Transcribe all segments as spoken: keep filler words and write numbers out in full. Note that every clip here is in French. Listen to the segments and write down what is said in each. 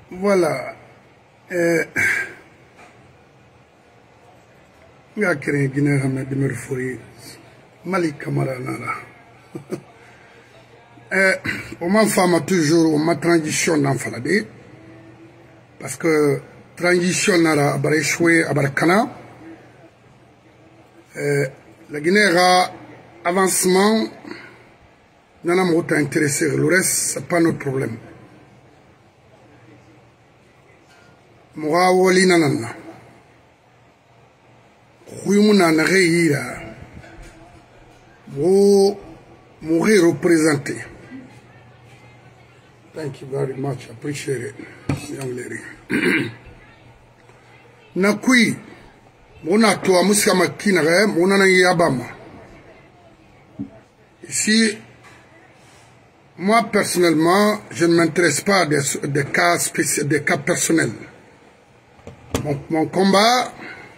Voilà. Euh, nga kere Guinée Hamad Merfouri Malik Kamara nara. euh, on m'a fait toujours ma transition dans Falade parce que transition nara a échoué à Barakana. Euh, la Guinée a avancement n'en a pas intéressé. Le reste c'est pas notre problème. Moi wali nanana. Khuyumuna nageyira. Wo mourir représenté. Thank you very much. Appreciate it, young lady. Nakui, mona toa muskama kinare, mona na yabama. Ici, moi personnellement, je ne m'intéresse pas des, des cas spéciaux, des cas personnels. Mon, mon combat,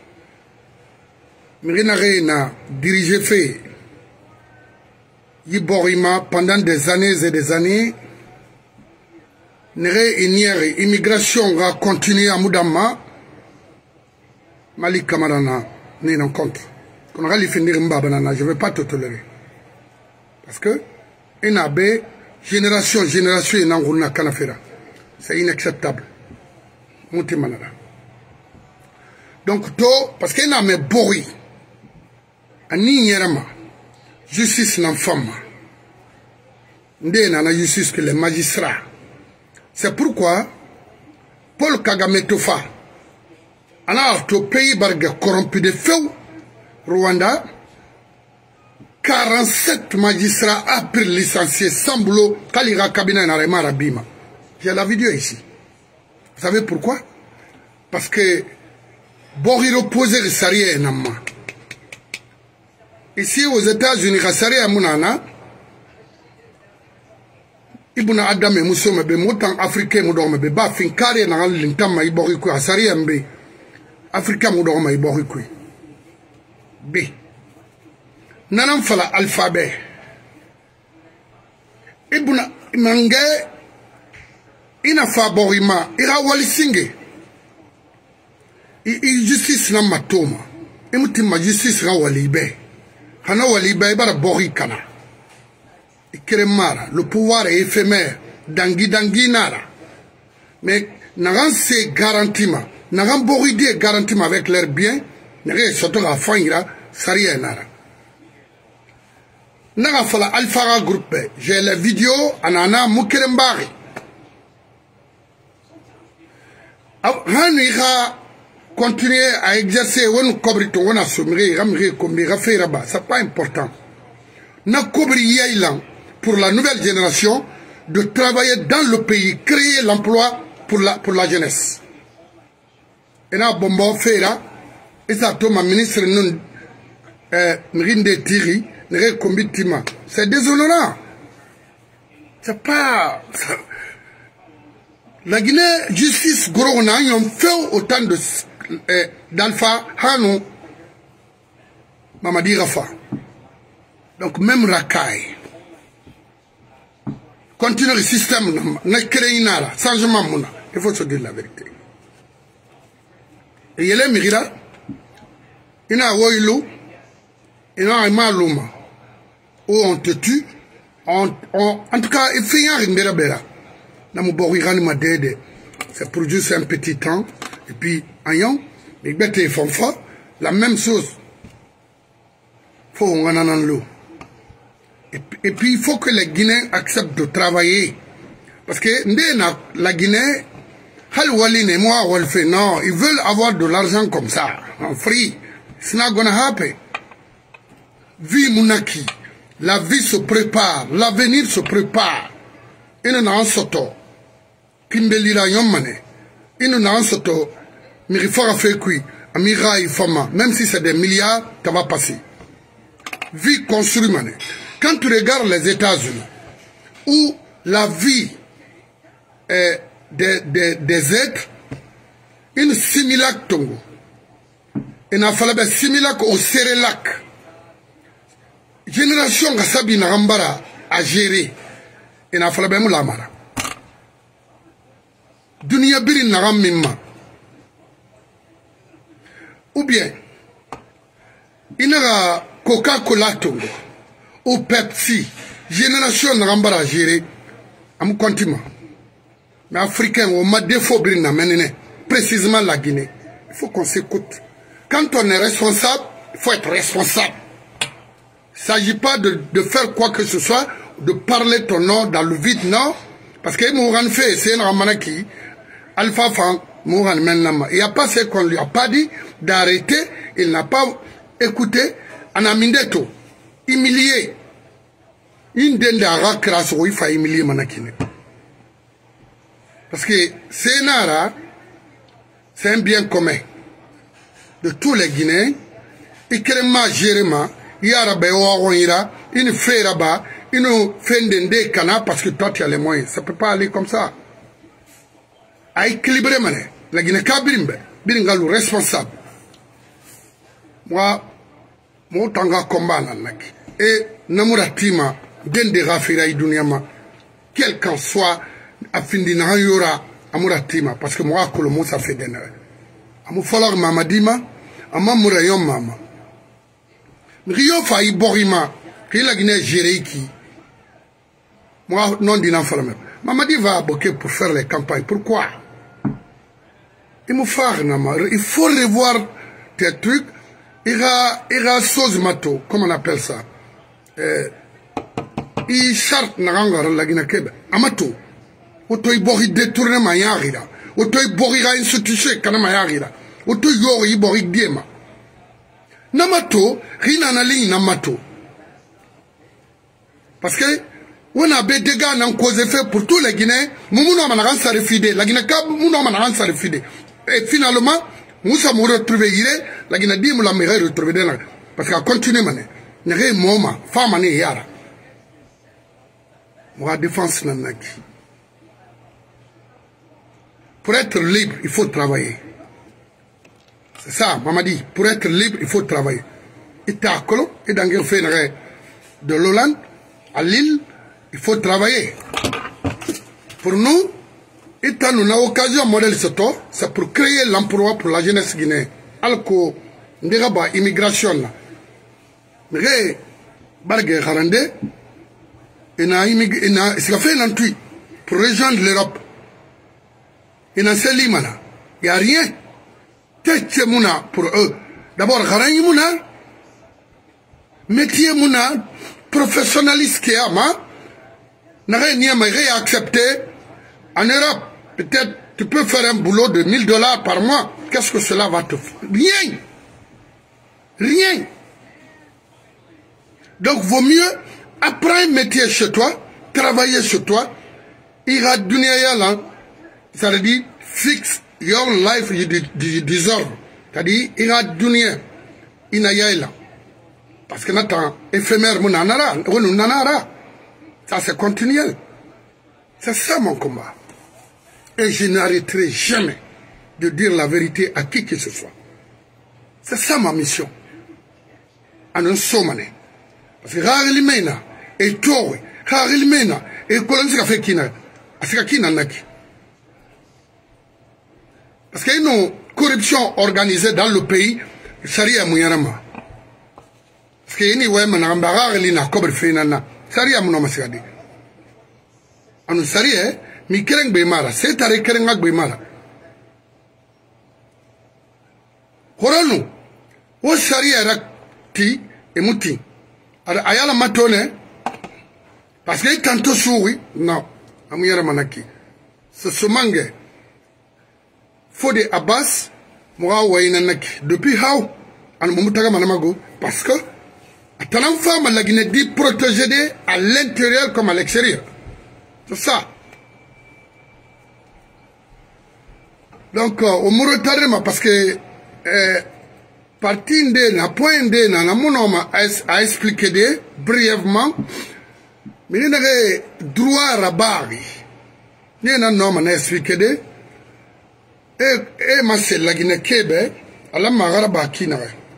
Mrinarena dirigé fait Yiborima pendant des années et des années. Nere iniere immigration va continuer à Moudama. Malik Kamarana n'est non contre. Qu'on va lui finir Mbabanana, je ne vais pas te tolérer. Parce que N A B, génération, génération, Nanguna Kanafera. C'est inacceptable. Montimanara. Donc, to, parce qu'il n'a pas bori. Ani nyerama. Justice n'a femme. Ndé n'a justice que les magistrats. C'est pourquoi Paul Kagame Tofa, alors au pays barga corrompu de feu, Rwanda, quarante-sept magistrats après licenciés sans boulot, Kalira Kabina Narema Rabima. J'ai la vidéo ici. Vous savez pourquoi? Parce que Boriro posé Saria et Nama. Ici aux États-Unis, Saria Mounana, Ibuna Adam et Mousso Mebe, Motan Africain Moudon Mebe, Bafin Kare Nangal Lintama Iborikui, Saria Mbe, Africa Moudon Iborikui. B. Nanam Fala alphabet. Ibuna Mange, Inafa Borima, Ira Walisinge. I justice na matoma. Imutima justice ra walibe. Hana walibe bara bori kana. Ikeremara, le pouvoir est éphémère. Dangi dangi nara. Mais naran se garantima. Naran boride garantima avec leurs biens. Nare surtout la fangira saria nara. Naga fala alfara groupe. J'ai les vidéos anana mukerembari. Hanira continuer à exercer on cobrito on assumerait ramrer comme faire là-bas, c'est pas important. Na cobri yailan pour la nouvelle génération de travailler dans le pays, créer l'emploi pour la pour la jeunesse. Et na bombo fera et ça tombe ministre non euh Mrinde Tiri ne combitima. C'est désolant. C'est pas la Guinée justice gros na yon fait autant de Eh, d'Alpha Hanou Mamadi Rafa. Donc même Rakai continue le système n'a créé nara changement mouna. Il faut se dire la vérité. Et il est mira il a woilu il a maluma où on te tue on, on, en tout cas il fait rien de bela na mu borigani ma dede c'est pour juste un petit temps et puis ayon les bêtes font fort la même chose faut on en l'eau et puis il faut que les Guinéens acceptent de travailler parce que la Guinée halwaline moi on le fait non ils veulent avoir de l'argent comme ça en free it's not gonna happen vie munaki la vie se prépare l'avenir se prépare et nous n'en sortons kimbelira yomane et nous n'en sortons Mirifora fait quoi? Amira et Fama, même si c'est des milliards, ça va passer. Vie construite, mané. Quand tu regardes les États-Unis, où la vie est des, des, des êtres, une similac tongo. Il n'a fallu bien similac au Sérélac. Génération Gassabi Narambara a géré. Il n'a fallu bien Moulamara. dunia biri naga mimma ou bien inaga Coca-Cola tongo ou Pepsi génération naga mbara gérer am continent mais africain on m'a défaut biri na menene précisément la Guinée. Il faut qu'on s'écoute. Quand on est responsable, il faut être responsable. Il ne s'agit pas de, de faire quoi que ce soit, de parler ton nom dans le vide, non. Parce que Mouran fait, c'est un ramanaki, Alpha Fan, Mouran Menlama. Il n'y a pas ce qu'on lui a pas dit d'arrêter, il n'a pas écouté, Anamindeto, humilié. Une dendara crasse, il faut humilier Manakine. Parce que c'est Nara, c'est un bien commun de tous les Guinéens. Et que Jéréma, Yarabe Ouaronira, il fait là-bas, il nous fait des canards parce que toi tu as les moyens. Ça ne peut pas aller comme ça. À équilibrer, mané. La Guinée Kabrimbe, Biringalou responsable. Moi, mon tanga combat nanaki. Et Namura Tima, den de Rafira Iduniama, quel qu'en soit, à fin d'Inayora. Amuratima parce que moi que le mot ça fait des nerfs. Amu falloir mamadima, ama murayon mama. Rio fa iborima, qui la Guinée Jéréki. Moi non dinant falme. Mamadi va aboquer pour faire les campagnes. Pourquoi? Il me fait nama. Il faut revoir tes trucs. Il a il a chose mato, comment on appelle ça? Euh, il charte naranga la Guinée Kebe. Amato. Oto ibori détourné ma yarira. Oto ibori ra institution kana ma yarira. Oto yori ibori diema. Namato, rina na ligne namato. Parce que on a des dégâts dans cause fait pour tous les Guinéens. Mounou manaran sa refide. La Guinée Kab mounou manaran sa refide. Et finalement, Moussa m'a retrouvé hier. La Guinée dit moula m'a retrouvé là. Parce qu'à continuer mané. N'ere moma femme mané yara. Moi défense nanaki. Pour être libre, il faut travailler. C'est ça, maman dit. Pour être libre, il faut travailler. Et à Kolo, et dans le fait de l'Hollande, à Lille, il faut travailler. Pour nous, et nous avons occasion modèle soto, c'est pour créer l'emploi pour la jeunesse guinéenne. Alors que, nous avons immigration. Mais, Bargue Harande, il a immigré, il a fait un tweet pour rejoindre l'Europe. Il n'y a rien. Qu'est-ce pour eux? D'abord, Harang Mouna, métier Mouna, professionnaliste qui a, n'a rien accepté. En Europe, peut-être tu peux faire un boulot de mille dollars par mois. Qu'est-ce que cela va te faire? Rien. Rien. Donc, vaut mieux apprendre un métier chez toi, travailler chez toi, il y a dunia là. Ça veut dire, fix your life you deserve. C'est-à-dire, il y a dunia, il y a là. Parce que notre éphémère, mon nanara, mon nanara, ça c'est continuel. C'est ça mon combat. Et je n'arrêterai jamais de dire la vérité à qui que ce soit. C'est ça ma mission. En un sommet. Parce que Rarimena et Towe, Rarimena et Colonzi a fait Kina. Parce qu'il n'a pas. Parce qu'il y a une corruption organisée dans le pays, Sharia Mouyarama. Parce qu'il y a une Wemanarambarar et Lina Kobre Feinana. Sharia Mounamasadi. Anu Sharia, Mikereng Bemara, c'est à Rekerengak Bemara. Horonu, O Sharia Rakti et Mouti. Ayala Matone, parce qu'il y a tantôt souri, non, Amouyaramanaki. Ce Somangue. Fode Abbas, Moura Wainanaki. Depuis how, an Moumutaga Manamago, parce que, à une femme, la Guinée dit protéger à l'intérieur comme à l'extérieur. C'est ça. Donc, au Mourotarema, parce que, euh, partie de la point de la monoma a expliqué de brièvement, mais il y a droit à rabari. Il y a un homme à expliquer de. Et ma c'est la Guinée Kébé, à la Maraba Kina.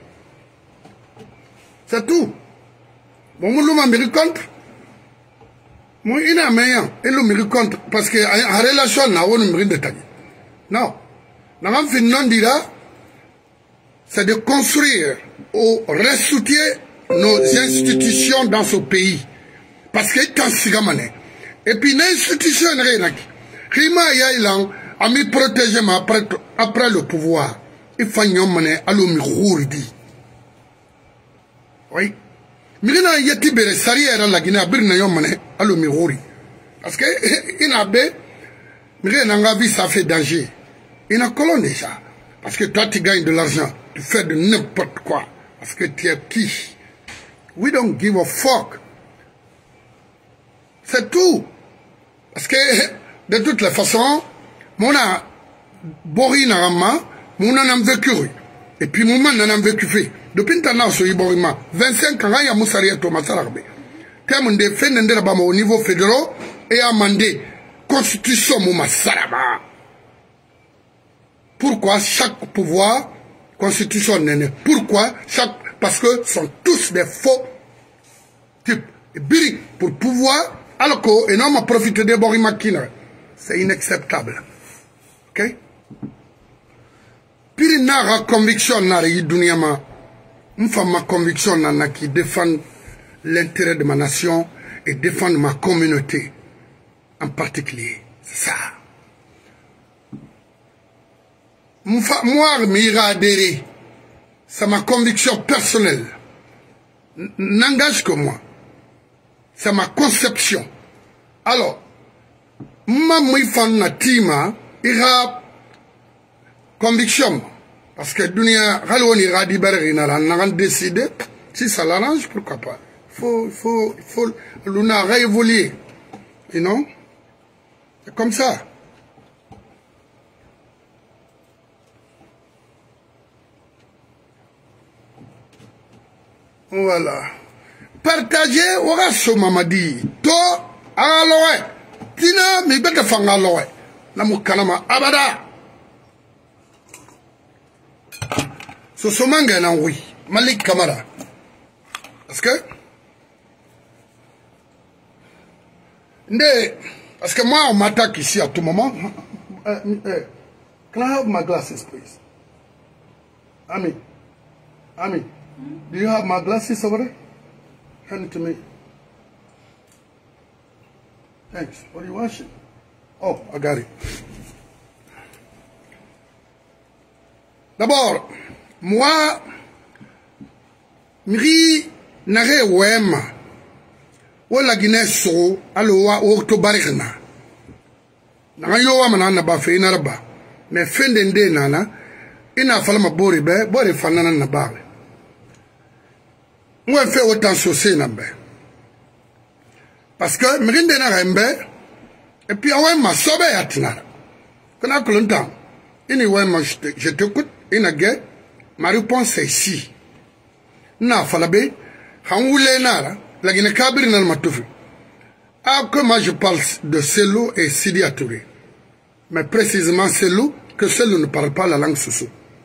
C'est tout. Bon, moi, je me contre. Moi, il y a un meilleur. Et le me contre. Parce que, en relation, on a un de tagi. Non. N'avons fait non dira, c'est de construire ou ressoutien nos institutions dans ce pays. Parce que tant sigamane. Et puis, l'institution rien. Rima Yailan a mis protéger ma après, après le pouvoir. Il faut y emmener à l'omirourdi. Oui. Mirina Yati Bere Sariera la Guinée a birna yomane à l'omirouri. Parce que, il a bé, Mirina Ngavi, ça fait danger. Il a colonne déjà. Parce que toi, tu gagnes de l'argent. Tu fais de n'importe quoi. Parce que tu es qui? We don't give a fuck. C'est tout. Parce que, de toutes les façons, mon a Bori Narama, mon a vécu. Et puis, mon man n'a vécu fait. Depuis un an, sur Iborima, vingt-cinq ans, il y a Moussaria Thomas Sarabé. Comme des faits au niveau fédéral et a mandé constitution Mouma Saraba. Pourquoi chaque pouvoir, constitution n'est pourquoi chaque, parce que sont tous des faux types. Biri pour pouvoir, alors que, et non, m'a profité de Borima Kina. C'est inacceptable. Ok? Piri n'a conviction n'a rien d'uniama. Une femme ma conviction n'a qui défend l'intérêt de ma nation et défend ma communauté en particulier. C'est ça. Moi, m'ira adhérer. C'est ma conviction personnelle. N'engage que moi. C'est ma conception. Alors, ma mouifan na tima ira conviction. Parce que dunia raloni radi berina la n'a décidé si ça l'arrange pourquoi pas. Faut faut faut l'una réévoluer. Et non? C'est comme ça. Voilà. Partagez au rasso mamadi. To aloe. Tina mi bete fanga aloe. Na mukanama abada. So somanga na oui. Malik Kamara. Parce que Ndé, parce que moi on m'attaque ici à tout moment. Uh, uh, can I have my glasses, please? Ami. Ami. Do you have my glasses over there? Hand it to me. Thanks. What are you washing? Oh, I got it. D'abord, moi, Miri Nare Wema, ou la Guinée so, aloa ou Tobarina. Narayo Manana Bafe Naraba, mais fin d'ende nana, ina falama boribe, bori fanana nababe. Moi, je fais autant saucer n'ambe. Parce que, Mérinde n'a rembe, et puis, ouais, ma sobe yatina. Quand on a longtemps, il ouais, moi, je t'écoute, il n'a guère, ma réponse est ici. Na falabe, quand vous l'avez là, la Guinée Kabri n'a pas tout fait. Ah, que moi, je parle de Selou et Sidi Atouré. Mais précisément Selou, que Selou ne parle pas la langue soussou.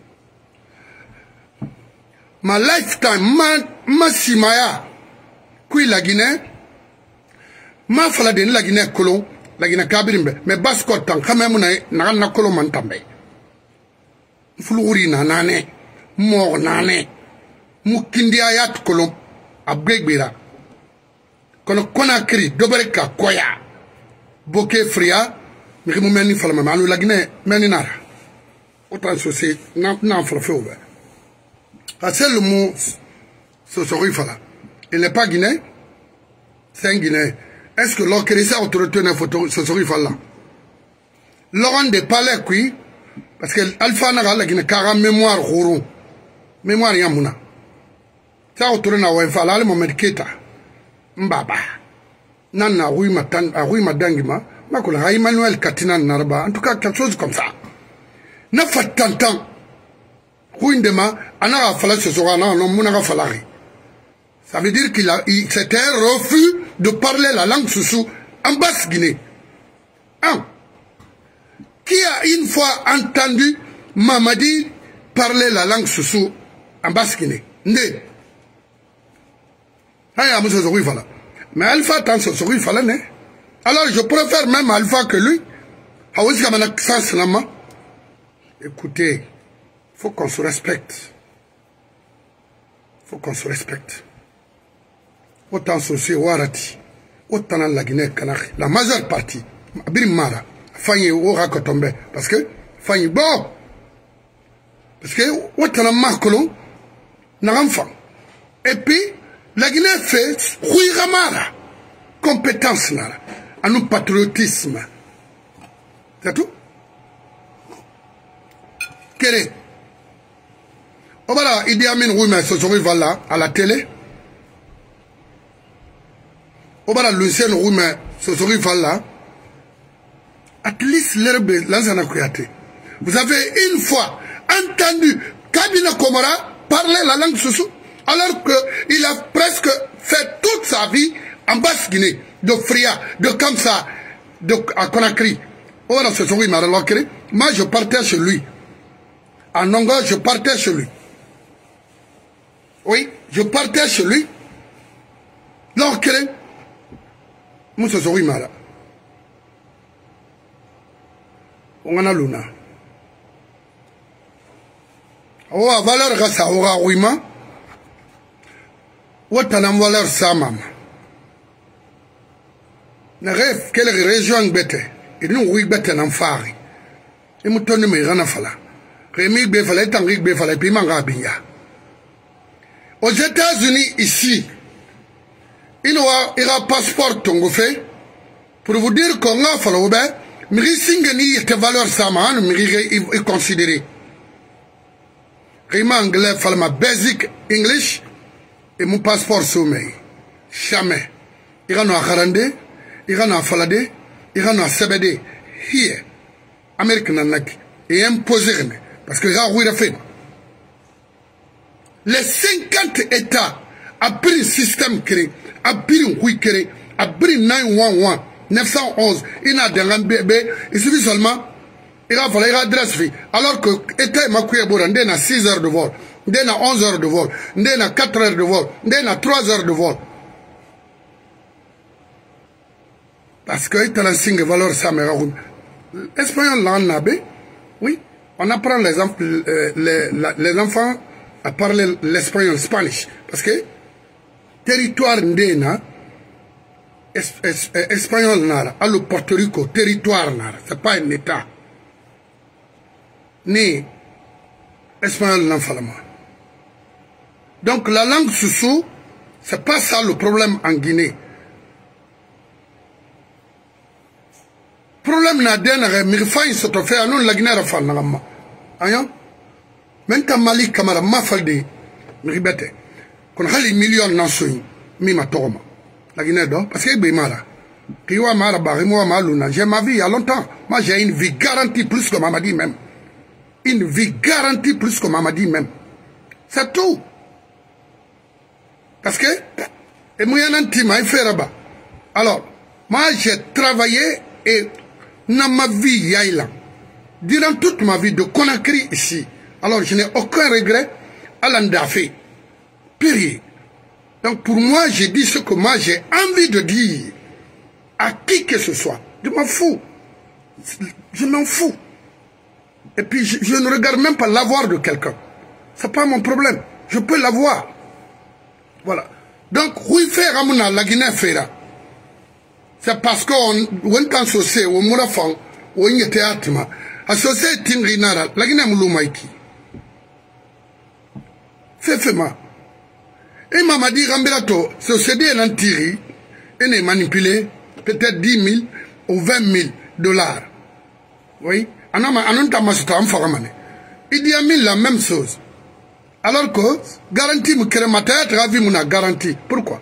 Ma lifetime, ma, ma simaya, qui la Guinée, ma fala de la Guinée colon, la Guinée Kabirimbe, mais baskotan, quand même, n'a n'a colon mantambe. Flouri nanane, mort nane, mukindi ayat colon, a bregbira. Kono Conakry, Dobereka, Koya, Bokeh Fria, mais mon meni fala ma la Guinée, meninara. Autant ceci, n'a n'a fala fait ouvert. C'est le mot Sosorifala. Il n'est pas guinéen, c'est un Guinéen. Est-ce que l'orchestre autorité n'a pas Sosorifala? Laurent de Palais, oui, parce que Alpha n'a la Guinée, car mémoire, Rourou. Mémoire Yamouna. Ça autorité n'a pas fait, là, le moment Keta. Mbaba. Nana, oui, ma tante, oui, ma dangima. Ma cola, Emmanuel Katina Narba. En tout cas, quelque chose comme ça. N'a pas tant temps. Ouindema, ana fala ce soir, non, non, mon falari. Ça veut dire qu'il a, c'était un refus de parler la langue soussou en Basse-Guinée. Un. Qui a une fois entendu Mamadi parler la langue soussou en Basse-Guinée? Né. Mais Alpha, tant ce soir, il fallait, alors je préfère même Alpha que lui. Écoutez, il faut qu'on se respecte. Il faut qu'on se respecte. Autant sociaux, warati, autant la Guinée, la majeure partie, Birimara, Fanny aura que tomber. Parce que, Fanny, bon, parce que, autant la marcolon, n'a enfant. Et puis, la Guinée fait, Rouiramara, compétence, à nous patriotisme. C'est tout? Quel est? Oh voilà, Idi Amin Rouima Sosori Vala à la télé. Oh voilà, Lucien Rouima Sosori Vala. At least l'herbe Lanzana Kouyaté. Vous avez une fois entendu Kabila Komara parler la langue Soussou, alors qu'il a presque fait toute sa vie en Basse-Guinée, de Fria, de Kamsa, de à Conakry. Oh voilà, Sosori Maralokere. Moi, je partais chez lui. En Nongo, je partais chez lui. Oui, je partais chez lui. Donc, quel est Moussa Sori Mara. On a luna. On a valeur grâce à Ora Ouima. On a valeur Samam. Na rêve, quelle région bête. Et nous, oui, bête en fari. Et nous tournons mes ranafala. Rémi Befala, Tangrik Befala, puis Mangabinya. Aux États-Unis, ici, il y a un passeport Tongo fait pour vous dire qu'on a fait le bain, mais il y a valeur saman, mais il est considéré. Rémi anglais, fait ma basic English et mon passeport sommeil. Jamais. Il y a un Harande, il y a un Falade, il y a un Sebede. Here, American Naki, et imposé. Parce que là, oui, il a fait. Les cinquante États ont pris un système créé, ont pris un oui créé, ont pris neuf cent onze, neuf cent onze, il a un bébé, il suffit seulement, il a fallu adresse. Alors que l'État m'a couillé pour un à six heures de vol, un à onze heures de vol, un à quatre heures de vol, un à trois heures de vol. Parce que il a un signe de valeur, ça me raconte. L'espagnol là, on a oui. On apprend les, euh, les, les enfants à parler l'espagnol, spanish. Parce que territoire ndéna, es, es, espagnol nara, à le Porto Rico, territoire nara, c'est pas un état. Ni espagnol n'enfalama. Donc la langue soussou, c'est pas ça le problème en Guinée. Problème na denare mirfay soto fe anon la Guinée rafal nagama ayo menta Mali Camara ma falde miribete kon xali million na soy mi ma togoma la Guinée do parce que be mara kiwa mara ba mo ma luna j'ai ma vie il y a longtemps, moi j'ai une vie garantie plus que Mamadi même, une vie garantie plus que Mamadi même, c'est tout. Parce que et moi yananti ma fait là-bas. Alors moi j'ai travaillé et dans ma vie, Yaïla, durant toute ma vie de Conakry ici, alors je n'ai aucun regret à l'Andafé. Période. Donc pour moi, j'ai dit ce que moi j'ai envie de dire à qui que ce soit. Je m'en fous. Je m'en fous. Et puis je, je ne regarde même pas l'avoir de quelqu'un. Ce n'est pas mon problème. Je peux l'avoir. Voilà. Donc, oui, faire Ramona, la Guinée Fera. C'est parce qu'on est associé au Mourafan, au Théâtre, associé à Tingrinara, la Guinée Mouloumaïki. C'est fait ma. Et maman dit Rambelato, société est en tiré, et est manipulé, peut-être dix mille ou vingt mille dollars. Oui, on a un tamasota en faramane. Il dit à mille la même chose. Alors que, garantie, me crée ma tête, ravi, mon a garantie. Pourquoi?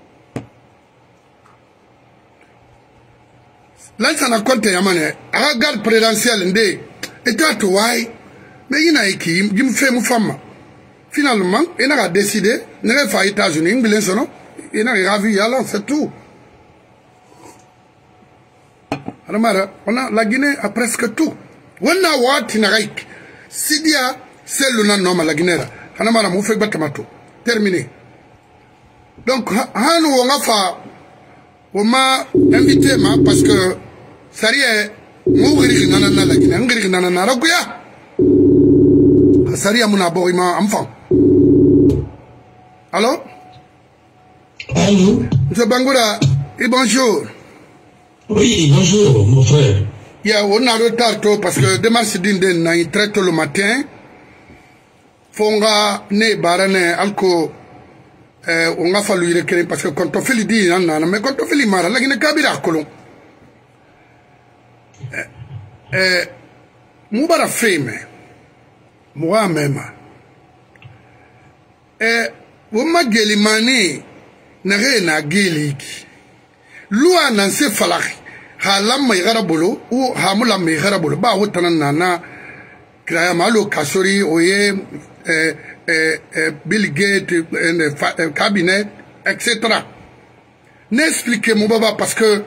Là, ça n'a compté, Yamane. À la garde présidentielle, ndé, et toi, tu vois, mais il y a qui, il me fait mon femme. Finalement, il a décidé, il n'a pas États-Unis, il n'a pas vu, alors c'est tout. Alors, on a, la Guinée a presque tout. On a what in a reik. Sidia, c'est le nom de la Guinée. On a mou fait batamato. Terminé. Donc, Hanou, on a fait. On m'a invité parce que ça y est, mourir dans la Guinée, on a Sari Amouna Borima, enfant. Allô? Allô? Monsieur Bangoura, et bonjour. Oui, bonjour, mon frère. Yeah, on a retard tôt parce que demain c'est d'une na très tôt le matin. Fonga ne barane alko eh on a fallu y recréer parce que quand on fait le dit non non mais quand on fait le mara la gine kabira kolon. Eh eh mubara feme. Moi même. Eh wo mageli mani na re na geliki. Lua nan se falaki. Halam mai garabolo ou hamula mai garabolo ba hotanan nana kraya malo kasori oye eh eh Bill Gates eh, cabinet et cetera. N'expliquez moi baba parce que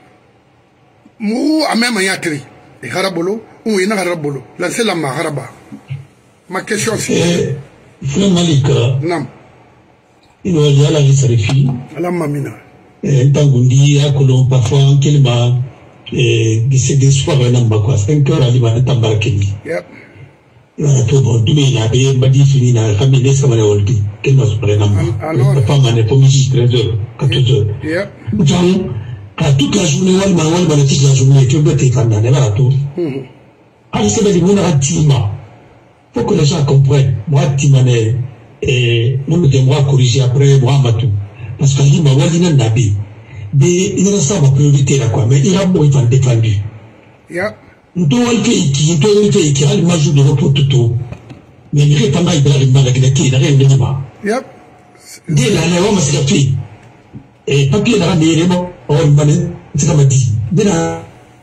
mou a même yatri garabolo ou ina garabolo la c'est la magaraba. Ma question c'est Frère Malika. Non. Il y a la risarifi. La mamina. Tangundi a colon parfois en kelma et c'est des soirées namba quoi cinq heures à l'imane tambarakeni. Yep. Il y a tout bon demain il a bien badi fini na kamine sama na oldi kelma soirée namba. Papa mané pour midi treize heures quatorze heures. Yep. Donc à toute la journée wal ma wal balati la journée tu peux te faire na na tout. Ah c'est des mona tima. Faut que les gens comprennent. Moi timane et mon de moi corriger après moi matou. Parce que l'ima walina nabi de il ne sa priorité là quoi mais il a beau être défendu. Yeah. Ndo walke iki ndo walke iki hali maju de repos tout mais il répond pas il a mal avec qui il a rien de mal. Yep. Dès là là on m'a dit et papier là des éléments on m'a dit c'est comme dit dès là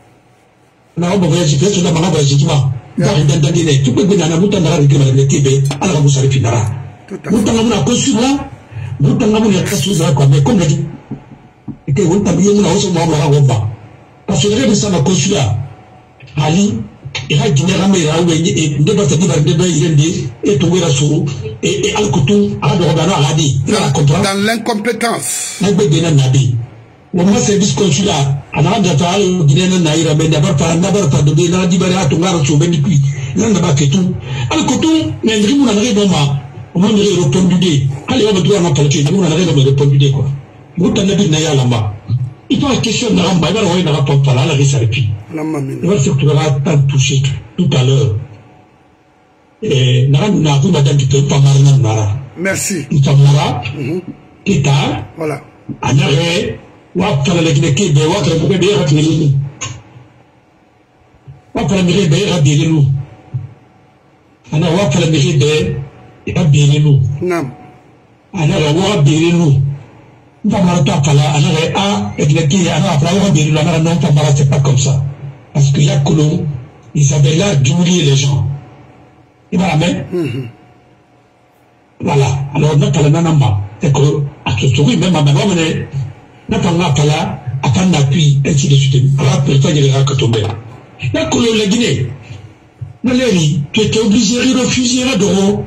là on va voyager peut-être là on va voyager tu vois dans dans dans des tu peux venir na mutanda avec le tibé ala vous savez finira mutanda on a conçu là mutanda on a conçu là quoi mais comme le dit et que on t'a bien on a aussi moi moi on va parce que le ça m'a conçu là ali et ha dina ramira ou et ne pas te dire de ben il dit et tout est sous et et alkutu ala do bana ala di dans l'incompétence na be bena nabi wo ma service consulat ana da ta al dina na ira be da ba pa na ba pa do be na di ba ra to ngara so be ni kui nan da ba ke tout alkutu mais ngimu na ngé ma o mo ngi répondu de ali wa do na pa ke ngimu na ngé do répondu de quoi mo ta nabi na ya lamba il faut question na ramba ba ro na pa pa la la sarpi la mamine on va surtout pas toucher tout à l'heure et na na vous madame tu peux pas marrer nara merci Itamara kita voilà anare wa pala le ke be wa tra be be ra tini wa pala me be ra be lu ana wa pala me be ra be lu nam ana wa be lu Itamara ta pala anare a et le ke ana pala wa be lu ana non pas mara c'est pas comme ça parce que ya colon ils avaient là d'humilier les gens et voilà mais voilà alors notre nanamba c'est que à ce souris même à maintenant mais notre là attend appui ainsi de suite rappelle toi il va tomber la colon la Guinée Valérie tu étais obligé de refuser la doro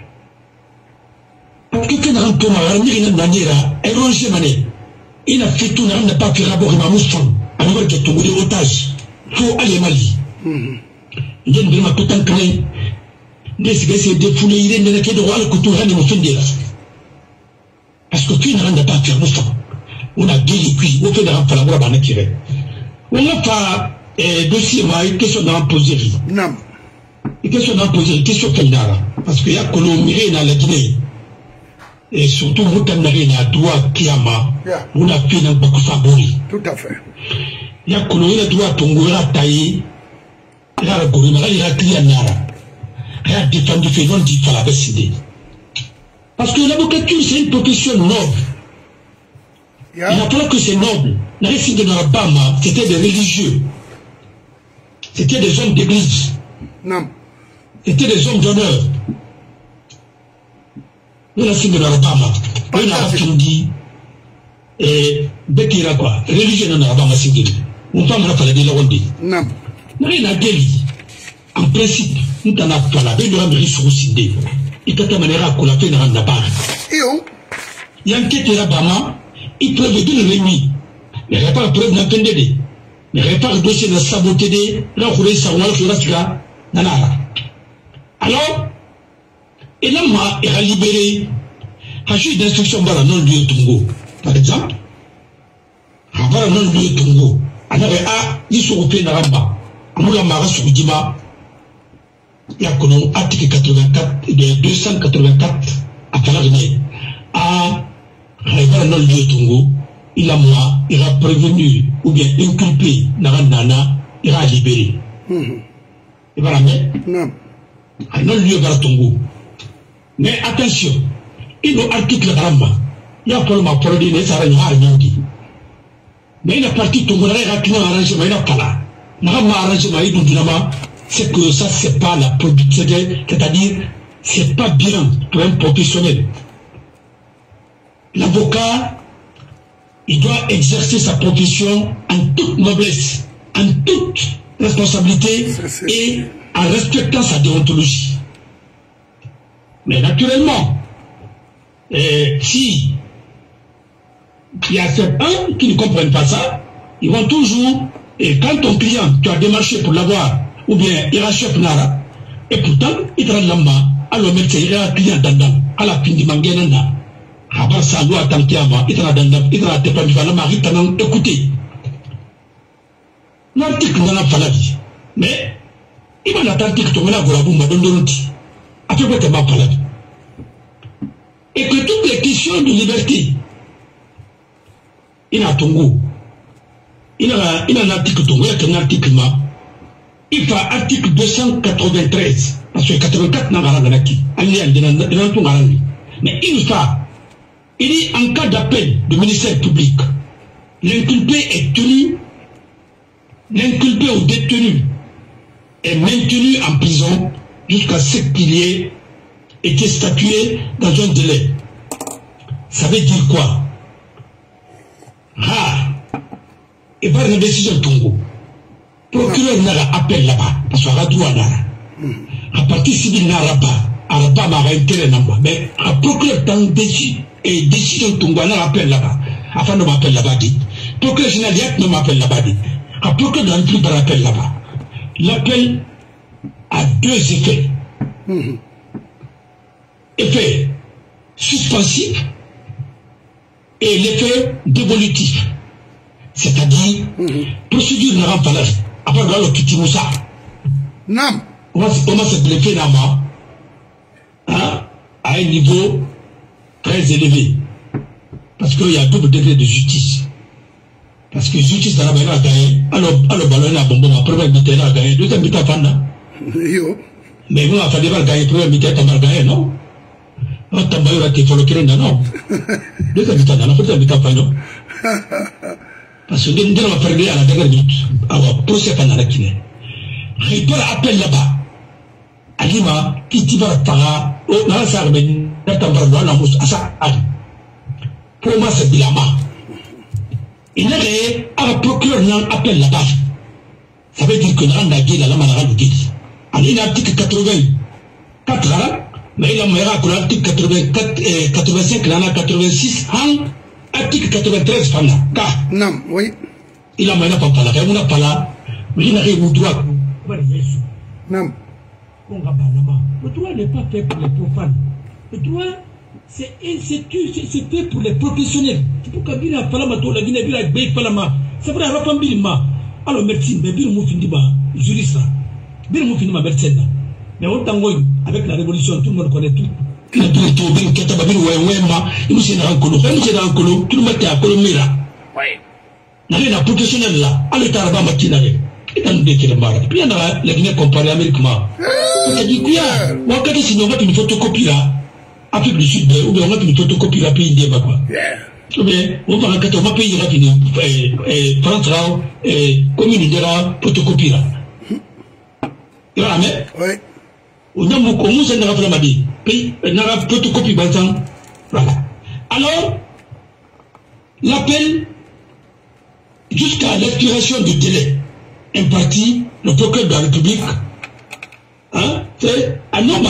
parce que quand on tombe à une manière et ronger mané il a fait tout n'a pas fait rapport à Mousson alors que tout le otage faut aller Mali il y a une tout en train d'essayer de fouler il est de droit le couteau à nous faire parce que tu n'as pas fait Mousson on a dit puis on fait de remplir la bonne tirée on n'a pas dossier mais question d'en poser non question d'en poser question qu'elle n'a parce qu'il y a colombie dans la Guinée et surtout Moutanari na doua Kiama on a fait dans beaucoup favori tout à fait il y a colombie na doua Tongora taillé il a colombie il a crié nara il a défendu fait non dit fallait décider parce que l'avocature c'est une profession noble yeah. Il n'y a pas que c'est noble la récite de l'Alabama c'était des religieux c'était des hommes d'église non c'était des hommes d'honneur nous la fin de l'Alabama nous la fin dit et Bekira quoi religieux dans l'Alabama c'est dit on peut me faire des lawandi non nous la guéri en principe nous t'en a pas la belle de la sur Sindé et que ta manière à collater dans la barre et on il y a un quête là-bas il peut le dire l'ennemi mais il n'y a pas de preuve d'entendre mais il n'y a pas de dossier de saboter là où il s'en va sur la nanara alors Et là, moi, il a libéré. Je suis d'instruction par la non-lieu Tongo, par exemple. Par la non-lieu Tongo. On avait à l'issue Naramba. On a marre sur Dima. Il y a un article quatre-vingt-quatre, de deux cent quatre-vingt-quatre à Talarine. À la non-lieu Tongo, il a moi, il a prévenu ou bien inculpé Narana, il a libéré. Il va la mettre. Non. À non-lieu Tongo. Mais attention. Il y a un article Ramba. Il y a un produit de Sarah Nyandi. Mais il y a parti de mon arrangement, il n'y a pas là. Narama arrangement, il dit c'est que ça, c'est pas la production, c'est-à-dire, c'est pas bien pour un professionnel. L'avocat, il doit exercer sa profession en toute noblesse, en toute responsabilité et en respectant sa déontologie. Mais naturellement, et si il y a certains qui ne comprennent pas ça, ils vont toujours, et quand ton client, tu as démarché pour l'avoir, ou bien il rachète Nara, et pourtant, il te rend l'amba, alors médecin, il y a un client dandam, à la fin du mangananda, avant ça, loi tankiama, il te rend dandam, il te rend te pas la mari, t'en écoutez. L'article n'en a pas la vie. Mais, il m'a l'article, tu m'as la gola, m'a donné après quoi, tu m'as pas la vie. Et que toutes les questions de liberté, il a Tongo, il a, il a un article Tongo, il a un article Ma, il fait article deux cent quatre-vingt-treize, parce que quatre-vingt-quatre n'a pas d'anaki, mais il fait, il dit en cas d'appel du ministère public, l'inculpé est tenu, l'inculpé ou détenu est maintenu en prison jusqu'à ce qu'il y ait été statué dans un délai. Ça veut dire quoi? Ah, et par la décision de Tongo, procureur n'a appel là-bas, parce qu'il y a droit là. À partir civil n'a pas, à la bas n'a intérêt là-bas, mais à procureur dans décision et décision de Tongo n'a appel là-bas, afin de m'appeler là-bas dit. Procureur général ne m'appelle là-bas dit. À procureur dans le plus par appel là-bas. L'appel a deux effets. Effet suspensif et l'effet dévolutif. C'est-à-dire, mm-hmm. procédure n'a pas là. Après, on va le quitter Moussa. Non. On va se blesser là-bas hein, à un niveau très élevé. Parce qu'il y a un double degré de justice. Parce que justice dans la balle a gagné. Alors, le ballon a bombé, la première mi-temps a gagné, deuxième mi-temps a gagné. Mais vous, il fallait pas gagner, première mi-temps a gagné, non? On t'a baillé la téléphone, non? Deuxième mi-temps, la première mi-temps a gagné. Parce que nous avons perdu à la dernière minute. Alors, procès pendant la Guinée. Il peut appeler là-bas. Alima, qui t'y va para, oh, n'a pas armé, n'a pas armé, n'a pas armé. Pour moi, c'est Bilama. Il n'a pas un procureur n'a appel là-bas. Ça veut dire que n'a pas gué la lame à la rame gué. Alors, il a l'article quatre-vingt-quatre là, mais il a l'article quatre-vingt-quatre, quatre-vingt-cinq, il a quatre-vingt-six, hein? Article quatre-vingt-treize par là. Non, oui. Il a pas là. Il n'a pas là. Mais il n'a rien au droit. Non. Le droit n'est pas fait pour les profanes. Le droit, c'est fait pour les professionnels. C'est pour qu'il y ait un parlement, la Guinée, il y a un parlement. C'est vrai, il y a un alors, médecine, mais il y a un juriste. Il y a un médecin. Mais autant avec la révolution, tout le monde connaît tout. Il a tout le temps, il a tout le temps, il a tout le temps, il a tout le temps, tout le monde est à Colomira. Il y a un professionnel là, à l'état de la matinée. Il y a un décret. Puis il y a la Guinée comparée américaine. Il a dit, moi, quand si on va une photocopie là, Afrique du Sud, ou bien on va une photocopie là, pays d'Éba quoi. Ou bien, on va on va payer la Guinée, France là, commune de la photocopie là. Il va la mettre. Oui. On a beaucoup, on s'en a fait la dit. Puis, on a la photocopie bantant. Voilà. Alors, l'appel, jusqu'à l'expiration du délai imparti, le procureur de la République, hein, c'est un homme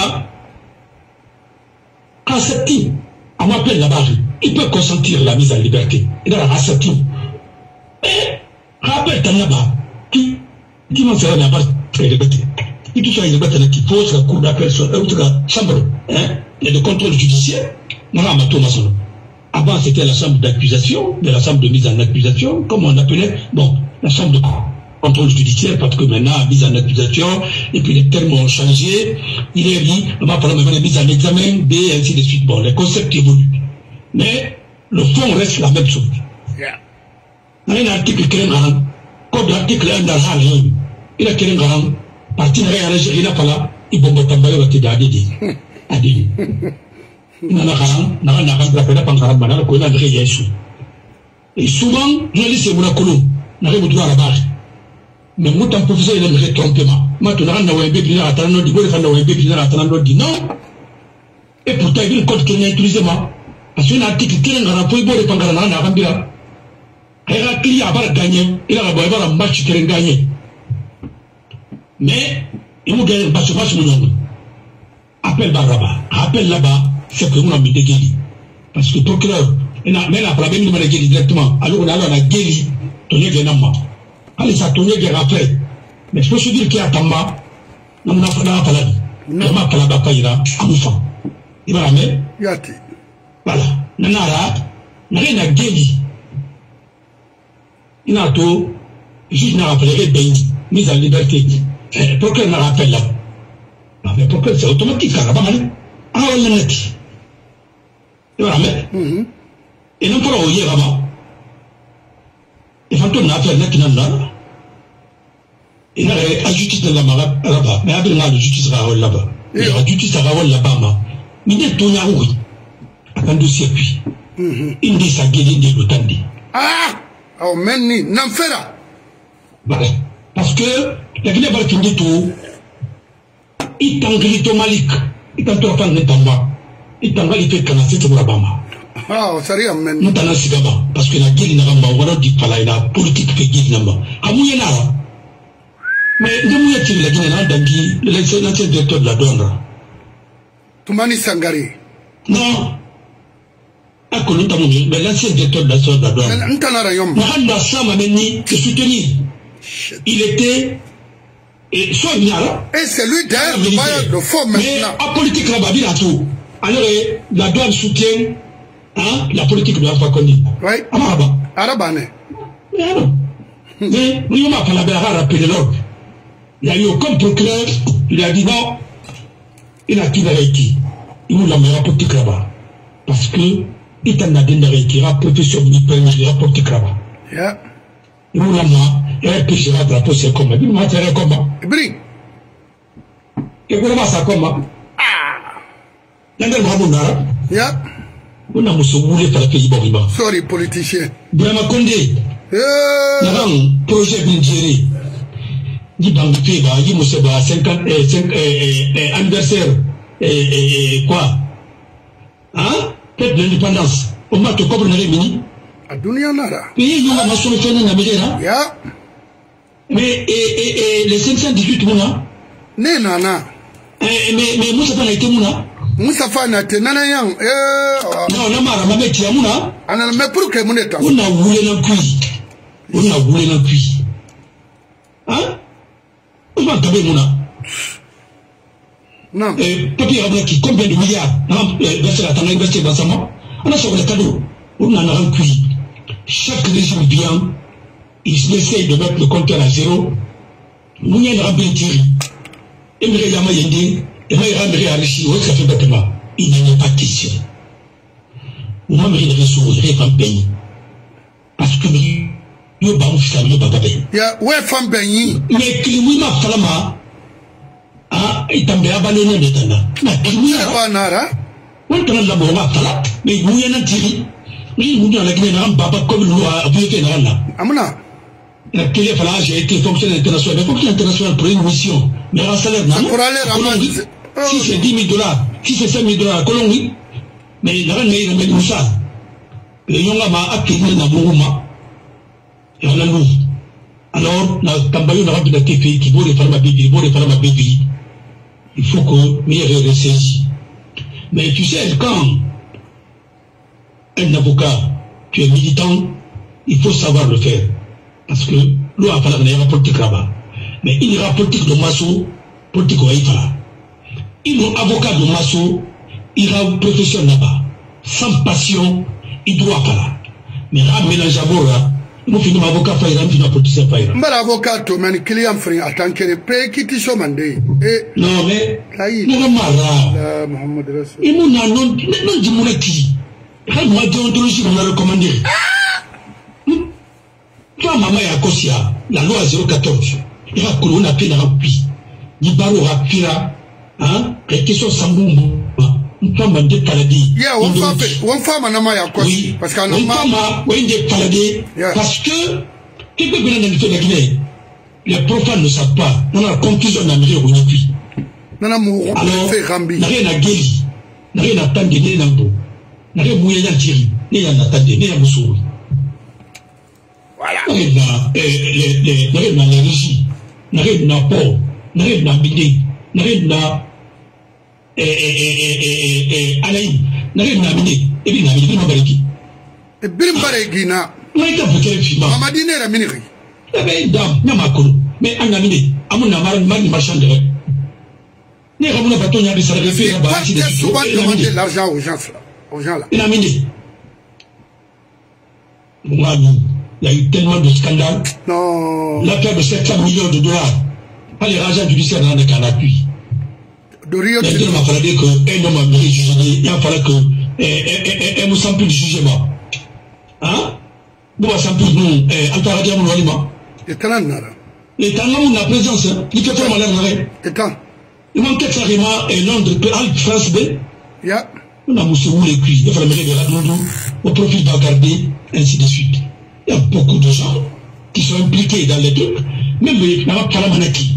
accepté, on appelle là-bas, il peut consentir la mise en liberté. Il a accepté. Et, rappelle là-bas, qui, qui m'a fait là-bas, il tout ça, il y a qui pose la cour d'appel sur la chambre de contrôle judiciaire. Avant, c'était la chambre d'accusation, de la chambre de mise en accusation, comme on appelait, bon, la chambre de contrôle judiciaire, parce que maintenant, mise en accusation, et puis les termes ont changé. Il est dit, on va parler maintenant de mise en examen, B, et ainsi de suite. Bon, les concepts évoluent. Mais le fond reste la même chose. Il y a un article qui est un code l'article un dans la il a créé un grand parti de réagir, il n'a pas là, il bombe tambaye au Tida Adidi. Adidi. Il n'a pas n'a n'a pas fait la pancarte banale qu'on a créé Yeshua. Et souvent, je dis c'est mon colon, n'a rien à la barre. Mais moi, tant professeur, il aimerait trompement. Maintenant, on a un bébé qui a attendu, il faut faire un bébé qui a attendu, dit non. Et pourtant, il y a un code qui a utilisé moi. Parce qu'il y a un article qui est un rapport, il faut répondre à la Rambira. Il a crié à avoir gagné, il a avoir un match qui a gagné. Mais, il faut gagner un match, match, mon nom. Appel là-bas. Appel là-bas, c'est que nous avons mis des guéris. Parce que le procureur, il a même la problème de guéri directement. Alors, on a la guéri, tonné de nama. Allez, ça tonné de après. Mais je peux se dire qu'il y a Tamba, on n'a pas la palade. On n'a pas la bataille, à Moussa. Il va la mettre. Voilà. Nanara, n'a rien à guéri. Il a tout, juste n'a rappelé Béni, mise en liberté. Pourquoi il n'a rappelé là? Mais pourquoi c'est automatique, Carabama? Ah, on l'a net. Il va la mettre. Et non, pour la ouïe, là-bas. Il faut tourner à faire net, il n'a pas. Il a la justice de la malade là-bas. Mais après, il a la justice là-bas. Il a la justice là-bas. Mais il est tourné à oui. À un dossier, puis. Il dit ça, il dit l'autant dit. Ah! Oh, Menni, n'en fais là. Voilà. Parce que, la Guinée va tourner tout. Il t'en grille au Malik. Il t'en trouve pas de Tamba. Il t'en va y faire canasser sur la Bama. Ah, ça rien, Menni. Nous t'en a sigaba. Parce que la Guinée n'a pas, on va dire pas là, la politique fait Guinée n'a pas. À Mouyena. Mais, de Mouyena, la Guinée n'a pas d'anguille, l'ancien directeur de la douane. Toumani Sangari. Non. Mais l'ancien directeur de la zone d'Adouane, Mohamed Assam a mené de soutenir. Il était soignant. Et c'est lui derrière le faux maintenant. Mais en politique là-bas, il a tout. Alors, la douane soutient la politique de la Fakoni. Oui. Araba. Arabane. Mais non. Mais nous n'avons pas la béra rappelé l'ordre. Il y a eu aucun procureur, il a dit non. Il a tiré avec qui? Il nous l'a mis la politique là-bas. Parce que il t'en a donné qui a profession de il a porté là-bas. Yeah. Il nous l'a mis, il a pêché la drapeau, c'est comme il m'a fait un combat. Bring. Et vous avez ça combat. Ah. Il y a des gens qui yeah. On a moussoulé par le pays Boriba. Sorry, politicien. Brahma Kondé. Il y a un projet Bindjiri. Il y a un pays, il y a cinquante anniversaire. Et quoi? Hein? Fête de l'indépendance. On m'a tout compris dans les mini. À Dunia Nara. Pays, il y a une solution dans la maison. Yeah. Mais, et, et, les cinq cent dix-huit mouna? Ne, nana. Mais, mais, Moussa Fana était mouna? Moussa Fana était nana yang. Non, non, Mara, ma mère, tu as mouna? Ana, mais pour que mouna ta. On a voulu l'en cuit. On a voulu l'en cuit. Hein? On va taper mouna. Non. Papier qui combien de milliards versé à Tanga investi dans sa main. On a sur le cadeau. On en a un cuit. Chaque régime vient, il essaye de mettre le compteur à zéro. Nous y a un tiré. Et me regarde Yandi, et me regarde Rishi, où ça fait bâtiment. Il n'en est pas question. Moi, je me sourire en pays. Parce que nous, nous, nous, nous, ya ouais femme béni. Mais qui lui m'a fait la main. Ah, il t'a bien abandonné maintenant. Mais qui lui a pas nara? On t'a la bonne affaire. Mais vous y en a tiré. Mais vous n'avez pas de baba comme nous a vu que là. Amna. La télé fallait j'ai été fonctionnaire international. Mais fonctionnaire international pour une mission. Mais un salaire non. Pour aller ramener. Si c'est dix mille dollars, si c'est cinq mille dollars, Colombie. Mais il a rien mais il ça. Les gens là m'a accueilli dans mon mouvement. Et on a nous. Alors, na tambayo na rabbi na tefe qui veut faire ma bébé, veut faire ma bébé. Il faut que meilleur ressaisi. Mais tu sais, quand un avocat, tu es militant, il faut savoir le faire. Parce que l'eau a fallu une politique là-bas. Mais une politique de masso, politique wa ifala il est avocat de Masso il a une profession là-bas sans passion il doit pas mais là mélange abora il finit avocat fa il a fini politicien fa il mbala avocat to man client frère atanke pe kiti so mande et non mais kai non mara la Muhammad Rasul il mon non non du monaki ha moi déontologie on a recommandé toi maman ya kosia la loi zéro quatorze il va corona pe na pi ni baro rapira hein les questions sambumbu toi mandé paladie yeah on fait on fait manama ya kosi parce que on m'a oui des paladie parce que qui peut venir dans le Guinée les profanes ne savent pas on a conclusion d'Amérique au Nipi nana mo fait rambi n'a rien à geli n'a rien à tendre ni n'ambo n'a rien mouiller dans tiri ni à n'attendre ni à moussouri voilà les les les les les régies n'a rien à port n'a rien à bidé n'a rien à eh eh eh eh alaï n'a rien à bidé et bien n'a rien à bariki et bien bariki na mais t'as fait quel film Mamadi ne la miniri eh ben dame n'a ma colo mais en amine amon n'a marre marre marchand de ne ramona baton ya bisa de faire ba ci de souvent demander l'argent aux gens là aux gens là il a mis moi il y a eu tellement de scandales non l'affaire de sept cents millions de dollars pas les agents judiciaires dans le canapé de Rio il m'a fallu que un homme a mérité juger il a fallu que un nous sans plus de jugement hein bon sans plus nous altara dia mon walima et tant nara et tant nous la présence il fait faire malheur et tant il manque carrément et Londres peut aller France B ya on a moussé où les cuits il fallait de la dondo au profit d'Agarder ainsi de suite il y a beaucoup de gens qui sont impliqués dans les trucs même les Kalamanaki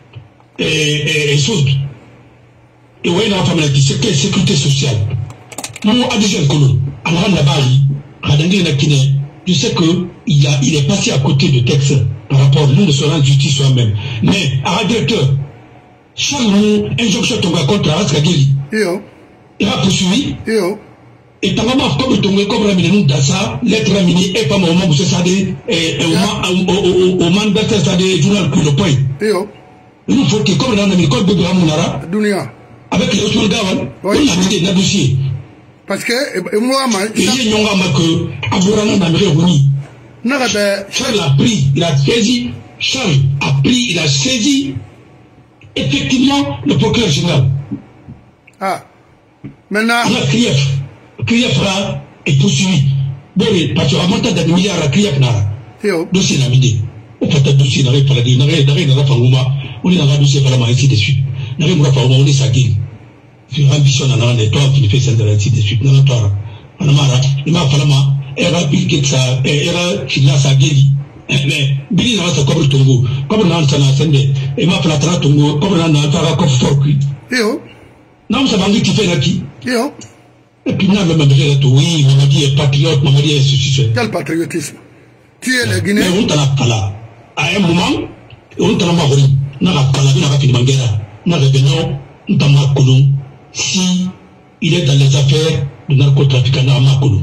et et choses et ouais la famille qui c'est sécurité sociale nous à des jeunes colons alors là-bas à Dangé Nakine je sais que il a il est passé à côté de texte par rapport nous ne serons justice soi-même mais à directeur chaque jour injonction tombe contre Askageli yo il va poursuivre yo et tant que comme tombe comme ramine nous dans ça lettre ramine et pas moment vous savez et au au mandat ça des journal coup de point yo nous faut que comme dans le code de Ramunara dunia avec les autres gars on a mis des dossiers parce que moi ma il y a nyonga mako aburana na mire honi naka be Charles a pris il a saisi Charles a pris il a saisi effectivement le procureur général ah maintenant la Krief Krief là est poursuivi bon parce que à montant de milliards à Krief na yo dossier na midi au fait dossier na pas la dire na na na fanguma on est dans un dossier vraiment ainsi de suite na mo fanguma on est sagui sur ambition na na toi qui fait ça de ainsi de suite na toi on mara il m'a fallu ma era piquet ça era qui l'a sagui mais bili na sa kobre tongo kobre na sana sende e ma fala tra tongo kobre na na fara ko forki yo non ça bangi qui fait là qui yo et puis na même dire to oui Mamadi est patriote Mamadi est ceci quel patriotisme tu es le Guinéen mais on t'a la pala à un moment on t'a la mahori na la pala na ka mangera na le beno on t'a makolo si il est dans les affaires de narcotrafiquants na makolo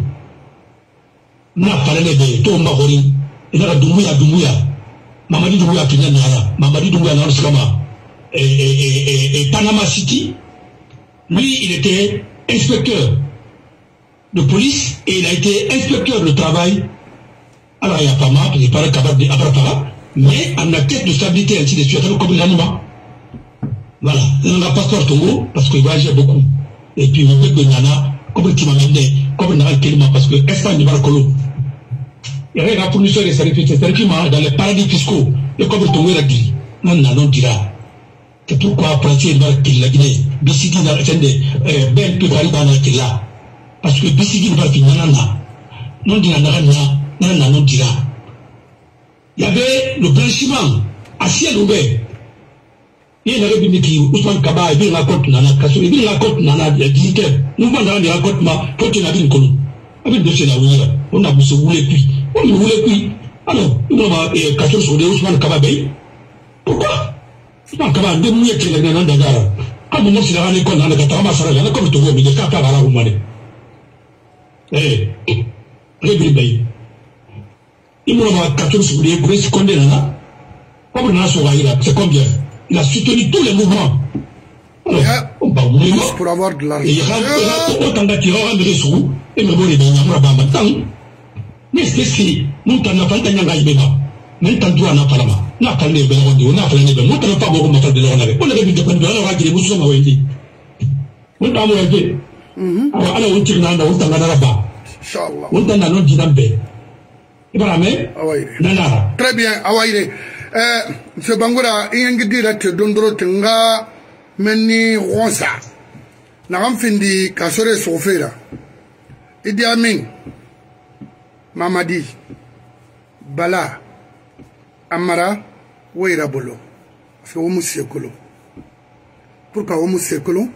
na pala le be to mahori il a Doumbouya Doumbouya Mamadi Doumbouya Kenya Nara Mamadi Doumbouya Nara Skama et, et, et, et Panama City lui il était inspecteur de police et il a été inspecteur de travail alors il y a pas mal il paraît capable de Abrapara mais en la quête de stabilité ainsi de suite comme l'anima voilà il n'a pas passeport Tongo parce qu'il voyageait beaucoup et puis il veut que Nana comme tu m'as amené comme Nana Kelima parce que Espagne de Barcolo il y avait la fourniture des services, c'est-à-dire dans les paradis fiscaux, et comme le dit, non, non, non, dira. C'est pourquoi après, il va qu'il l'a Guinée, Bissigi n'a pas fait ben plus varié dans la là. Parce que Bissigi va finir, non, non, non, dira, non, non, non, non, dira. Il y avait le blanchiment à ciel ouvert. Il y avait une qui, Ousmane Kaba, il y a une côte, nana, Kassou, il y a une côte, nana, dignitaire. Nous, on a une côte, ma, faut qu'il y ait une colonne. Avec deux dossiers là, on a besoin de vous les puis. On ne voulait plus. Alors, on va quatre sur des Ousmane Kababé. Pourquoi Ousmane Kababé, deux mouillés qui l'ont dans Dakar. Comme on s'est rendu compte dans le Qatar, Massara, comme tu vois, mais des Qatar à la Roumanie. Eh, Rébribaï. Il m'a quatre sur des Brés condamnés là. Comme on a sur Aïra, c'est combien il a soutenu tous les mouvements. Alors, yeah. on va mourir. Pour avoir de l'argent. Et il y a autant de qui aura des sous, et me voler dans la bamba tant. Mais c'est ce qui, nous t'en a pas tant d'engagé bébé. Mais tant toi n'a pas là-bas. N'a pas les bénévoles, on n'a pas les bénévoles, on n'a pas beaucoup de bénévoles. On a vu des bénévoles, on a dit, vous sommes à Wendy. On a dit, alors, on tire dans la route à la bas. Inch'Allah. On a non dit d'ambé. Et voilà, mais, très bien, Awaïre. Monsieur Bangoura, il y a un dire que Dondro Tenga, Meni Ronsa. N'avons fini qu'à se réchauffer là. Idi Amin, Mamadi, Bala, Amara, Ouira Bolo. C'est au Monsieur Kolo. Pourquoi au Monsieur Kolo?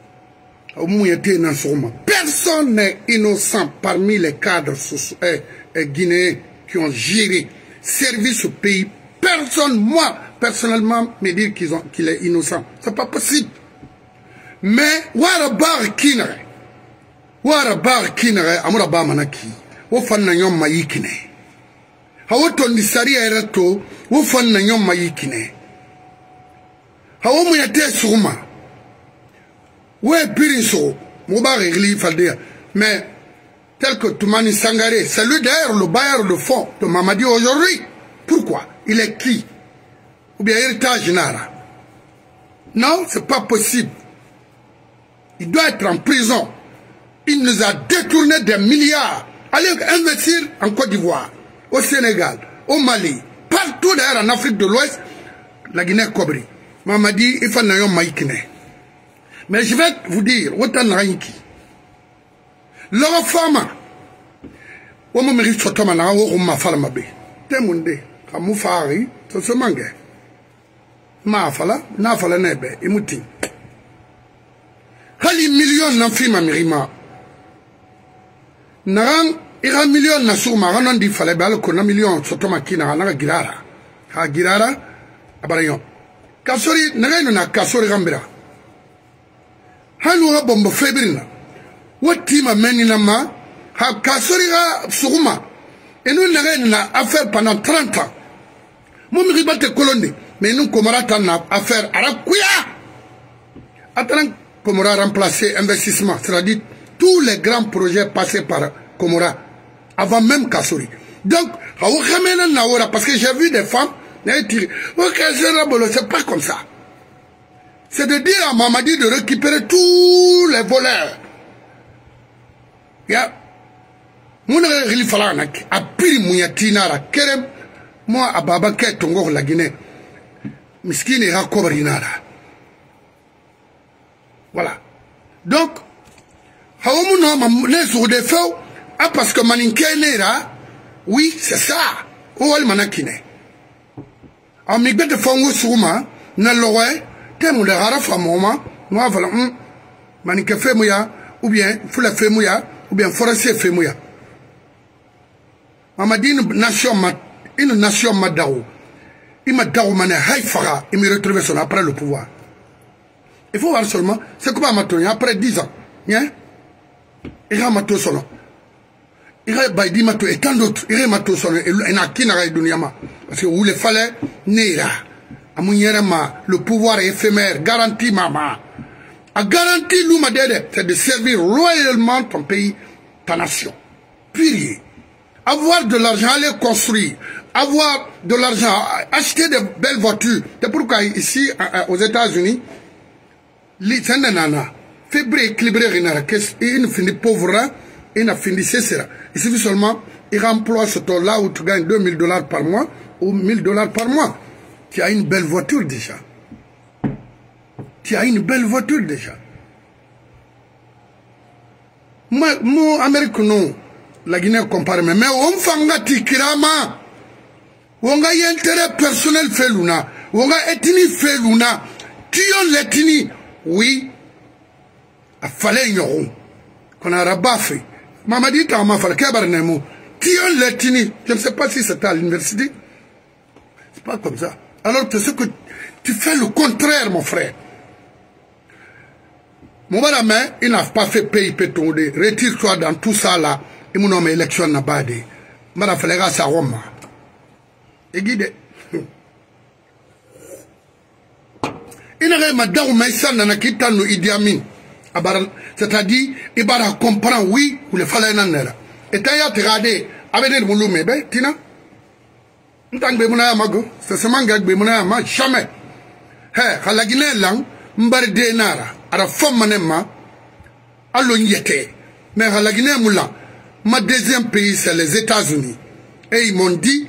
Personne n'est innocent parmi les cadres euh, euh, guinéens qui ont géré, servi ce pays. Personne, moi, personnellement, me dire qu'ils ont, qu'il est innocent. C'est pas possible. Mais, Warabar Kinere, Warabar Kinere, Amuraba Manaki, Ofanayom Mayikine. Hawoton Nisari Ereto, Ofanayom Mayikine. Hawomuyate Souma. Ouais, Piriso, Moubarak Falder. Mais, tel que Toumani Sangaré, c'est lui d'ailleurs le bailleur de fonds de Mamadi aujourd'hui. Pourquoi? Il est qui? Ou bien héritage Nara? Non, c'est pas possible. Il doit être en prison. Il nous a détourné des milliards. Allez investir en Côte d'Ivoire, au Sénégal, au Mali, partout d'ailleurs en Afrique de l'Ouest, la Guinée-Cobri. Mamadi, il faut n'ayons maïkine. Mais je vais vous dire, autant n'ayiki. Leur femme, on me mérite sur toi, on m'a fait ma bé. Témoundé, comme vous fari, c'est ce mangue. Ma fala, n'a fala nebe, et mouti. Hali million n'en fit ma mirima. Naran, ira million n'a sur ma ranon di fale bal qu'on a million sur toi, qui n'a pas girara. Ha girara, abarayon. Kassori, n'a n'a kassori rambira. Hanu ha bombo febrina. Wati ma menina ma ha kasori ha suguma. Et nous n'avons na affaire pendant trente ans. Mon ribate colonie, mais nous comorata na affaire arakuya. Attends, Comora remplacé investissement, c'est-à-dire tous les grands projets passés par Comora avant même Kassori. Donc, parce que j'ai vu des femmes, c'est pas comme ça. C'est de dire à Mamadi de récupérer tous les voleurs. Ya, mon rili falanak, a piri mouyatina la kerem, moi à Babake Tongo la Guinée, miskine ha kobarinara. Voilà. Donc, haomuno ne sur des feux, ah parce que maninke nera, oui c'est ça, ou al manakine. En migbe de fongo souma, na lowe. Temo de harafa moma, moi voilà, hum, manike femouya, ou bien fula femouya, ou bien forestier femouya. Mamadi une nation une nation madao. Il m'a dao mané haïfara, il me retrouve son après le pouvoir. Il faut voir seulement, c'est comment Maton, après dix ans, hein? Il a Mato solo. Il a Baidi Mato et tant d'autres, il a Mato solo, et il n'a qu'une raille d'Uniama. Parce que où il fallait, Nera. Le pouvoir est éphémère, garantie maman. A garanti l'oumadede, c'est de servir royalement ton pays, ta nation. Puis, avoir de l'argent, aller construire, avoir de l'argent, acheter de belles voitures. C'est pourquoi ici, aux États-Unis, c'est un nana, fébrier, équilibré, il ne finit pauvre, il ne finit cessera. Il suffit seulement, il remploie ce temps-là où tu gagnes deux mille dollars par mois ou mille dollars par mois. Tu as une belle voiture déjà. Tu as une belle voiture déjà. Moi, moi, Amérique, non. La Guinée compare, mais on fanga tikirama. On a intérêt personnel fait luna. On a ethnie fait luna. Tu as l'ethnie. Oui. A fallait ignorer. Qu'on a rabaffé. Maman dit, t'as ma fallait qu'à nemo. Tu as l'ethnie. Je ne sais pas si c'était à l'université. C'est pas comme ça. Alors que ce que tu fais le contraire, mon frère. Mon madame, il n'a pas fait pays pétondé. Retire-toi dans tout ça là. Et mon homme élection n'a pas dit. Madame Féléga, ça Roma. Et guide. Ina ma daou maïsa nana kita no Idi Amin. C'est-à-dire, il va comprendre oui ou le fallait nanera. Et t'as te regarder avec des moulous mebe, tina. N'tang be muna mago, c'est seulement gag be muna ma jamais. He, la Guinée lang, m'bar de nara, à la femme manema, à l'onyete. Mais à la Guinée moula, ma deuxième pays c'est les États-Unis. Et ils m'ont dit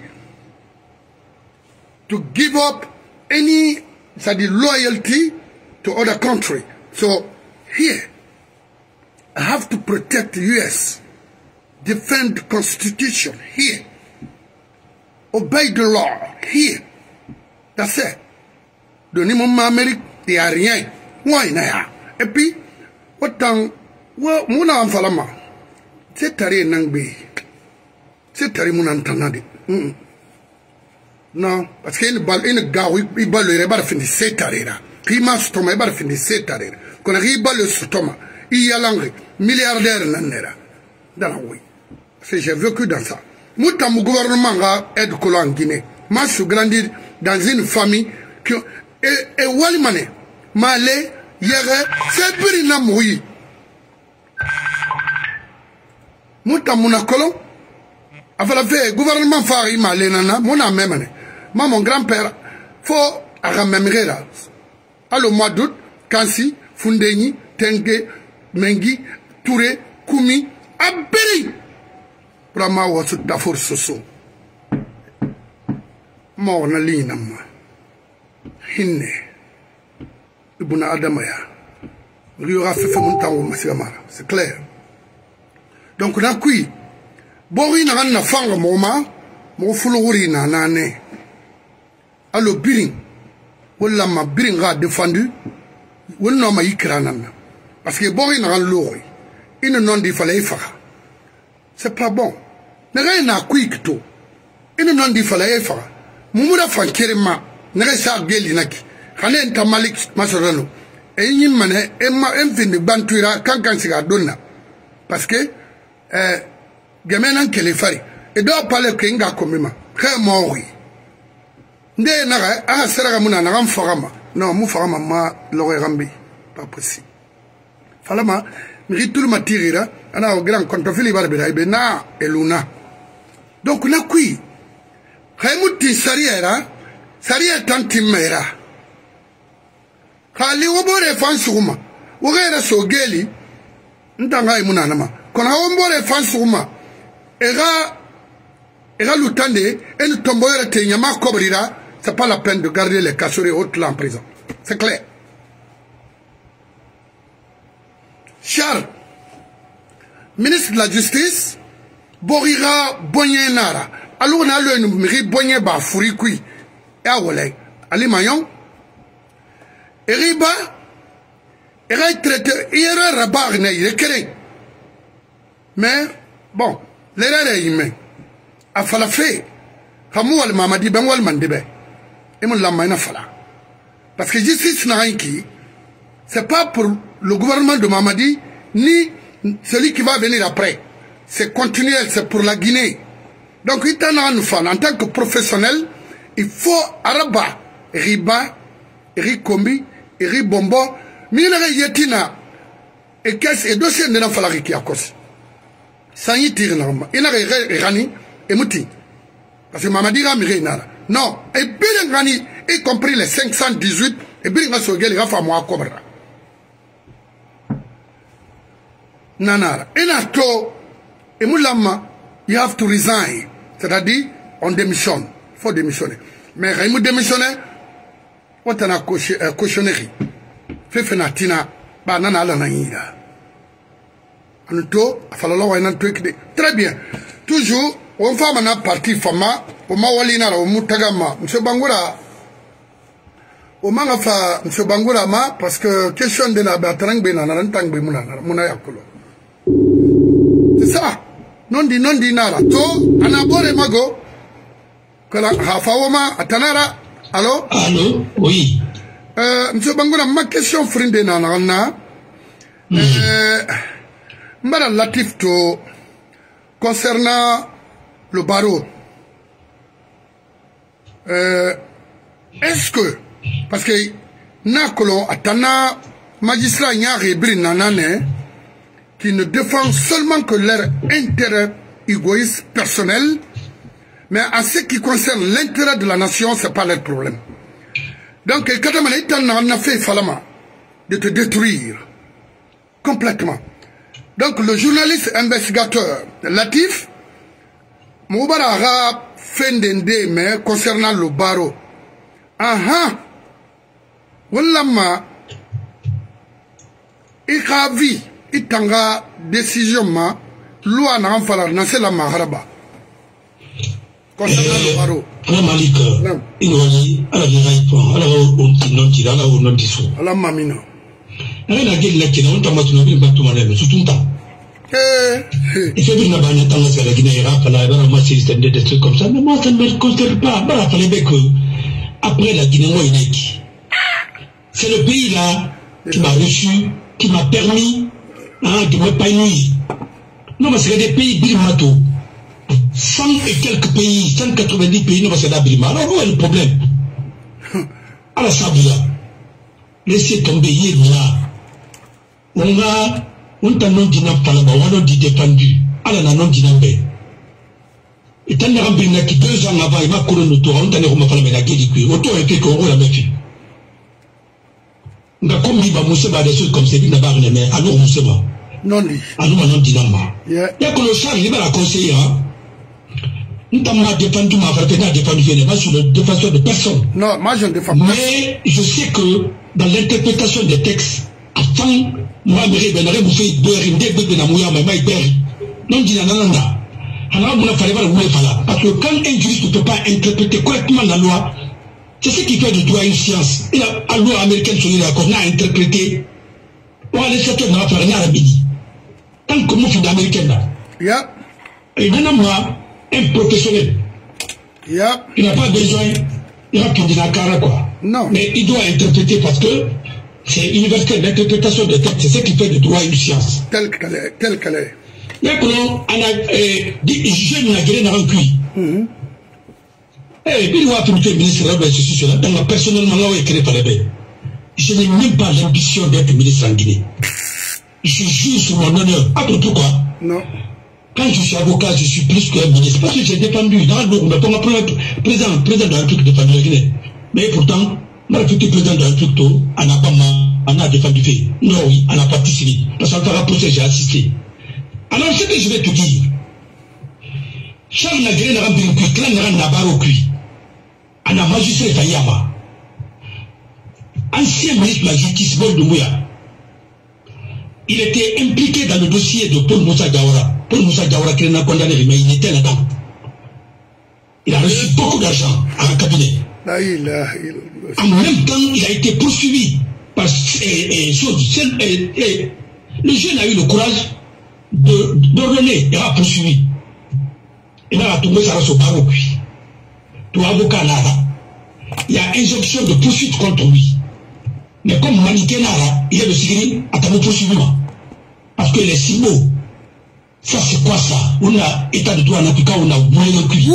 to give up any, c'est-à-dire loyalty to other country. So here, I have to protect the U S, defend the Constitution here, obey the law here. That's it. Donnez mon Amérique, il n'y a rien. Moi, il n'y a rien. Et puis, autant, mon enfant, c'est taré nangbe. C'est taré mon entendade. Non, parce qu'il y a une balle, une gare, il balle le rebar fin de c'est taré là. Qui m'a stomac, il balle fin de c'est taré. Qu'on a ri balle le stomac. Il y a l'anglais, milliardaire nanera. Dans la oui. C'est j'ai vécu dans ça. Mouta mon gouvernement a aide colon en Guinée. Moi, je suis grandi dans une famille qui et et Walimane, Malé, Yere, c'est Brina Moui. Mouta mon colon. Avant la fait gouvernement Fari Malé nana, mon amène. Moi, mon grand-père, faut à ramémrer là. Alors, mois d'août, Kansi, Fundeni, Tengue, Mengi, Touré, Koumi, Aberi. Brahma was da force so. Mo na lina ma. Hinne. Ibuna Adamaya. Riora fait fait mon temps c'est clair. Donc na kui. Bori na na fanga moma, mo fuluri na nane. Allo biring. Wala ma biring a défendu. Wala ma ikra nana. Parce que Bori n'a l'eau. Il ne n'en dit fallait faire. C'est pas bon. N'a rien à quick tout. Il ne n'en dit fallait faire. Moumoura Fankerema, n'a rien à Gelinaki. Hanen Tamalik Masorano. Et il m'a dit, Emma Enfin de Bantuira, Kankan Sigadona. Parce que, euh, Gamenan Kelefari. Et doit parler Kinga Komima. Très mort. Nde Nara, ah, Seragamuna, Naram Forama. Non, Moufarama, ma, Lore Rambi. Pas possible. Falama, mi tout le matirira, ana au grand contrefili barbera, ibe na eluna. Donc, na qui, Raimuti Sariera, Saria Tantimera. Kali Wobore Fansuma, Wogera Sogeli, Ntanga Munanama, Kona Wombore Fansuma, Era, Era Lutande, et le tomboyera Tenyama Kobrira, c'est pas la peine de garder les casseries hautes là en prison. C'est clair. Charles, ministre de la Justice, Borira Bonyenara. Alors on a le numéro Bonye ba Furikui. Et à Wolay, Ali Mayon, Eriba, Era traité, Era Rabar ne yekere. Mais, bon, l'erreur est humaine. A falafé, Hamou al Mamadi Benwal Mandebe. Et mon lamaina fala. Parce que justice n'a rien qui, c'est pas pour le gouvernement de Mamadi, ni celui qui va venir après. C'est continuel, c'est pour la Guinée. Donc, il en tant que professionnel, il faut Araba, Riba, Rikombi, Ribombo, Minere Yetina, et qu'est-ce et dossier de l'enfant qui a cause. Sans y tirer normalement. Il n'a rien Rani et Mouti. Parce que Mamadi Ramire Nara. Non, et bien Rani, y compris les cinq cent dix-huit, et bien Rasogel, il va faire moi Cobra. Nanara. Et Nato, et Moulama, you have to resign. C'est-à-dire, on démissionne. Il faut démissionner. Mais Raymond démissionner, on a cautionnerie. Fait fenatina, bah nana la naïda. Anuto, a fallu la très bien. Toujours, on va maintenant partir fama, au mawalina, au mutagama. Monsieur Bangoura, au mangafa, Monsieur Bangoura ma, parce que question de la batrang benana, n'entang bemuna, munayakolo. C'est ça. Non dit non dit nara. To, anabore mago. Que la hafawoma, atanara. Allô? Allô? Oui. Euh, Monsieur Bangoura, ma question frinde nana, na. Euh, Madame Latif to, concernant le barreau. Euh, est-ce que, parce que Nakolo atana magistrat Nyari Nanane qui ne défend seulement que leur intérêt égoïste personnel, mais en ce qui concerne l'intérêt de la nation, ce n'est pas leur problème. Donc, il a fait Falama de te détruire complètement. Donc, le journaliste investigateur Latif, Moubaraga Fendende, mais concernant le barreau, aha, Wallama, il a vu, il a décision, ma, loi n'a pas fallu, n'a la maharaba. Concernant le barreau. Ala Malika, il a dit, ala Raïpa, ala Ontinonti, ala Onontiso. Ala Mamino. Ala la gueule là qui n'a pas de mal, pas de mal, tout le temps. Il fait bien la banane dans la Guinée, la Guinée, des trucs comme ça, mais moi ça ne me concerne pas. Bah, fallait bien que, après la Guinée, moi, il est. C'est le pays là qui m'a reçu, qui m'a permis hein, de me payer. Non, mais c'est des pays Birmato. cent et quelques pays, cent quatre-vingt-dix pays, non, c'est d'Abrima. Alors, où est le problème? À la Sabia, laissez tomber hier là. On a, on t'a non dit n'a pas là-bas, on a dit défendu. Alors, on a non dit n'a pas. Et tant que qui deux ans avant, il m'a couru le tour, on t'a dit qu'on m'a fait la guerre du cuir. Autant était qu'on roule la même fille. On a comme il va mousser des choses comme c'est dit d'abord, mais alors mousser va. Non, lui. Alors, on a dit n'a pas. Il y a que le char, il va la conseiller, hein. Nous t'avons défendu ma frère, n'a défendu, pas sur le défenseur de personne. Non, moi je ne défends pas. Mais je sais que dans l'interprétation des textes, avant, moi, je vais vous faire deux rindes, deux namouya, mais moi, je non, dis nanana. Alors, on a fallu voir le parce que quand un juriste ne peut pas interpréter correctement la loi, c'est ce qui fait du droit une science. Et la loi américaine sur la qu'on a interprété, on a laissé tout dans la farine à la midi. Tant que moi, je suis américain là. Yeah. Et maintenant, moi, un professionnel. Yeah. Il n'a pas besoin, il n'a plus de quoi. Non. Mais il doit interpréter parce que c'est universel, l'interprétation des textes, c'est ce qui fait du droit une science. Tel qu'elle est, tel qu'elle est. Maintenant, on a dit, je n'ai rien à recueillir. Eh, il doit faire le ministre de la Justice, donc personnellement, là où il est créé par les bêtes. Je n'ai même pas l'ambition d'être ministre en Guinée. Je jure sur mon honneur. Après tout quoi? Non. Quand je suis avocat, je suis plus qu'un ministre. Parce que j'ai défendu dans le gouvernement, pour ma président, président de la République défendu la Guinée. Mais pourtant, ma République président de la République, on n'a pas on a défendu fait. Non, oui, on a participé. Parce qu'on fera procès, j'ai assisté. Alors, ce que je vais te dire, Charles Nagré n'a pas bien cuit, Clan n'a pas cuit. On a magistrat Fayama. Ancien ministre de la Justice, Paul Doumbouya. Il était impliqué dans le dossier de Paul Moussa Diawara. Paul Moussa Diawara qui l'a condamné, mais il était là-dedans. Il a reçu beaucoup d'argent à un cabinet. Là, il a, il... En même temps, il a été poursuivi par et, et, et, et, le jeune a eu le courage d'ordonner et a poursuivi. Il a tombé ça au barreau. Tout avocat là, il y a injonction de poursuite contre lui. Mais comme Maniké Nara, il y a le signé à ta poursuivant. Parce que les six mots, ça c'est quoi ça? On a état de droit en appliquant, on a oublié le cul.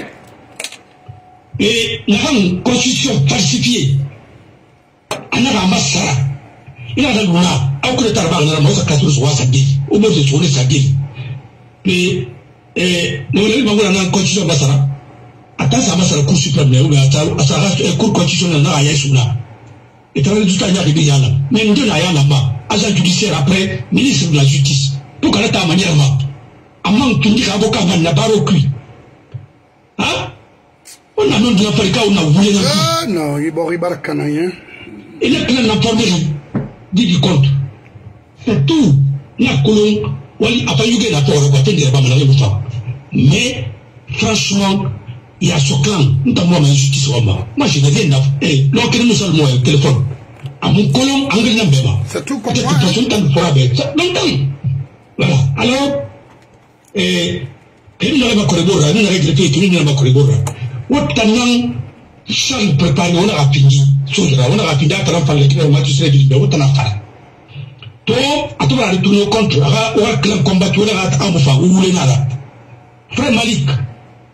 Et la constitution falsifiée, on a ramassé ça. Il a dit, on a, au côté de Tarbar, on a ramassé quatre fois sa gueule. Au moins, c'est sur sa gueule. Et, et, nous avons une constitution Bassara. Attends, ça va sur la Cour suprême, mais on a la Cour constitutionnelle, on a rien sur là. Et tu as dit tout à l'heure, mais nous avons rien là-bas. Agent judiciaire après, ministre de la Justice. Pour qu'on ait ta manière là. À moins que tu dis avocat, on n'a pas recul. Hein? On a même de l'Afrique, on a oublié le coup. Ah non, il va y canaïen. Il est plein d'informations. Dit du compte. C'est tout. La colonne, oui, après, il y a la mais, franchement, il y a ce clan, notamment la justice. Moi, je n'ai rien à faire. L'on nous sommes au téléphone. À mon colon, en gagnant bébé. C'est tout comme moi. C'est tout comme moi. Longtemps. Voilà. Alors, et, il n'y a pas de corridor, il n'y a pas de corridor, il n'y a pas de corridor. Autant, Charles prépare, on a fini. On a fini, on a fini, on a fini, on a fini. To, à tout le retourner au contre, on a clan combattu, on a enfin, où voulez nada. Frère Malik,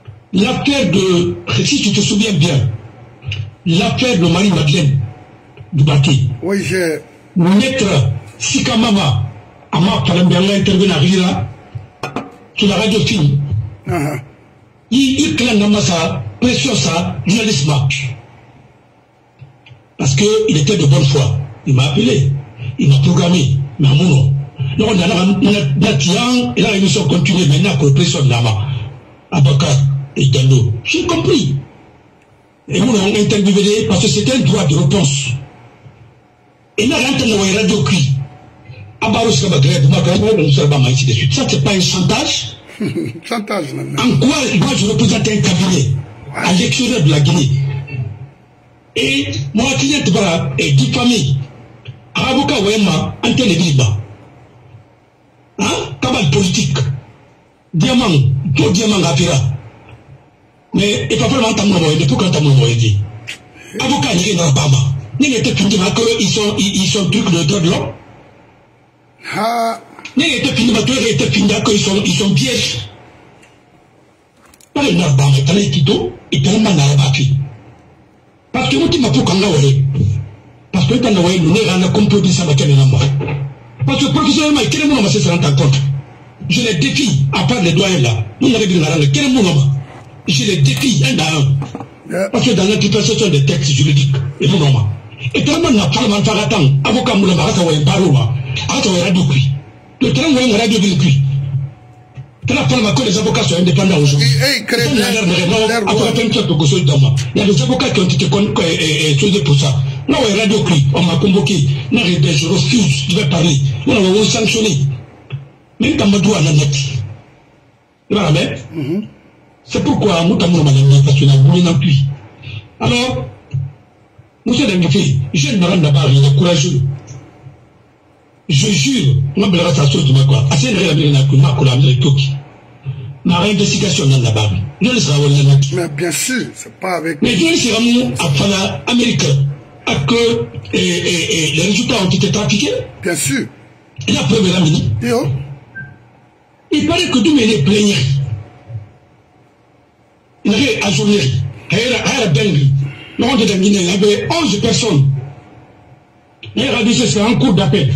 l'affaire de, si tu te souviens bien, l'affaire de Marie-Madeleine, du Baki. Oui, j'ai. Maître Sikamama, Ama Palambanga intervient à Rira, sur la radio film. Uh-huh. Il clame sa pression, ça, journalisme. Parce qu'il était de bonne foi. Il m'a appelé, il m'a programmé, mais à mon nom. Donc on a tian, et là l'émission continue maintenant pour pression de Nama, Abakar et Dando. J'ai compris. Et nous avons interviewé parce que c'était un droit de réponse. Et là, on a un radio cri. Abaros Kabagreb, ainsi de suite. Ça, c'est pas un chantage. Chantage, en quoi moi je représente un cabinet à l'extérieur de la Guinée. Et moi, qui est et diffamé, avocat Wema, Antélébiba. Hein? Cabal politique. Diamant, tout diamant Gafira. Mais, et pas vraiment ta maman, mais pourquoi ta maman dit? Avocat, il y a un Bama. N'y était qu'une ils sont, ils sont trucs de droit de l'homme. Ah. N'y était qu'une mature, ils étaient qu'une ils sont, ils sont pièges. Pas le Narbama, t'as les Tito, et t'as le Manarabapi. Parce que moi, tu m'as pour qu'on l'a oué. Parce que t'en as oué, nous n'avons pas compris ça, mais quel est l'homme. Parce que professionnellement, quel est mon homme, c'est ça, en compte. Je les défie, à part les doigts là. Nous n'avons pas dit, quel est mon homme? Je les défie, un à un. Parce que dans l'interprétation des textes juridiques, et mon homme. Et tellement on a parlement par attendre, avocat Moulama, ça va être paroua, à ça va être radio cuit. Le train va être radio cuit. Quand la parlement que les avocats sont indépendants aujourd'hui. Il y a des avocats qui ont été choisis pour ça. Là où est radio cuit, on m'a convoqué. Là, je refuse, je vais parler. Là, on va sanctionner. Même quand on doit en net. Tu vas la mettre? C'est pourquoi nous avons un parce qu'on a voulu non plus. Alors, monsieur Denguefi, je ne me rends d'abord, il est courageux. Je jure, on me la station de ma quoi. À cette heure, il y a un ma couleur de Toki. Ma réinvestigation dans la barre. Je ne serai pas. Mais bien sûr, c'est pas avec. Mais je ne serai pas à Fana américain. À que les résultats ont été trafiqués. Bien sûr. Et la preuve est la mini. Il paraît que tout le monde est plaigné. Il y a ajourné. Il y a Bengi. Le monde de la Guinée, il y avait onze personnes. Il y a dit que c'est un cours d'appel.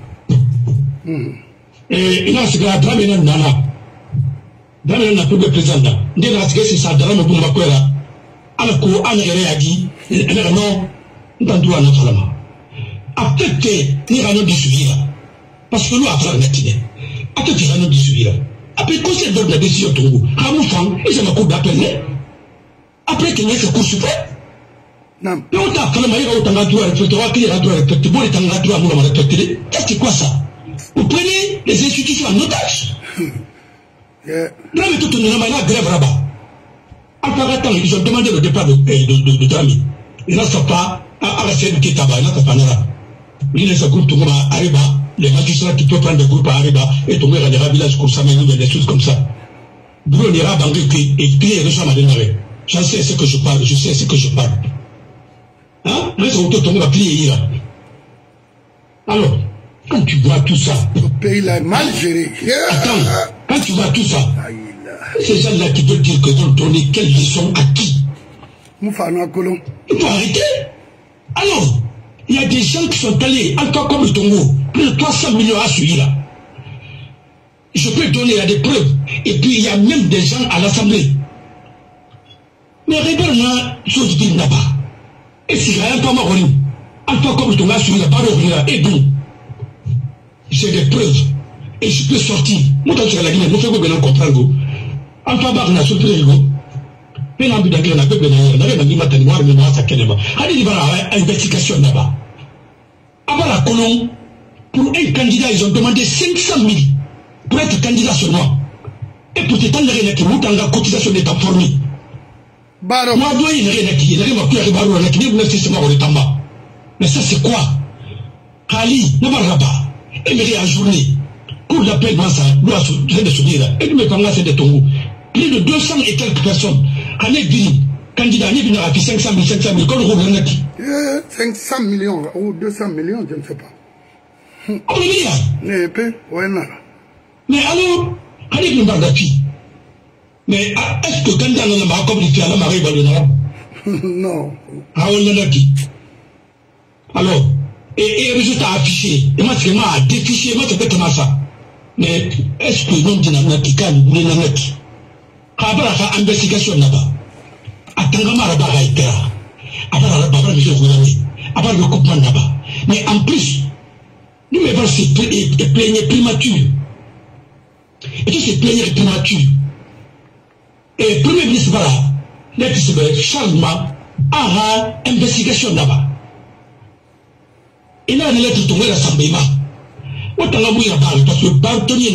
Et il y a ce que la drame est dans la drame est dans la plus de président. Il y a ce que c'est ça, drame est pour ma coeur. À la cour, à la réagi, il y a non, il y a un droit à notre lama. Après que, il y a un autre dissuivre. Parce que nous, après la matinée, après qu'il y a un autre dissuivre. Après, quand c'est de la décision de Togo, à mon fond, ils ont un cours d'appel. Après qu'il y ait ce cours suprême. Non. Mais on t'a fait le maillot, on t'a droit à respecter, on t'a droit à respecter, bon, on t'a droit à respecter. C'est quoi ça? Vous prenez les institutions en otage. Là, mais tout le monde a une grève là-bas. Après, attends, ils ont demandé le départ de Drami. Ils n'ont pas à la scène qui est là-bas, ils n'ont pas là. Ils ne se groupent tout le monde à Ariba, les magistrats qui peuvent prendre des groupes à Ariba et tomber dans les villages comme ça, mais nous, des choses comme ça. D'où on ira dans le qui et qui est reçu à démarrer. Je sais ce que je parle, je sais ce que je parle. Hein? Là, c'est autour de ton plié là. Alors, quand tu vois tout ça. Le pays l'a mal géré. Attends, quand tu vois tout ça, ces gens-là qui veulent dire que dans le tournée, quelles leçons à qui? Moufano Colon. Il faut arrêter. Alors, il y a des gens qui sont allés, encore comme le Tongo, plus de trois cents millions à suivre là. Je peux donner à des preuves. Et puis, il y a même des gens à l'Assemblée. Mais regarde-moi, chose qui n'a pas. Et si rien pas mort, encore comme le Tongo a suivi la barre là, et bon. J'ai des preuves. Et je peux sortir. Moi, quand tu as la Guinée, je fais que je comprendre. En tout cas, je suis surpris. Mais l'ambi d'agir n'a pas besoin de dire que noir, mais moi, ça qu'elle est là. Allez, il va y avoir une investigation là-bas. Avant la colonne, pour un candidat, ils ont demandé cinq cent mille pour être candidat seulement. Et pour te tendre les gens qui la cotisation d'État formée. Moi, je dois y aller, il y a des gens qui arrivent à la Guinée, vous n'êtes pas au Tamba. Mais ça, c'est quoi? Ali, ne va pas. Et me réajourner. Pour l'appel, moi, ça, doit se souvenir. Et nous, me parlons, c'est de Tongo. Plus de deux cents et quelques personnes. Année Guinée, candidat, année Guinée a fait cinq cent mille, cinq cent mille, comme le groupe de cinq cents millions, ou deux cents millions, je ne sais pas. Oh, mais il y a. Mais, peu, ouais, non. Mais alors, année Guinée va d'appuyer. Mais est-ce que candidat n'a pas comme il fait à la marée, bah, le nom? Non. Ah, on l'a dit. Alors, et, et résultat affiché, et moi, c'est moi, défiché, moi, c'est peut-être ça. Mais, est-ce que nous, disons, qui quand nous voulons mettre, quand on a fait investigation là-bas, attendons à la barre à Ipera, avant la barre à Michel Gourani, avant le coupement là-bas. Mais en plus, nous, mais voilà, c'est plaigner primature. Et tout c'est plaigner primature. Et le premier ministre, voilà, le changement, a une investigation là-bas. Il a une lettre tombée à l'Assemblée. Parce que Bartoni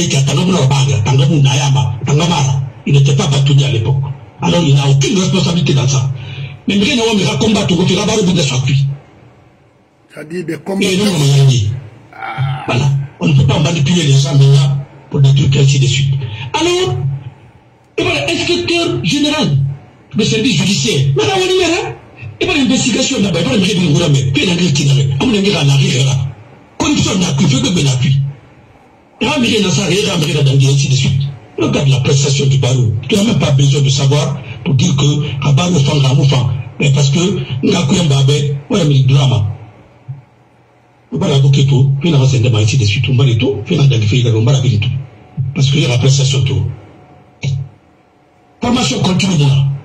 il n'était pas battu à l'époque. Alors il n'a aucune responsabilité dans ça. Mais rien n'a pas combattu, il a barré de sa cuisse. C'est-à-dire des combats. Voilà. On ne peut pas manipuler les gens maintenant pour des trucs ainsi de suite. Alors, et voilà, inspecteur général du service judiciaire. Mais là, on y est. Et voilà, l'investigation là-bas, il va me dire que vous avez fait un qui n'avait pas de l'arrière. Condition n'a pu, fait que ben a pu. Et là, il y a ça, il y a un ainsi de suite. Regarde la prestation du barreau. Tu n'as même pas besoin de savoir pour dire que Rabarou fan, Ramou fan. Mais parce que, nous avons un babé, on a mis le drama. On va l'avoquer tout, puis on va s'en demander ainsi de suite. On va les tout, puis on va l'avoquer tout. On va l'avoquer tout. Parce qu'il y a la prestation tout. Formation continue de là.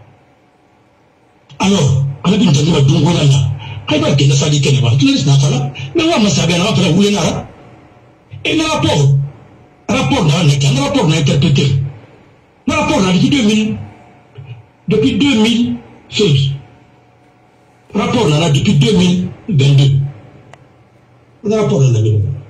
Alors, on a vu une dernière de Dongona là. Quand il va gagner ça, il va tout le monde là. Mais on va savoir un rapport où il y a. Et le rapport, rapport dans le rapport n'a interprété. Le rapport depuis deux mille, depuis deux mille seize. Rapport là depuis deux mille vingt-deux. Le rapport là.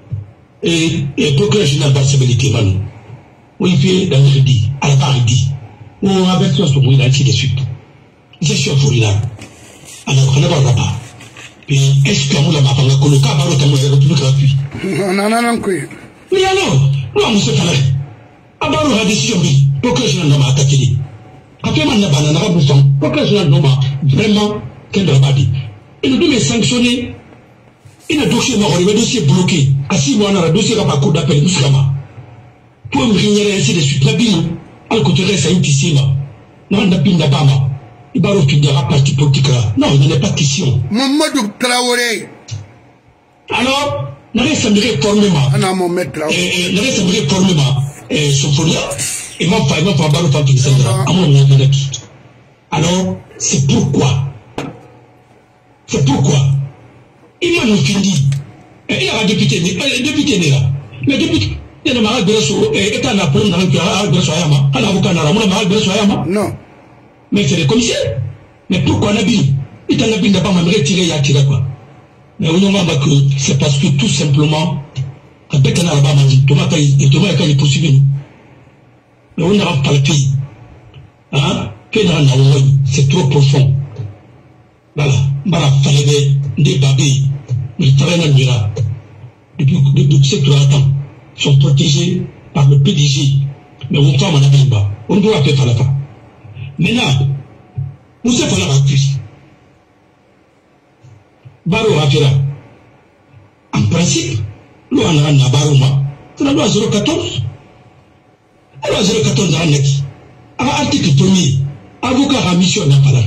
Et le procureur général Barcelone Manu. Où il fait dans le dit, à la barre dit. Où on a besoin de mouiller ainsi de suite. C'est sûr pour là. Alors, on a pas là-bas. Puis, est-ce que nous avons pas le cas par le plus gratuit? Non, non, non, non, oui. Mais alors, nous avons ce palais. Abarou a décidé, pourquoi je n'en ai pas attaqué? Quand on a banana à bouffon, pourquoi je n'en ai pas vraiment qu'elle doit pas dire? Et nous devons sanctionner. Il y a un dossier mort, le dossier bloqué. À six mois, on a un dossier qui n'a pas cours d'appel, nous sommes. Pour me réunir ainsi de suite, la bille, à le côté de ça, il y a non, on n'a pas de il va refuser la partie politique là. Non, il n'y a pas de question. Mamadou Traoré. Alors, nous avons réformement. On a mon maître là. Nous avons réformement. Et Soforia, et mon frère, mon frère, mon frère, mon frère, alors, c'est pourquoi. C'est pourquoi. Il m'a nous fini. Il y a un député, un député là. Le député, il y a un malade de l'eau, et il y a un appel dans le un avocat dans le malade de l'eau. Non. Mais c'est le commissaire. Mais pourquoi Nabil? Il a Nabil n'a pas même retiré, il a tiré quoi. Mais on voit que c'est parce que tout simplement, avec un arabe, on dit, Thomas, il est poursuivi. Mais on n'a pas le pays. Hein? C'est trop profond. Voilà. Voilà, fallait des babés, des travailleurs là, depuis sept ou huit ans, sont protégés par le P D G. Mais on tombe en Abimba. bas. On doit faire la fin. Maintenant, vous savez la rapide. Baro Rafira. En principe, nous en avons Barouma. C'est la loi zéro quatorze. La loi zéro quatorze dans l'annexe. Alors, article premier, avocat à mission n'a pas là.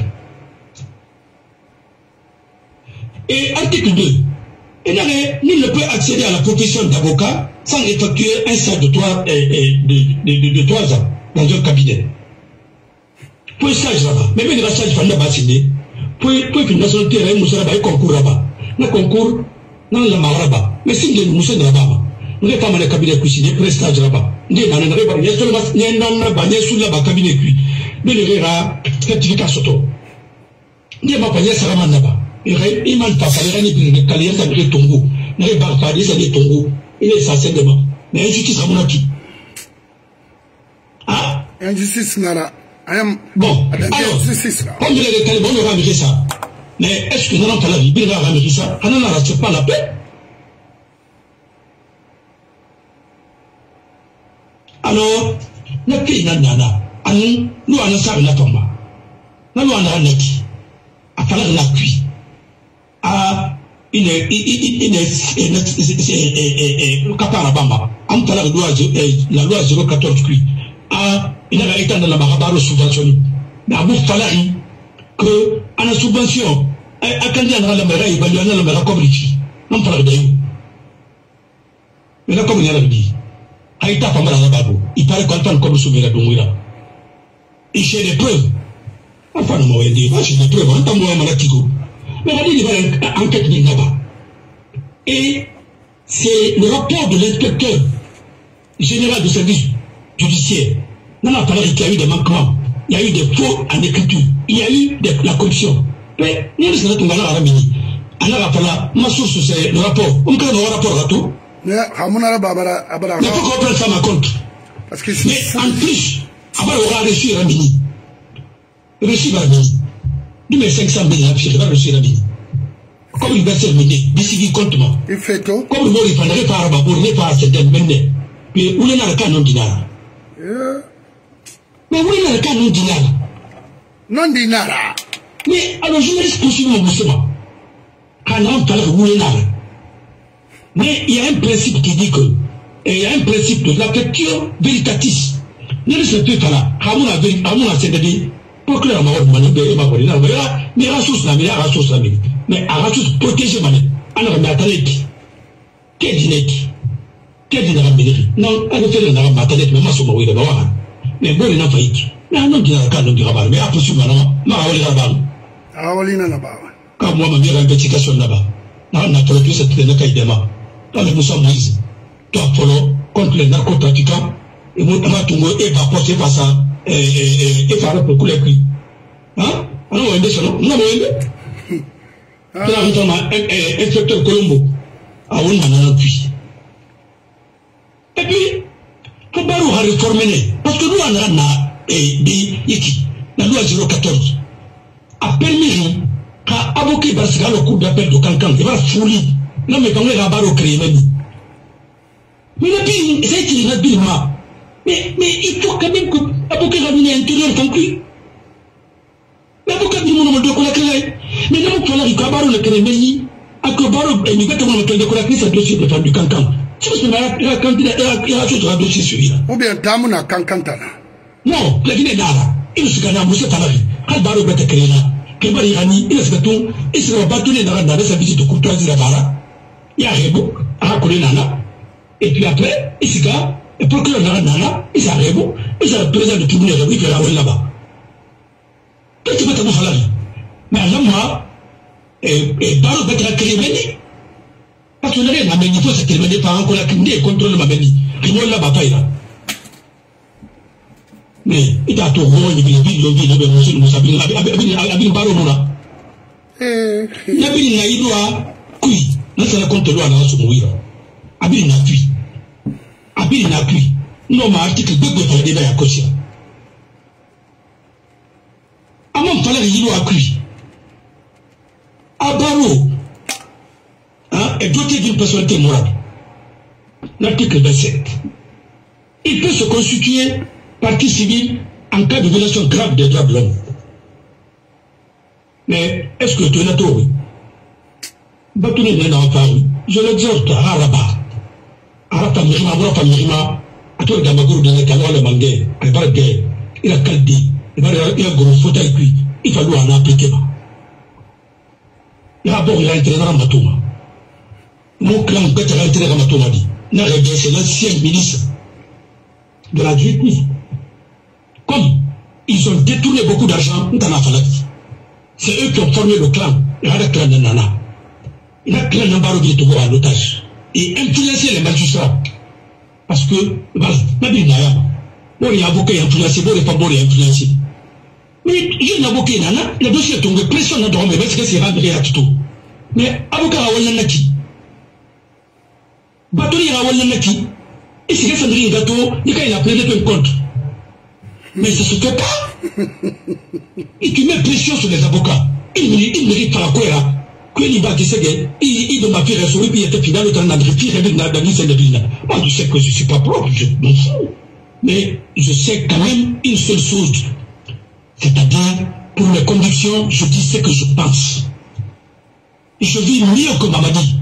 Et article deux, nul ne peut accéder à la profession d'avocat sans effectuer un stage de trois, de, de, de, de trois ans dans un cabinet. Pour un stage là-bas, même il y a un stage qui va signer, pour une nationalité, il y a un concours là-bas. Le concours, dans la maraba, mais si il y a un mousse là-bas, nous n'avons pas mal de cabinet qui signe pour un stage là-bas. Nous n'avons pas mal de cabinet qui mais il y a un certificat soto. Nous n'avons pas mal de cabinet là-bas. Il m'a pas parlé de Kalia, ça veut dire Tongo. Il n'est pas parlé, ça veut dire Tongo. Il est essentiellement. Mais injustice à mon acquis. Ah? Injustice, Nara. Bon, alors, comme il est décalé, on aura amélioré ça. Mais est-ce que nous n'avons pas la vie, on aura amélioré ça? On n'en reste pas la paix. Alors, nous avons fait une nana. Nous avons ça, nous avons tomba. Nous avons un naki. À faire la cuit. Ah, il est, il est, il est, capable à Bamba. En tout cas, la loi zéro quatorze cuit. Ah, il a été dans la marabaro subventionné. Mais à vous, il fallait que, à la subvention, a candidat na la mera ibalu na la mera kobrichi non parle d'ailleurs mais là comme il y a la vie aïta pas mal à la babo il paraît qu'on parle comme soumis la dongouira et j'ai des preuves enfin non moi dit j'ai des preuves en tant moi malatigo mais on dit il va enquête ni là-bas et c'est le rapport de l'inspecteur général de service judiciaire non non parlé qu'il y a eu des manquements il y a eu des faux en écriture il y a eu de la corruption mais nous ne sommes pas là à la mini alors là ma source c'est le rapport on crée le rapport à tout mais Hamuna Babara Abara mais pourquoi on prend ça ma compte parce que mais en plus après on aura reçu la mini reçu la mini du mais cinq cents mille je vais reçu la mini comme il va se mini d'ici compte moi il fait tout comme le il fallait pas arabe pour ne pas se démener puis où est la canon dinara mais où est la canon dinara non dinara mais alors journaliste poursuit mon mouvement quand on parle de où est la mais il y a un principe qui dit que et il y a un principe de la lecture véritatis ne le sais pas là Hamuna Hamuna c'est dit pour que la mort manube et ma bonne mais là mais la source la meilleure source la meilleure mais à la source protéger mané alors mais attendez qu'est dineki qu'est dinara meilleure non elle fait la maternité mais ma somme oui d'abord mais bon il n'a pas été mais non dinara quand on dira mais après sur ma ma oli là-bas ah oli là-bas quand moi ma mère investigation là-bas non n'a pas pu se traîner kaidema dans le Moussa Moïse toi Polo contre les narcotrafiquants et mon amatungo et va porter par ça et et et faire pour couler puis hein alors on est sur non non on est là on a inspecteur Colombo à on a un puis et puis que Barou a réformé parce que nous on a et des yiki la loi zéro quatorze a permis qu'à avocat Barsiga le coup d'appel de Cancan il va folie non mais quand on a Barou créé même mais la bille c'est qu'il a dit moi mais mais il faut quand même que avocat ramène intérieur conclu l'avocat du monde de la créer mais non il faut la Barou le créer mais à que Barou et nous mettons le de la crise dossier de du Cancan tu sais la candidat il a tout un dossier celui-là ou bien Tamuna Cancantana non la Guinée là il se gagne à Moussa Talari quand Barou va te créer là que Barou Irani il se tout il se va battre dans la sa visite de courtoisie la bara il y a Rebo à coller nana et puis après il se gagne et pour que le nana il s'arrête il s'est président de tribunal il fait la roue là-bas qu'est-ce que tu vas te faire là mais là moi et Barou va te créer parce que là il m'a faut se créer par encore la criminalité contrôle ma béni il là bataille là mais il a tout rond il vit il vit le monsieur nous sabine abin abin Barou mona eh nabi na idwa kui na sala compte loi na so mouira abin na puis abin na puis non ma article deux de débat ya kosia amon fala idwa kui Barou hein est doté d'une personnalité morale l'article vingt-sept il peut se constituer partie civile en cas de violation grave des droits de l'homme. Mais est-ce que tu es là, toi, oui? Je le dis à Rabat. Arata Mirima, Arata Mirima, à toi, Gamagou, de Nekanoa, le Mangé, à la guerre, il a caldi, il a gros fauteuil, puis il fallait en appliquer. D'abord, il a entré dans la Matouma. Mon clan, peut-être, il a entré dans la Matouma, dit. C'est l'ancien ministre de la justice. Comme ils ont détourné beaucoup d'argent, c'est eux qui ont formé le clan. Il y a le clan de Nana. Il y a le clan de Barou qui est en otage. Et influencer les magistrats. Parce que, voilà, Nabi Naya, bon, il y a avocat influencé, bon, il n'y a pas bon, il y a influencé. Mais il y a un avocat Nana, le dossier est tombé, pression n'a dormi, parce que c'est rentré à tout. Mais avocat a oué Nanaki. Batori a oué Nanaki. Et c'est que ça ne rien gâteau, il a plaidé un compte. Mais ça se fait pas. Et tu mets pression sur les avocats. Ils ne méritent pas quoi là. Il va dire que il de ma fille restaurer puis il était final dans la griffe avec la liste de ville. Moi je sais que je suis pas propre, je m'en fous. Mais je sais quand même une seule chose. C'est-à-dire, pour mes convictions, je dis ce que je pense. Et je vis mieux que Mamadi.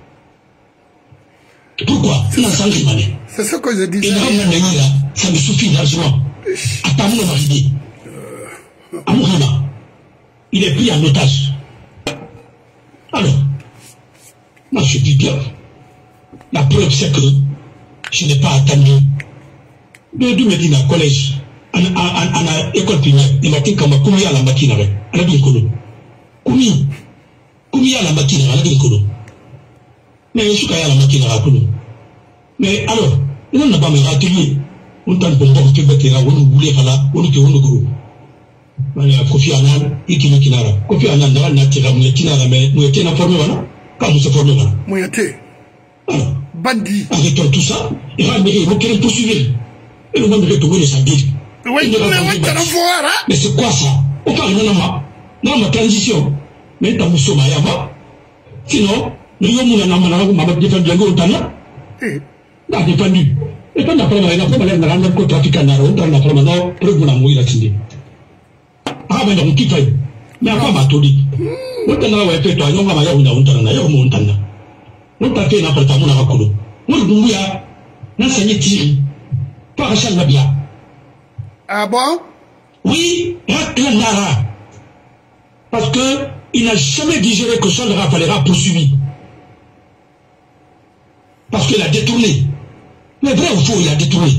Pourquoi? C'est ce que je dis. Et là, ça me suffit largement. Attends, mon mari. Amourima, il est pris en otage. Alors, moi je dis bien, la preuve c'est que je n'ai pas attendu de me dire au collège, à l'école primaire, il m'a dit qu'on m'a commis à la machine, à la Binkolo. Commis, commis à la machine, à la Binkolo. Mais je suis à la machine, à la Binkolo. Mais alors, on n'a pas me raté, on t'a bon pour que tu on voulait faire là, on était au groupe. Il y a Kofi Annan, il qui me kinara. Kofi Annan, n'a tiré à mon kinara, mais nous étions informés, voilà. Quand nous sommes formés, voilà. Moi, j'étais. Bandit. Arrêtons tout ça, et va me requérir poursuivre. Et nous allons retrouver les samedis. Oui, mais c'est quoi ça? On parle de nama. Dans ma transition. Mais dans mon sommeil, sinon, nous avons défendu un gros talent. On a défendu. Et quand on a pris la première fois, on a pris trafic en arrêt, on a pris la première fois, on a mouillé la tindé. Ah, mais on quitte. Mais à quoi m'a tout dit? On a fait toi, on a fait on a on a on a on a fait un appartement à Makolo. On a mouillé, on a saigné tiré. Pas Rachel Nabia. Ah bon? Oui, Raklan Nara. Parce que il n'a jamais digéré que Charles Rapalera poursuivi. Parce qu'il a détourné. Mais vrai ou faux, il a détourné.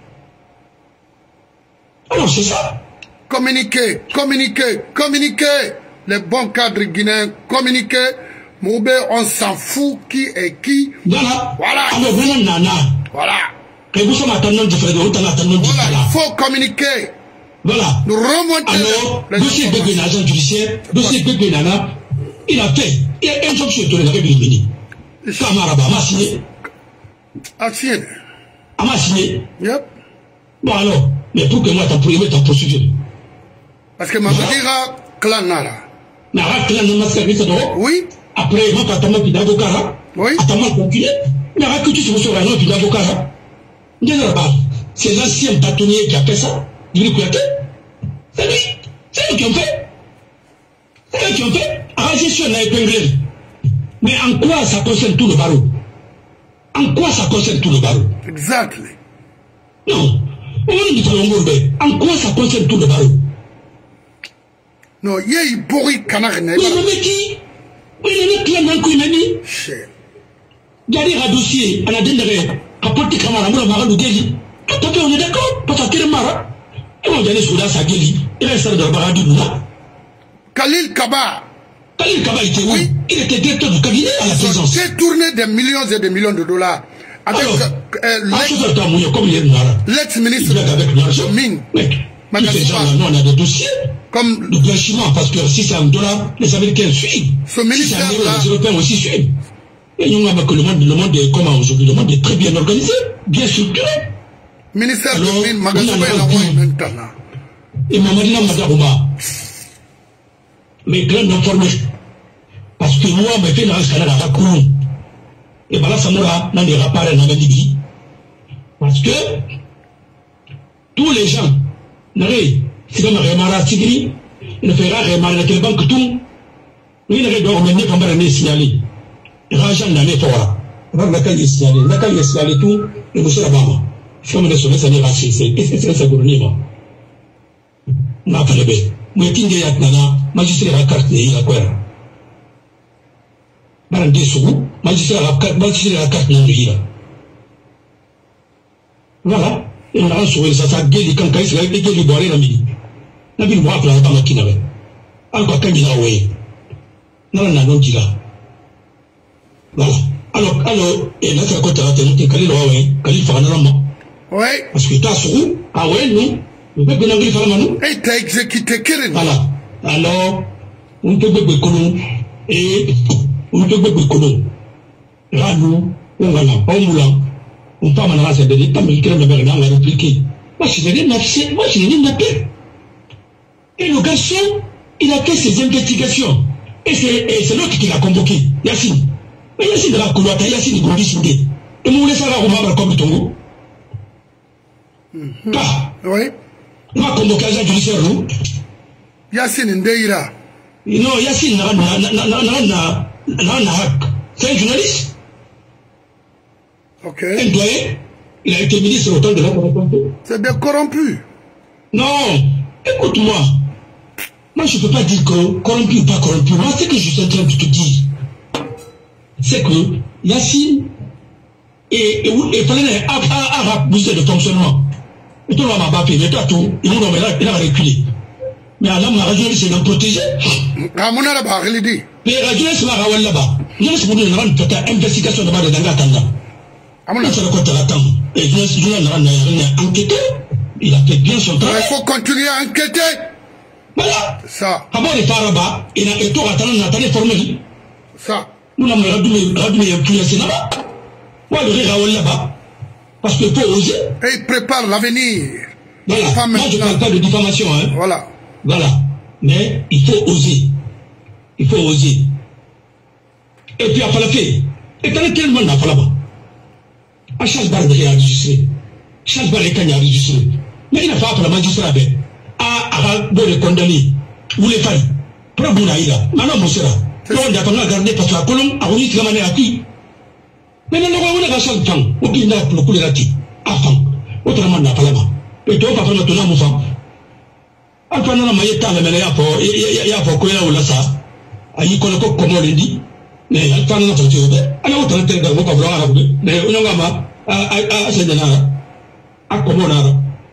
Alors c'est ça. Communiquer, communiquer, communiquer. Les bons cadres guinéens, communiquer. Moubé, on s'en fout qui est qui. Voilà. Voilà. Alors voilà Nana. Voilà. Et vous sommes attendant de faire de haut, attendant de Voilà, il faut communiquer. Voilà. Nous remontons. Alors, dossier de l'agent judiciaire, dossier de Nana, il a fait. Il y a un job sur le République. Kamaraba m'a signé. A signé. A m'a signé. Yep. Bon alors, mais pour que moi t'en pourrais t'en poursuivre. Parce que ma dira clan Nara. Nara clan Nara service de oui. Après, moi, t'as mal d'avocat. Oui. T'as mal conclu. Nara que tu te sur un autre d'avocat. C'est l'ancien bâtonnier qui a fait ça. C'est lui. C'est lui qui a fait. C'est lui qui a fait. La gestion a épinglé. Mais en quoi ça concerne tout le barreau? En quoi ça concerne tout le barreau? Exactly. Non. En quoi ça concerne tout le barreau? Non, il y a eu pourri canard. Mais le mec qui? Oui, le mec qui a un coup, il a dit. Il y a un dossier, on a donné. Apporter Kamara, on a dit. Tout à fait, on est d'accord. Parce que Mara, et on allait sur la Sageli, il reste dans le Baradou. Khalil Kaba. Khalil Kaba était oui. Il était directeur du cabinet à la présence. J'ai tourné des millions et des millions de dollars. Avec l'ex-ministre de Mine. Tous ces gens-là, nous, on a des dossiers. Comme le blanchiment, parce que si c'est un dollar, les Américains suivent. Ce ministère-là. Si c'est un euro, les Européens aussi suivent. Et nous, on a que le monde, le monde est comment aujourd'hui? Le monde est très bien organisé, bien structuré. Ministère de Mine, Magasoba et la maintenant. Et Mamadina Madarouma. Mais grand informé. Parce que moi, je fais la escalade à Rakourou. Et voilà, ça m'aura dans les rapports dans la Libye. Parce que tous les gens, si on a remarqué Tigri, il ne fera remarquer la banque tout. Il ne doit emmener comme un signalé. Rajan n'a pas fort. On a qu'à signaler, on a qu'à signaler tout, et vous serez là-bas. Je suis sur les années racées, c'est ça pour nous. On a fait le bé. Moi, qui est là, magistrat à carte, il a quoi? Baran Dessou, magistrat à carte, magistrat à carte, non, il a. Voilà. Et on a reçu ça, ça gueule quand il s'est dit qu'il boirait la midi. La ville boit la table qui n'avait. Encore quand il a oué. Non, non, non, il a. Voilà. Alors, alors, et là, c'est à côté de la tête, quand il a oué, quand il fera un oui. Parce que tu as sourd, ah ouais, non. On peut bien faire la manou. Et tu as exécuté Kérin. Voilà. Alors, on peut bien colon. Et on peut bien colon. Là, nous, on va là, on moulin. On parle maintenant, c'est de l'État américain de Bernard, on va répliquer. Moi, je n'ai pas moi, je n'ai pas fait. Et le garçon, il a fait ses investigations. Et c'est l'autre qui l'a convoqué, Yassine. Mais Yassine de la Koulouata, Yassine de Gondi Sindé. Et vous voulez savoir où va comme Tongo? Pas. Oui. On va convoquer l'agent judiciaire, nous. Yassine Ndeira. Non, Yassine n'a pas. C'est un journaliste. Ok. Un doyen. Il a été ministre au temps de la corruption. C'est des corrompus. Non. Écoute-moi. Moi, je ne peux pas dire que corrompu ou pas corrompu. Moi, c'est que je suis en train de te dire. c'est que Yassine et et fallait à booster de fonctionnement. Et tout le monde m'a fait, mais toi tout, il a reculé. Mais à la radio, c'est un protégé. Ramona la barre, il dit. Mais la radio, c'est la radio là-bas. Je ne sais pas si on a une investigation de Dangatanga. Amona, c'est le côté latin. Et je ne sais pas si on a enquêté. Il a fait bien son travail. Il faut continuer à enquêter. Voilà. Ça. Avant de faire là-bas, il a été formé. Ça. Nous avons radio influencé là-bas. Moi, le radio là-bas. Parce qu'il faut oser. Et il prépare l'avenir. Voilà. Moi, je ne parle pas de diffamation. Hein. Voilà. Voilà. Mais il faut oser. Il faut oser. Et puis, à Falafé, et quand quel monde a fait là-bas? À chaque barre de réenregistrer. Chaque barre de réenregistrer. Mais il n'a pas fait la magistrat. À à bon les condamnés. Vous les faites. Pour vous là, maintenant, mon sera. On a pas gardé parce que la colonne a réussi à mener à qui? Mais non, on a chaque temps. Au pays, on a pour le coup de la tique. Avant. Autrement, on n'a pas là-bas. Et toi, papa, on a ton âme au fond. Antoine na mayeta na mele yapo yapo ko ya wala sa ayi ko ko ko mo lendi ne Antoine na toti obe ala o tan tan ga mo ka bro ara be ne onyo ma a a se dana a ko mo na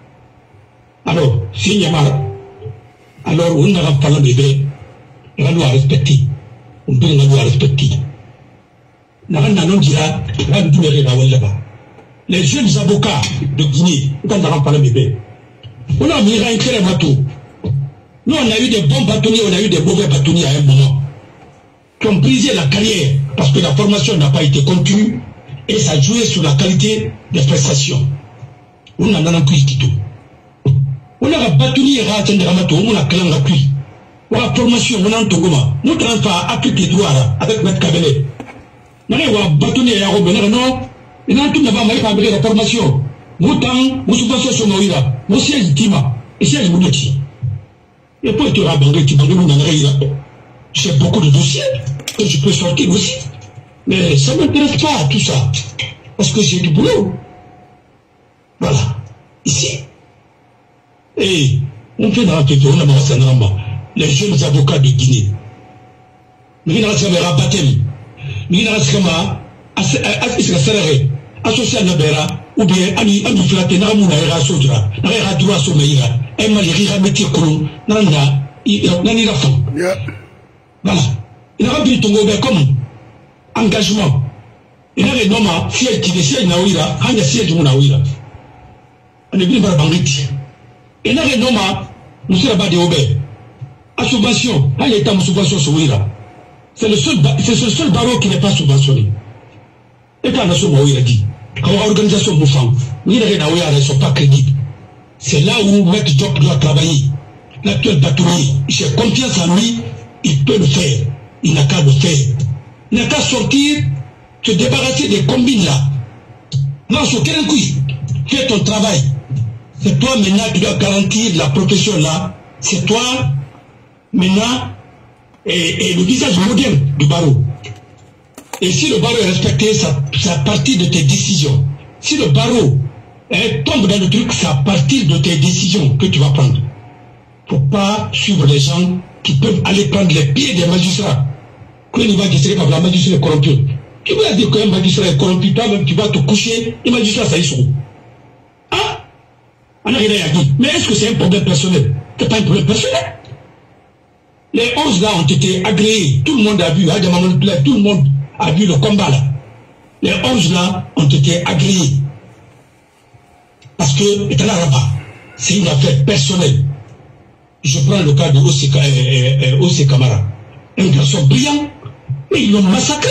alors si nyamara alors on na pas la bébé on doit respecter on doit respecter na na non dira na du mere na wala ba les jeunes avocats de Guinée quand on pas la bébé on a mis un très bateau. Nous, on a eu des bons bâtonniers, on a eu des mauvais bâtonniers à un moment, qui ont brisé la carrière parce que la formation n'a pas été continue et ça jouait sur la qualité des prestations. On a un plus du tout. On a un bâtonnier à Ramato, on a un la pluie. On a une formation, on a un togoma. Nous, on a un les doigts avec M. Kabele. On a un bâtonnier à Robert, non, il y a tout le monde qui a fait la formation. Moutan, Moussoubasso Sonoïra, Moussiel Dima, et c'est Moudoti. Et puis tu vas banger, tu vas banger, j'ai beaucoup de dossiers que je peux sortir aussi. Mais ça ne m'intéresse pas tout ça. Parce que j'ai du boulot. Voilà. Ici. Et on fait dans la tête, on a marre les jeunes avocats de Guinée. Mais il y a un baptême. Mais il y a un associé à Nabera. Ou bien, ani ani flatter na mu na era sodra na era droit so meira e ma liri métier kuru na na na ni rafa voilà il a bien tongo be comme engagement il a le nom fiel qui décide na wira hanya siège mu na wira on est bien par bangiti il a le nom monsieur ba de obe à subvention à l'état mu subvention so wira c'est le seul c'est le seul barreau qui n'est pas subventionné et quand la so wira dit organisation Moufang, ni les Renaouia ne sont pas crédibles. C'est là où Maître Diop doit travailler. L'actuel bâtonnier, j'ai confiance en lui, il peut le faire. Il n'a qu'à le faire. Il n'a qu'à sortir, se débarrasser des combines là. Non, sur quel coup, fais ton travail. C'est toi maintenant qui dois garantir la profession là. C'est toi maintenant et, et le visage moderne du barreau. Et si le barreau est respecté, c'est à partir de tes décisions. Si le barreau eh, tombe dans le truc, c'est à partir de tes décisions que tu vas prendre. Il ne faut pas suivre les gens qui peuvent aller prendre les pieds des magistrats. Quand il va décider par la magistrat est corrompu. Qui va dire qu'un magistrat est corrompu, toi-même tu vas te coucher, et le magistrat ça y est. Ah on a rien à dire. Mais est-ce que c'est un problème personnel? C'est pas un problème personnel. Les onze là ont été agréés. Tout le monde a vu, tout le monde a vu le combat là. Les onze là ont été agréés. Parce que, c'est une affaire personnelle. Je prends le cas de Ossé Kamara. Un garçon brillant, mais ils l'ont massacré.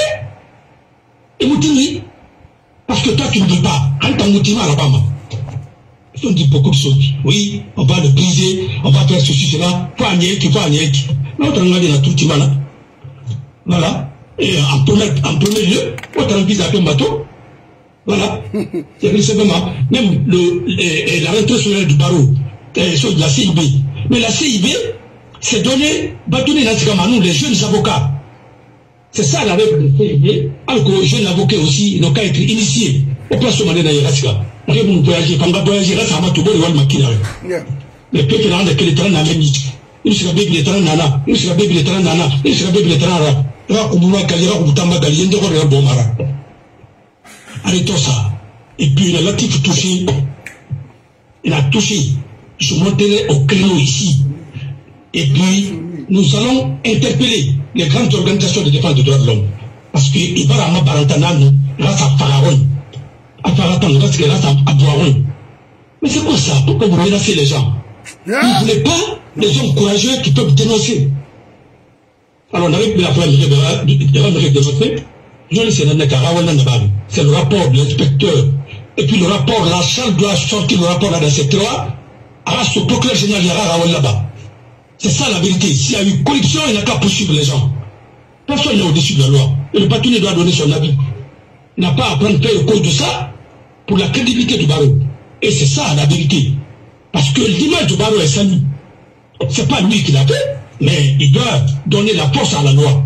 Et Moutini, parce que toi tu ne veux pas, en tant que Moutini à la Bama. Ils ont dit beaucoup de choses. Oui, on va le briser, on va faire ceci, cela. Faut agner, il faut agner. Mais on a regardé la tout là. Voilà. Et en premier, en premier lieu, on a regardé la bateau. Voilà. C'est simplement, même le, et, et la rentrée sur du barreau, de la C I B. Mais la C I B, c'est donné, bâtonné dans nous, les jeunes avocats. C'est ça la règle de C I B. Alors que les jeunes avocats aussi, ils n'ont qu'à être initiés. Au place où on est dans les racias. On va voyager, quand on va voyager, ça va tout bon, on va maquiller. Les peuples dans lesquels les terrains n'ont même dit. Ils seraient bébés les terrains nana, ils seraient bébés les terrains nana, ils seraient bébés les terrains arabes. Arrêtons ça. Et puis il a Latif touché. Il a touché. Je monterai au créneau ici. Et puis nous allons interpeller les grandes organisations de défense des droits de l'homme. Parce que il va à ma barantana, grâce à Pharaon. À Pharaon, grâce à Abouaron. Mais c'est quoi ça? Pourquoi vous menacez les gens? Vous ne voulez pas les hommes courageux qui peuvent dénoncer? Alors on arrive à la fin de démontrer. C'est le rapport de l'inspecteur. Et puis le rapport, la salle doit sortir le rapport là dans cette loi. Alors ce procureur général ira là-bas. C'est ça la vérité. S'il y a eu corruption, il n'a qu'à poursuivre les gens. Personne n'est au-dessus de la loi. Et le bâtonnier doit donner son avis. Il n'a pas à prendre paix au cause de ça pour la crédibilité du barreau. Et c'est ça la vérité. Parce que l'image du barreau est salie. C'est pas lui qui l'a fait, mais il doit donner la force à la loi.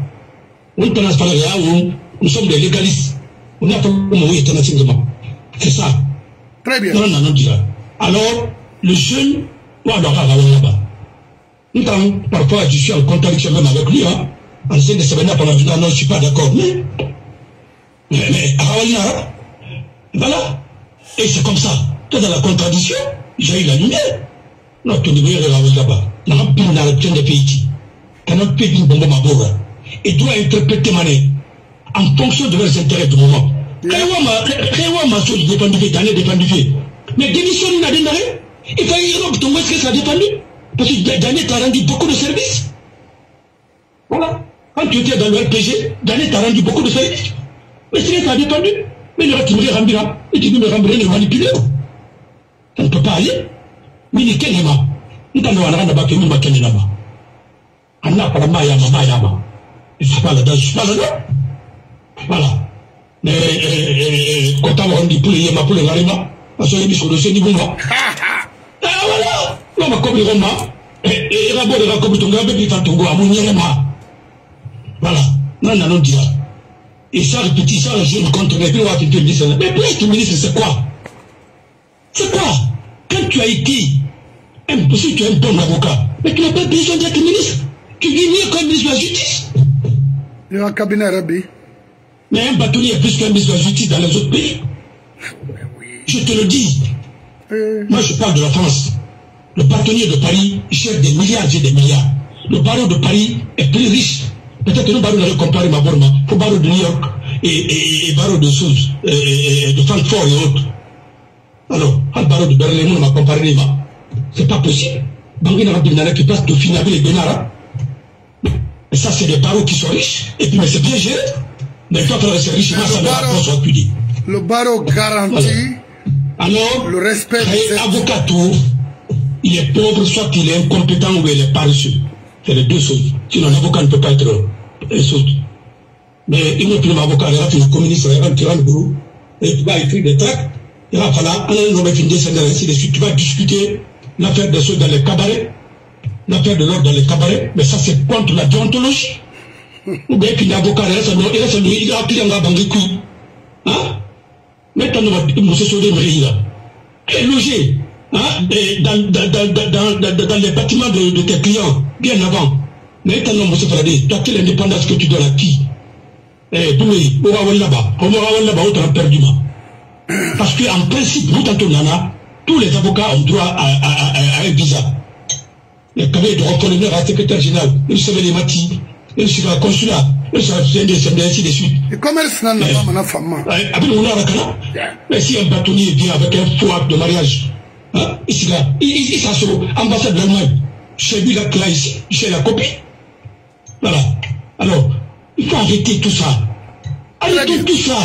Nous sommes des légalistes. On n'a pas c'est ça. Très bien. Alors, le jeune doit avoir là-bas. Parfois, je suis en contradiction même avec lui. Hein. En disant que c'est maintenant pour la vie. Non, je ne suis pas d'accord. Mais, mais, mais voilà. Et c'est comme ça. Toi, dans la contradiction, j'ai eu la lumière. Notre niveau est là-bas. Dans le pays, dans le pays de pays. Dans notre pays, bon, bon, bon, et doit interpréter mané en fonction de leurs intérêts du moment. Mais démission n'a démarré. Il fallait que ton est-ce que ça a dépendu? Parce que Daniel t'a rendu beaucoup de services. Voilà. Quand tu étais dans le R P G, Daniel t'a rendu beaucoup de services. Mais c'est que ça a dépendu. Mais il tu me rempliras. Et tu me rempliras le manipuler. Ça ne peut pas aller. Mais il est quel éma? Il t'en a rendu que nous m'attendons là-bas. On n'a pas la maille à ma maille à ma. Je ne suis pas là-dedans, je ne suis pas là-dedans. Voilà. Mais quand on a dit pour les yémas, pour les larima, parce qu'on a mis sur le séni bon. Ah voilà. Non, mais comme les Romains, et il y a beau de comme ton gars, il fait ton goût à mon yéma. Voilà. Non, non, non, dis-le. Et ça, le petit, ça, je me contre les gens qui te disent, mais pour être ministre, c'est quoi? C'est quoi? Quand tu as été, si tu es un bon avocat, mais tu n'as pas besoin d'être ministre. Tu vis mieux comme ministre de la justice. Il y a un cabinet Rabbi. Mais un bâtonnier est plus qu'un ministre de la justice dans les autres pays. Je te le dis. Euh... Moi, je parle de la France. Le bâtonnier de Paris, il cherche des milliards et des milliards. Le barreau de Paris est plus riche. Peut-être que le barreau n'avait comparé ma borne au barreau de New York et, et, et barreau de Sousse, et, et, et de Francfort et autres. Alors, le barreau de Berlin, on m'a comparé. C'est pas possible. Bangui n'a qui passe de finir avec les Bénara. Et ça, c'est des barreaux qui sont riches. Et puis, mais c'est bien géré. Mais toi, tu es riche, ça va pas soit plus dit. Le barreau garantit alors, le respect de avocat tout, il est pauvre, soit qu'il est incompétent ou il est paresseux. C'est les deux choses. Sinon, l'avocat ne peut pas être paresseux. Mais il ne peut pas avocat, il va faire le communiste, il va tirer le boulot, et tu vas écrire des tracts, il va falloir, on va finir ainsi de suite. Tu vas discuter l'affaire des choses dans les cabarets, l'affaire de l'ordre dans les cabarets, mais ça c'est contre la déontologie. Ou bien qu'il y a un avocat, il reste il a appris un banque coup. Hein? Maintenant, nous se sommes réunis là. Et logé, hein? Dans, dans, dans, dans, dans, dans les bâtiments de, de tes clients, bien avant. Maintenant, nous se faisons toi, quelle indépendance que tu donnes à qui? Eh, oui, on va voir là-bas. On va voir là-bas, on t'a perdu. Parce qu'en principe, nous, tantôt, nana, tous les avocats ont droit à, à, à, à un visa. Le cabinet de reconnaître à secrétaire général, il savait les matis. Il sera consulat, il sera descendu ainsi de suite. Et comment est-ce qu'on a ma femme? Mais si un bâtonnier vient avec un faux acte de mariage, hein, il sera, il s'assure, ambassade de l'Allemagne, chez lui, là, ici, chez la copie. Voilà. Alors, il faut arrêter tout ça. Arrêtez tout ça.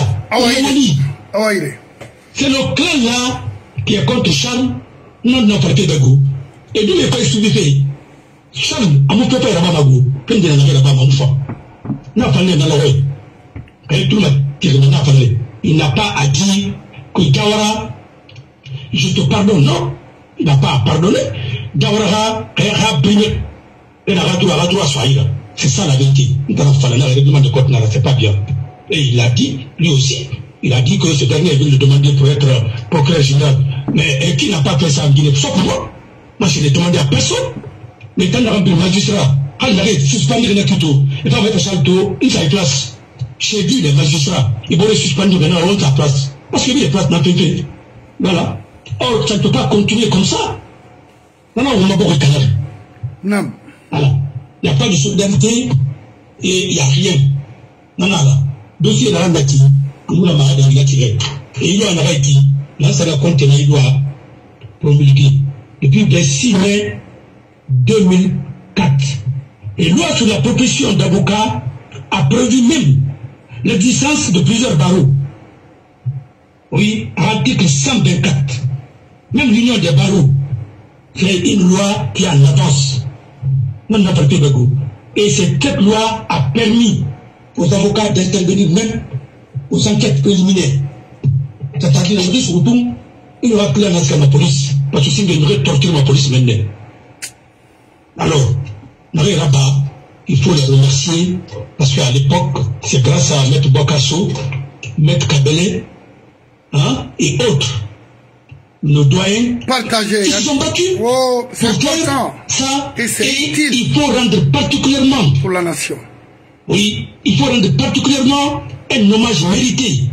C'est le clan là qui est contre Charles, non, non, parti de goût. Et d'où les pays sous-défait. Charles, à mon papa, il y a un magou. Quand il y a un magou, il n'a pas de dans l'oreille. Et tout le monde n'a pas de. Il n'a pas à dire que Gawara, je te pardonne. Non, il n'a pas à pardonner. Gawara a brillé. Et la radio a radio à Swahili. C'est ça la vérité. Il n'a pas fallu le règlement de Côte Nara, c'est pas bien. Et il a dit, lui aussi, il a dit que ce dernier est venu le demander pour être procureur général. Mais qui n'a pas fait ça en Guinée? Sauf moi. Moi, je l'ai demandé à personne. Mais quand on a rempli le magistrat, il avait suspendu le Kito, et pas mettre Salto, il a place. J'ai vu les magistrats, ils vont les suspendre maintenant à l'autre place. Parce que les places n'ont pas fait. Voilà. Or, ça ne peut pas continuer comme ça. Non, non, on n'a pas regardé. Non. Voilà. Il n'y a pas de solidarité et il n'y a rien. Non, non, là. Dossier là, on a dit, on a marre d'en retirer. Et il y en a dit, là, ça va contenir, il doit promulguer. Depuis le six mai deux mille quatre. Et loi sur la profession d'avocat a prévu même l'existence de plusieurs barreaux. Oui, article cent vingt-quatre. Même l'union des barreaux, c'est une loi qui est en avance. Même notre Québec. Et cette loi a permis aux avocats d'intervenir même aux enquêtes préliminaires. C'est-à-dire que surtout, il n'y aura plus un askan à la police. Parce que c'est une torture ma police maintenant. Alors, Marie Rabat, il faut les remercier parce qu'à l'époque, c'est grâce à Maître Bokasso, Maître Kabele, hein, et autres, nos doyens, partagés, qui se sont battus oh, pour important. Ça, et c'est et utile il faut rendre particulièrement pour la nation. Oui, il faut rendre particulièrement un hommage mérité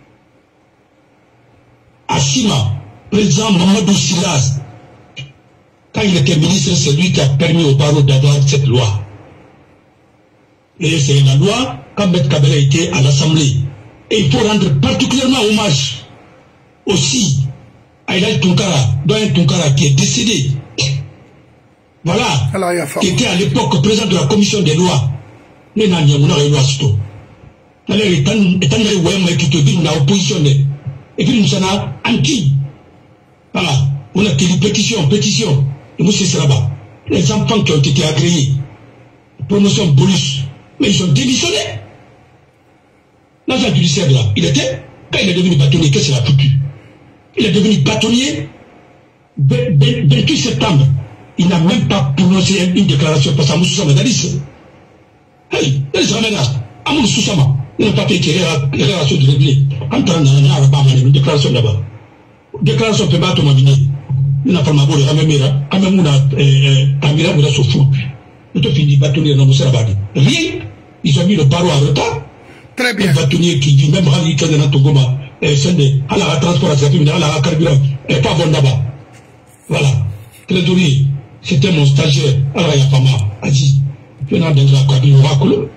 à Sima, président Mamadou Silas. Quand il était ministre, c'est lui qui a permis aux barreaux d'avoir cette loi. Et c'est la loi quand M. Kabila était à l'Assemblée. Et il faut rendre particulièrement hommage aussi à Ilal Tunkara, Doyen Tunkara qui est décédé. Voilà, qui était à l'époque président de la commission des lois. Mais n'a pas de loi. Alors, étant donné que tu es dans l'opposition, et puis nous sommes anti. Voilà, on a fait des pétitions, pétitions. Et moi, c'est là-bas. Les enfants qui ont été agréés, promotion bonus, mais ils ont démissionné. L'agent judiciaire là, il était, quand il est devenu bâtonnier, qu'est-ce qu'il a foutu? Il est devenu bâtonnier vingt-huit septembre. Il n'a même pas prononcé une déclaration parce que Moussa Madalisse. Hey, il se ramène là. Amour Soussama, il n'a pas fait une relation de réglé. Quand on a une déclaration là-bas. Déclaration peut battre ma vie. Il n'a pas ma boule, Amemira, Amemouna, Amira, vous êtes sur fou. Il te finit bâtonnier dans Moussa Rabadi. Rien, ils ont mis le barreau en retard. Très bien. Un bâtonnier qui dit même Rali Kazana Togoma, et Sende, à la transport à Sapimina, à la carburant, et pas bon là-bas. Voilà. Trésorier, c'était mon stagiaire, à la Yapama, a dit, je n'ai pas de cabine, Morakolo.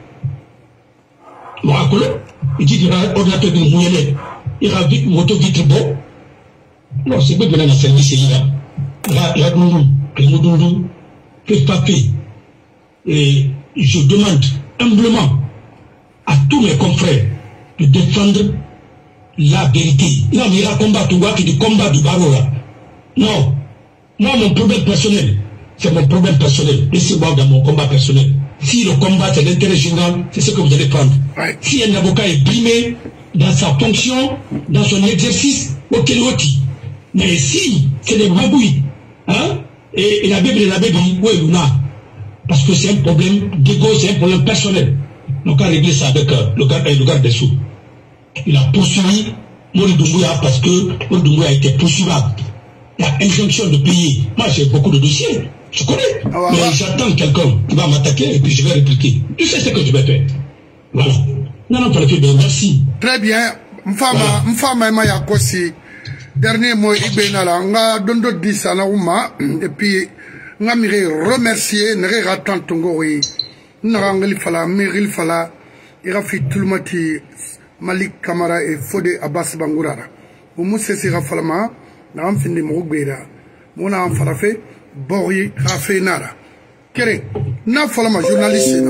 Morakolo, il dit qu'il y a un ordinateur de Mouyele, il y a une moto vitre bon. Non, c'est pas que dans le service, il y a. Il y a Doundou, il y a Doundou, fait papier. Et je demande humblement à tous mes confrères de défendre la vérité. Non, mais il y a un combat, tu vois, qui est du combat du barreau là. Non. Moi, mon problème personnel, c'est mon problème personnel. Laissez-moi dans mon combat personnel. Si le combat, c'est l'intérêt général, c'est ce que vous allez prendre. Ouais. Si un avocat est primé dans sa fonction, dans son exercice, ok, ok. Mais si c'est des babouilles, hein, et, et la Bible, la Bible, oui, Luna, parce que c'est un problème d'égo, c'est un problème personnel. Donc, on a réglé ça avec euh, le, garde, le garde des Sceaux. Il a poursuivi Mori Doumbouya parce que Mori Doumbouya a été poursuivable. Il y a injonction de payer. Moi, j'ai beaucoup de dossiers. Je connais. Ah, mais ah, j'attends quelqu'un qui va m'attaquer et puis je vais répliquer. Tu sais ce que je vais faire. Voilà. Non, non, bien, merci. Très bien. Mfama, Mfama Maya Kosi. Dernier mot, Ibenala. Nga dondo disana uma. Et puis, nga mire remercier, nere ratan tongori. Nga ngeli fala, miril fala. Ira fi tulmati Malik Kamara et Fode Abbas Bangourara. Oumou sesi rafalama. N'a pas fini mon béda. Mon a fait Bori Rafenara. Kéré, n'a pas fait journaliste.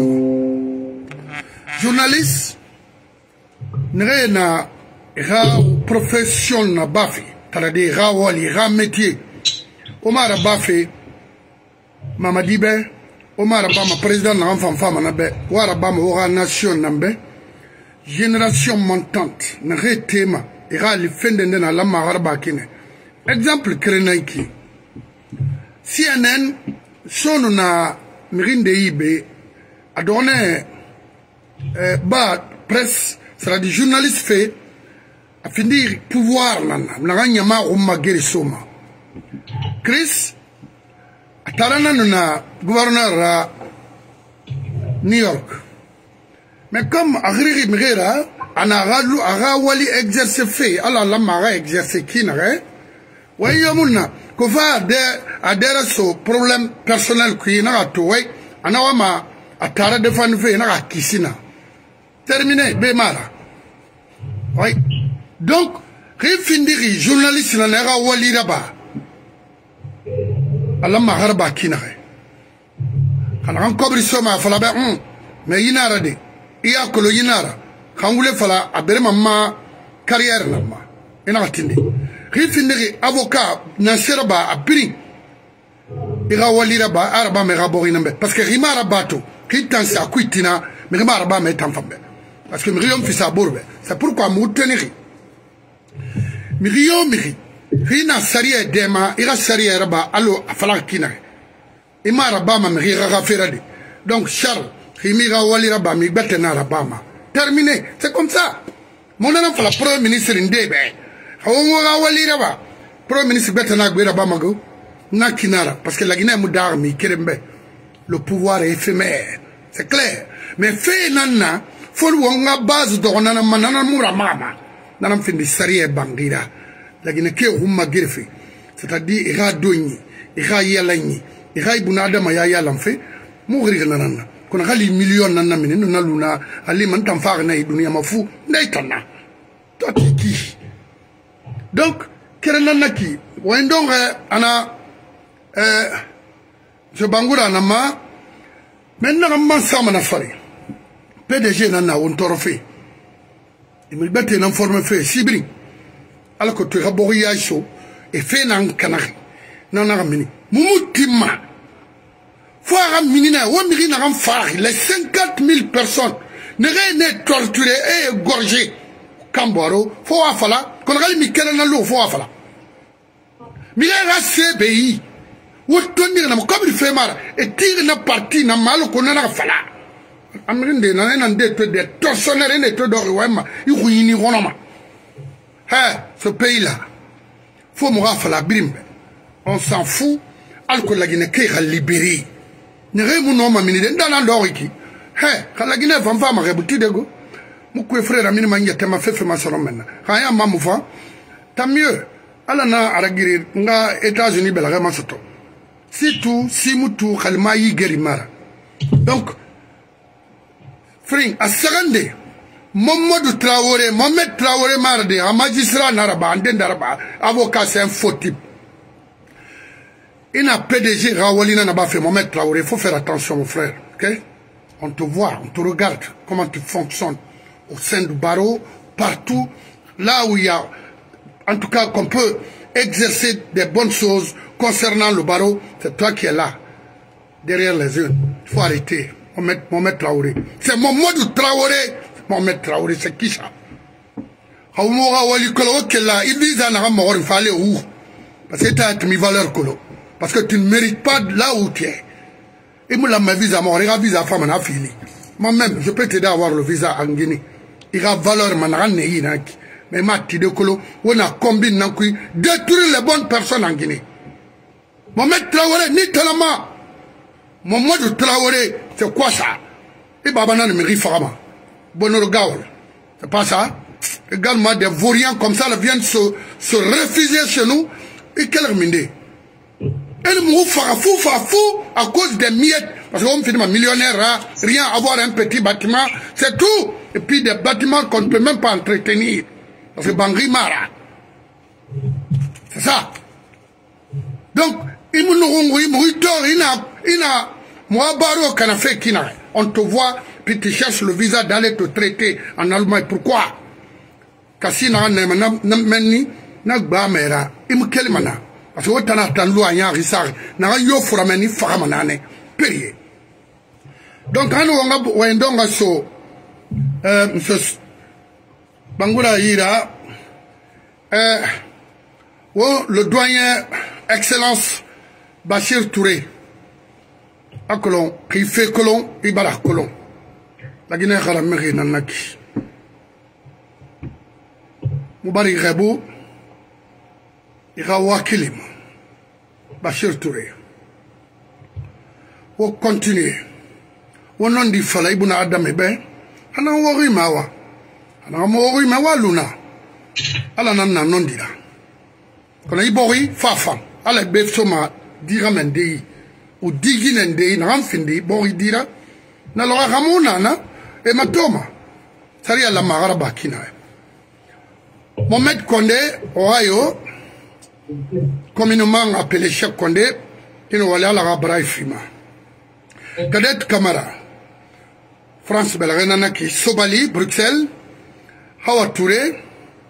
Journaliste, n'a na ra profession na bafi. T'as dit ra wali ra métier. Omar Bafi, Mamadibe, Omar Abama président na enfant femme na be. Wara Bama ora nation na be. Génération montante. N'a thème. Ira li fende na la maharba kine. Exemple Krenaiki. C N N, son na Mirinde Ibe, a donné euh, bah, presse, sera du journaliste fait, a finir pouvoir nana, n'a rien ma rumma guérissoma. Chris, a tarana na gouverneur New York. Mais comme Agriri Mrera, on a wali exercer fait, alors la mara exercer qui n'aurait, oui, yamuna, qu'on va adhérer sur problème personnel qui n'a pas tout, on a ma à tara de fan fait, n'a pas kissina. Terminé, bémara. Oui. Donc, Rifindiri, journaliste, n'a pas wali là-bas. Allah maharba qui n'aurait. Quand on cobre ça, ma fala ben, mais il n'a pas dit. Il y a que le yinara. Quand vous voulez faire la ma carrière, il n'a pas dit. Rifindiri, avocat, n'a pas à prix. Il y a wali là-bas, araba me raborinambe. Parce que rima rabato, qui t'en sait à kuitina, mais rima araba me t'enfambe. Parce que Myriam fait sa bourbe. C'est pourquoi mouteniri. Myriam miri. Rina saria dema, ira saria raba, allo, afala kina. Ima rabama miri rafiradi. Donc, Charles, Rimira wali raba, mi betena rabama. Terminé. C'est comme ça. Mon nom fait la premier ministre indébe. Hawa wali raba. Premier ministre betena gwe rabama go. Na kinara. Parce que la Guinée moudar mi kerembe. Le pouvoir est éphémère. C'est clair. Mais fait nana, faut wonga base de nana manana mura mama. Nana fin de saria bangira. La Guinée qui est rumma girfi. C'est-à-dire, il y a douini, il y a yalani, il y a ibunada maya yalamfe, mourir nanana. Qu'on a les millions nana mine, nana luna, ali mantan farna et dunia mafu, naitana. Toi qui. Donc, quel nana qui, wendong ana, euh, je bangura nama, maintenant, man samana fari. P D G nana, on torofé. Il me bête un informe fait, sibri. Alors que tu as boré chaud et fait un canari. Non, non, non, Moumoutima. Faut ramener un phare. Les cinquante mille personnes ne rien torturées et égorgées. Camboro, faut affala. Qu'on a mis quel an l'eau, faut affala. Mais il y a C B I. Où tenir comme il fait mal. Et tire une partie n'a mal qu'on a affala. Amrinde, n'a un des tortionnaires et des tortionnaires. Ils ruinent Ronoma. Ce pays-là, faut mourir à la brimbe. On s'en fout, alors que la Guinée qui est libérée. Ne rémunons ma minide dans l'endoriki. Hé, quand la Guinée va me rebouter de go, mon frère a mis ma niette ma fait ma soeur maintenant. Rien m'a moufa, tant mieux. Alana à la guerre, nga États-Unis, bel ramasoto. Si tout, si moutou, kalmaï guérimara. Donc, frère, à Sarandé. Mamadou Traoré, Mohamed Traoré Marde, un magistrat n'araba, un dendaraba, avocat, c'est un faux type. Il n'a P D G, Rawalina n'a pas fait Mohamed Traoré, il faut faire attention, mon frère, ok? On te voit, on te regarde, comment tu fonctionnes au sein du barreau, partout, là où il y a, en tout cas, qu'on peut exercer des bonnes choses concernant le barreau, c'est toi qui es là, derrière les urnes. Il faut arrêter, Mohamed, Mohamed Traoré. C'est Mamadou Traoré. Mohamed Traoré, c'est qui ça? Il vise à mort, il fallait où? Parce que tu as mis valeur colo. Parce que tu ne mérites pas là où tu es. Et moi, ma visa mort, il a visa femme en affili. Moi-même, je peux t'aider à avoir le visa en Guinée. Il a valeur, mais ma tide colo, on a combine détruire les bonnes personnes en Guinée. Mohamed Traoré, ni tellement. Mohamed Traoré, c'est quoi ça? Et Babana ne me rit pas. Bonheur Gaol. C'est pas ça. Également des vauriens comme ça viennent se, se refuser chez nous. Et quel remindé? Et le mot fara fou, fara fou à cause des miettes. Parce qu'on finit millionnaire, rien, avoir un petit bâtiment, c'est tout. Et puis des bâtiments qu'on ne peut même pas entretenir. Parce que Bangui Mara. C'est ça. Donc, il a, moi, Baro, qu'on a fait, on te voit. Puis tu cherches le visa d'aller te traiter en Allemagne. Pourquoi? Kassina Meni Nagba Mera, Imkelimana. Parce que tu as attendu à Yan Rissar, n'a yo Furamani Faramanane, payé. Donc, on a Wendonga so, Monsieur Bangura Ira, le doyen Excellence Bachir Touré, à Colomb, qui fait Colomb, Ibara Colomb. La Guinée a la mairie nanaki. Moubari Rebou, il y a Wakilim, Bachir Touré. On continue. wonon di fala ibuna adame be ana wori mawa ana mo wori mawa luna ala nan nan non dira kono ibori fafa ala be soma dira mende o digi nende na ramfindi bori dira na lo ramona na e matoma sari ala magara bakina Mohamed Condé Ohio communément appelé Cheikh Condé qui nous allait à la Braifima Cadet Camara France Belrenanaki Sobali Bruxelles Hawa Touré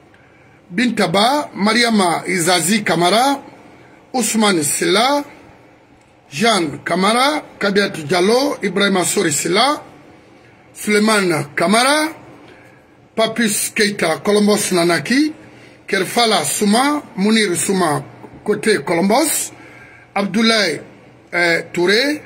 Bintaba Mariama Izazi Camara Ousmane Silla Jean Camara Kabiat Diallo Ibrahima Sori Silla Suleiman Camara Papus Keita Columbus Nanaki Kerfala Souma Mounir Souma côté Columbus Abdoulaye eh, Touré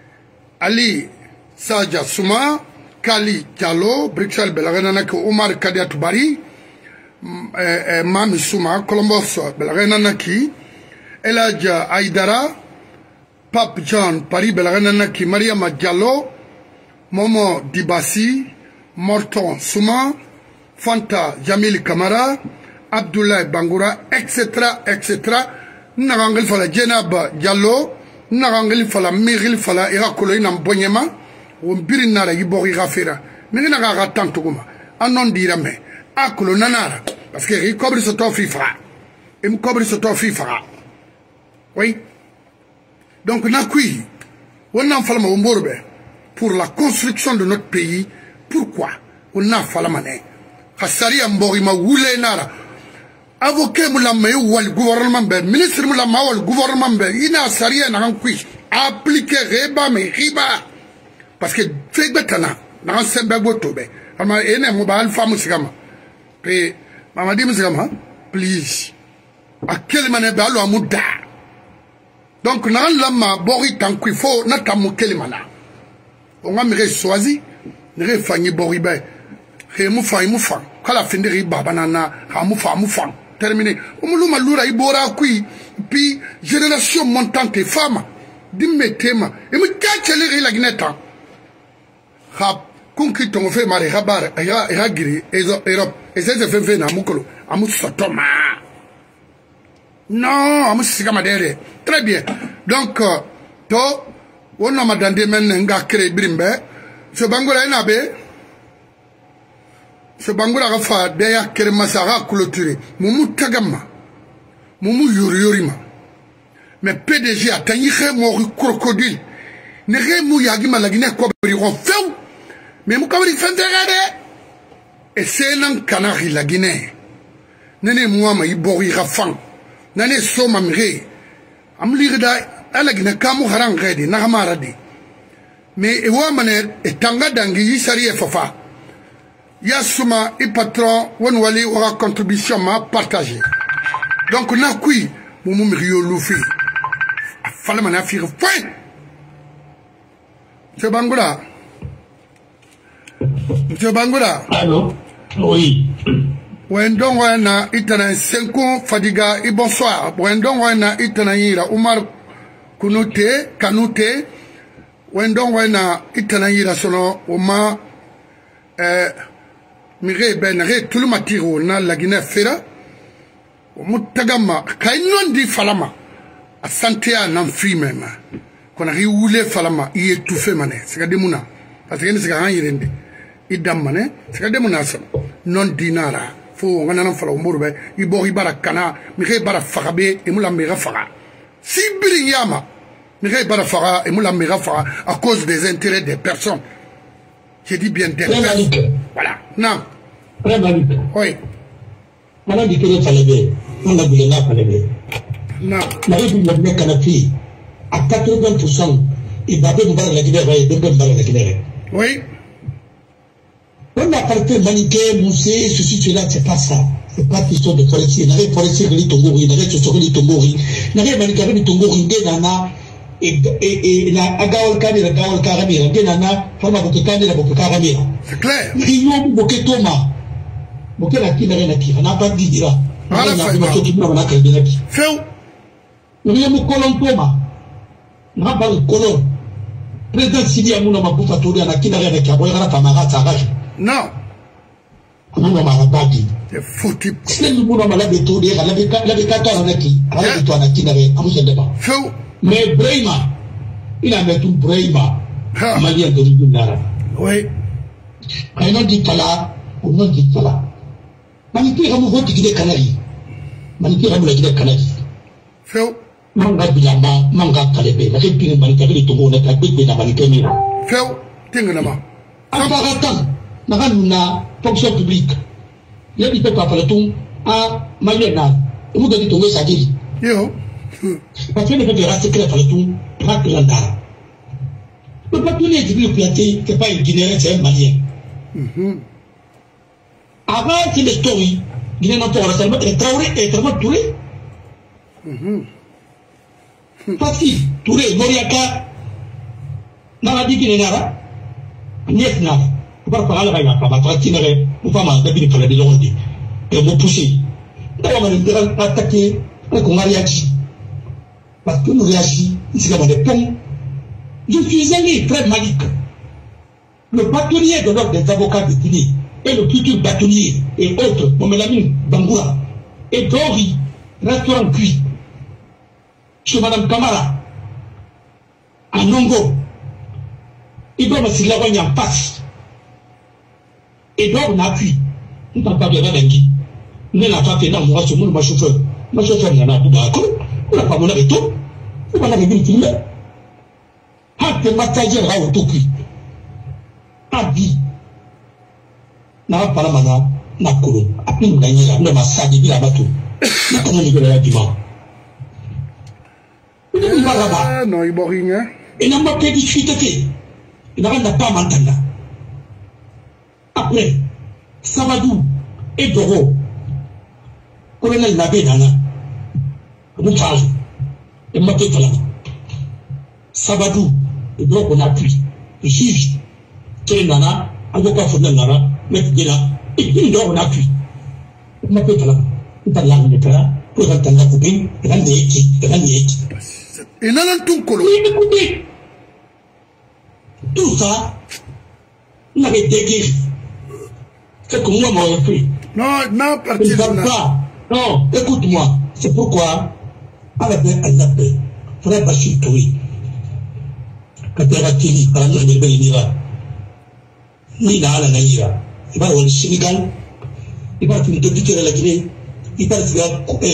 Ali Saja Souma Kali Diallo Bruxelles Belrenanaki Omar Kadiat Bari eh, eh, Mami Souma Columbus Belrenanaki Elijah Aïdara Pape John Paris Belrenanaki Mariama Diallo Momo Dibassi Morton Souma Fanta Jamil Kamara Abdoulaye Bangoura etc etc Narangil fala Jenab Diallo Narangil fala Miril fala ira koloy nam bonyema wombiri nara yibori rafera minga na ga tantuguma anon dira me akolo nanara parce que ri kobri so to fifa im kobri so to fifa oui donc nakui wonna fala ma womborbe pour la construction de notre pays. Pourquoi on a fait la monnaie? Hassari Mbori ma wule nara. Avocat moula mayo wal gouvernement be, ministre moula ma wal gouvernement be, ina sari na rankui appliquer reba me riba parce que fait betana na sembe goto be. Ama ene mo ba alfa musigama. Pe mama di musigama please. A quelle manière be alo amuda. Donc na lama bori tankui fo na tamu quelle mana. On va me choisir ne fanyi boribe he mu fa mu fa kala findiri baba nana ha mu fa mu fa terminé umuluma lura ibora kui puis génération montante femme dimetema e mu kachele la gineta ha kunki to fe mari habar ya ya giri ezo Europe et c'est fait fait na mukolo amu sotoma non amu sigama dere très bien donc to wonna madande men nga créer brimbe ce bangola inabe ce bangola gafa deya kere masara clôturé mumu tagama mumu yori yorima mais P D G atanyi xe mori crocodile ne re mu yagima la Guinée ko bri ron few mais mu kabri fenderade et c'est nan canari la Guinée nene muama ibori rafan nane soma mre am lirida ala Guinée kamu haran gedi na hamaradi. Mais et wamane et tanga dangi yisari e fafa yasuma et patron won wali aura contribution ma partagé donc na kui mumum rio lufi fala mana fi fin Monsieur Bangoura Monsieur Bangoura allô oui wendon wana itana senko fadiga et bonsoir wendon wana itana yira Umar Kunute Kanute wendon wana itana yira sono uma eh mire ben re tout le matiro na la Guinée fera mutagama kainon di falama asantea nan fi même kona ri wule falama i étouffé mané c'est ka demuna parce que c'est ka han yirende idam mané c'est ka demuna sa non dinara fo ngana nan fala umurbe i bori barakana mire bara fagabe e mula mira faga si biri yama mire bara faga e mula mira faga à cause des intérêts des personnes. J'ai dit bien des personnes. Voilà. Non. Très mal. Oui. On a dit que le Falébé, on a dit que le Falébé. Non. La République de Canapi, à quatre-vingts pour cent, il va bien voir la Guinée et bien voir la Guinée. Oui. On a parlé de Maniké, Moussé, ceci, cela, c'est pas ça. C'est pas question de forestier. Il n'y avait pas de forestier, il n'y avait pas de forestier, il n'y avait pas de forestier, il n'y avait pas et la agawal kani la agawal karamira genana forma bokekani la bokekamira c'est clair riyo boketoma bokela kinare na kifa na pas dira ala fa ma na kalbina ki feu riyo mo kolon toma na ba kolon président Sidi Amouna Makufa Touré à qui n'a rien avec Aboyara Famara Saraj. Non. Amouna Marabadi. C'est foutu. C'est le Mouna Malade Touré, la Bécata en Aki, à la Bécata en Aki n'avait pas de débat. Mais Brahima, il a mis tout Brahima, Malien de l'Unara. Oui. Un nom dit Pala, ou non dit Pala. Manipi Ramou vote qui est Canari. Manipi Ramou la Guinée Canari. Feu. Manga Bilamba, Manga Kalebe, la répire Manikabi de Togo, la Kabé de la Manikami. Feu, Tinganama. Apparatan, Narana, fonction publique. Il y a des peuples à Palaton, à Mayena, et vous devez tomber sa vie. Yo. Parce qu'il y a des races secrètes à Palaton, pas que l'Andara. Le papier est devenu planté, c'est pas une Guinéenne, c'est un Malien. Avant, c'est le story. Guinée n'a pas récemment été Traoré et Traoré Touré. Parce que Touré, Moriaka, n'a dit qu'il n'est pas. N'est pas. Vous ne pouvez pas parler avec la partie, vous ne pouvez pas parler avec la partie. Et vous poussez. D'ailleurs, on va attaquer un qu'on a réagi. Parce que nous réagissons, ici, dans des ponts. Je suis allé très malique. Le bâtonnier de l'ordre des avocats de Guinée et le futur bâtonnier et autres, Momelamine Bangoura et Dori, restaurant cuit, chez Madame Kamara, à Nongo, il doit me s'il a en passe. Et donc on a cuit. On n'a pas bien d'engi. On n'a pas fait dans moi, ce monde, ma chauffeur. Ma chauffeur, il y en a tout d'accord. On n'a pas mon avec tout. On n'a pas vu le film. Hâte massagère à autocuit. Abi. N'a pas la mana, n'a colo. Après nous gagner là, nous massage de la bateau. N'a pas nous de la divan. Non, il boit rien. Et n'a pas fait de suite fait. Il n'a pas maintenant. Après, Sabadou et Doro, colonel Nabé Nana, Moufage, et Maté Talama. Sabadou, et Doro on appuie, juge, Ké Nana, avocat Fondel Nana, Maître Dela, et puis Doro on appuie. Maté Talama, il parle là, il est là, pour entendre la copine, et là, il est qui, et là, il est qui. Et là, là, tout colo. Oui, écoutez, tout ça, on avait dégué. C'est que moi, moi, fait. Non, non, parti là. Non, écoute-moi. C'est pourquoi, à la paix, à la paix, frère Bachir Touré, quand il y a Tili, par exemple, il y a ni dans la Naïra, il va au Sénégal, il va finir député de la Guinée, il va faire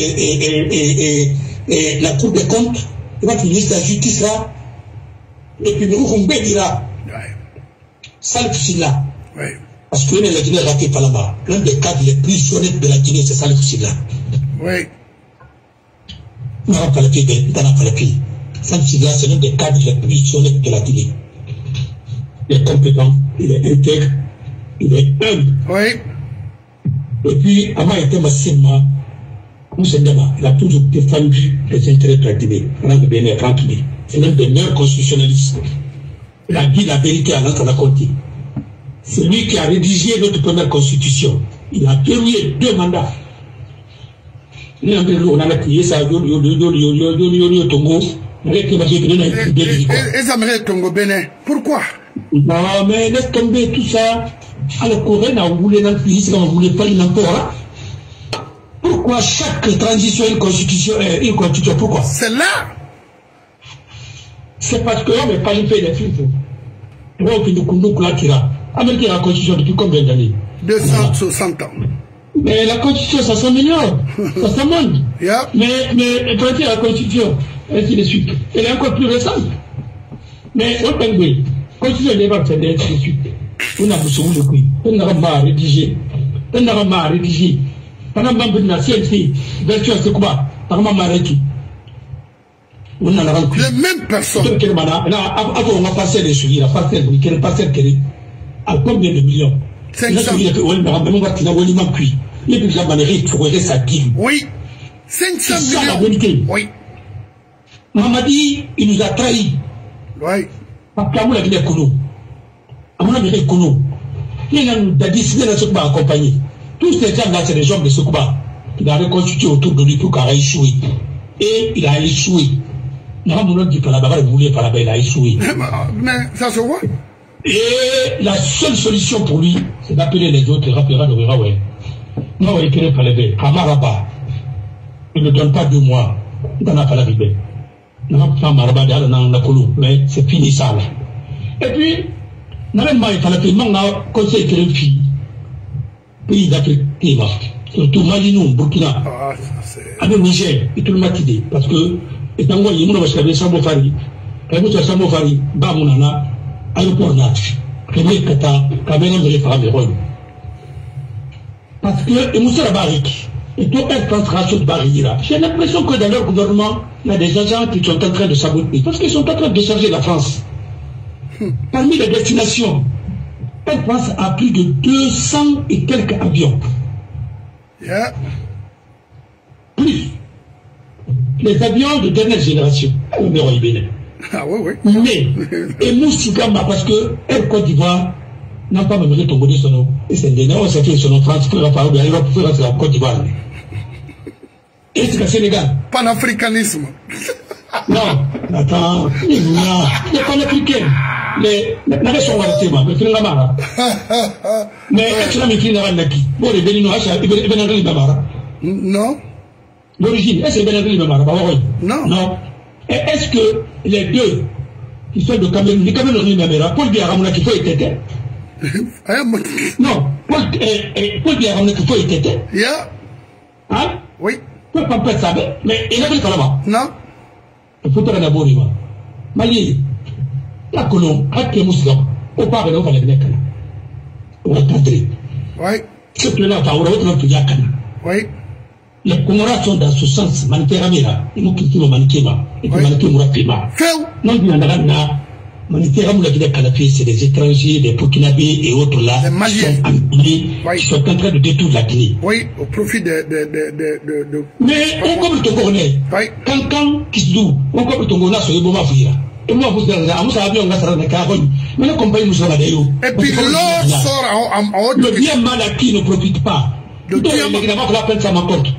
la Cour des comptes, il va finir la justice là, et puis nous, on bénira. Salif Silla. Oui. Parce que la Guinée raté par là-bas. L'un des cadres les plus honnêtes de la Guinée, c'est Salif Silla. Oui. On n'a pas le pied, on n'a pas le pied. Salif Silla, c'est l'un des cadres les plus honnêtes de la Guinée. Il est compétent, il est intègre, il est humble. Oui. Et puis, Ama était massivement, il a toujours défendu les intérêts de la Guinée. C'est l'un des meilleurs constitutionnalistes. Il a dit la vérité à l'entre la Conti. C'est lui qui a rédigé notre première constitution. Il a verrouillé deux mandats. Il a verrouillé, on a crié ça, yo yo yo yo yo yo yo yo yo Tongo. Les Américains Tongo Bénin. Pourquoi? Non, mais laisse tomber tout ça. À la Corée, on voulait dans le pays, on voulait pas n'importe. Pourquoi chaque transition une constitution, une constitution, pourquoi? C'est là. C'est parce que l'homme n'est pas fait les films. Tu vois, nous nous là, Amérique a la constitution depuis combien d'années? deux cent soixante ans. Mais la constitution, ça s'améliore, ça s'amende. Yeah. Mais, mais, quand la constitution, ainsi de suite, elle est encore plus récente. Mais, au Pengui, la constitution n'est pas celle ainsi de suite. On a besoin de quoi? On n'a pas rédigé. On n'a pas rédigé. Pendant que la C N C, version c'est quoi? Par exemple, arrêté. Les mêmes personnes. On va passer les souliers, la parcelle, quelle parcelle qu'elle est? À combien de millions? cinq cents. Oui. cinq cents millions. Oui. Mamadi, il nous a trahis. Oui. Parce qu'Amour a dit Kono. Amour a dit Kono. Il a décidé de se accompagner. Tous ces gens-là, c'est des gens de Sokuba. Il a reconstitué autour de lui pour qu'il a échoué. Et il a échoué. Mais ça se voit. Et la seule solution pour lui, c'est d'appeler les autres et rappeler de Raoué. Non, il ne pas lever. Amaraba, il ne donne pas deux mois. Il n'en a pas la ribée. Mais c'est fini ça. Et puis, normalement, il fallait que le conseil de l'Europe, pays d'Afrique, surtout Mali, Burkina, avec Niger, et tout le matin, parce que, étant donné que nous avons Sambo Fari, nous avons Sambo Fari, Bamounana, aéroport Nat, Kémé Kata, Cameroun de l'Eframéron. Parce que, et Moussa Barik, et tout est en train de barrière. J'ai l'impression que dans leur gouvernement, il y a des agents qui sont en train de saboter, parce qu'ils sont en train de décharger la France. Parmi les destinations, Air France a plus de deux cents et quelques avions. Yeah. Plus. Les avions de dernière génération. Ah oui, oui. Mais, et Moussigama, parce que Air Côte d'Ivoire n'a pas même ton bonnet son nom. Et c'est des noms, c'est fait son nom France, il va pouvoir rester en Côte d'Ivoire. Et c'est le Sénégal. Panafricanisme. Non, attends, il n'y a pas l'africain. Mais, la raison va rester, mais il y a marre. Mais, est-ce que la maîtrise n'a pas qui? Bon, les Béninois, il y a Bénadri Bamara. Non. L'origine, est-ce que Bénadri Bamara? Non. Non. Et est-ce que les deux qui sont de Cameroun, les Cameroun de Bamara, Paul Biaramuna qui faut être non, Paul Biaramuna qui faut être Yeah. Hein? Oui. Paul Pampet savait, mais il n'a pas le calama. Non. Il faut faire un abonnement. Mali, la colombe, à qui est musulman, au pas de l'eau, on va on va cadrer. Oui. Ce que là, on va retrouver Yakana. Oui. Les Comores sont dans ce sens, Maniteramira, et nous qui sommes Manikema, et que Manikemura Pima. Non, il y en a là, Maniteramura qui est c'est des étrangers, des Burkinabés et autres là, qui sont amenés, qui sont en train de détourner la Guinée. Oui, au profit de. de, de, de, de... Mais on comme le Togonais, quand quand Kisdou, on comme le Togonais sur les Boma Fira. Et moi, vous avez un avion, on a un carbone, mais la compagnie nous a d'ailleurs. Et puis l'or sort en haut. Le bien mal acquis ne profite pas. Le bien mal acquis ne profite pas.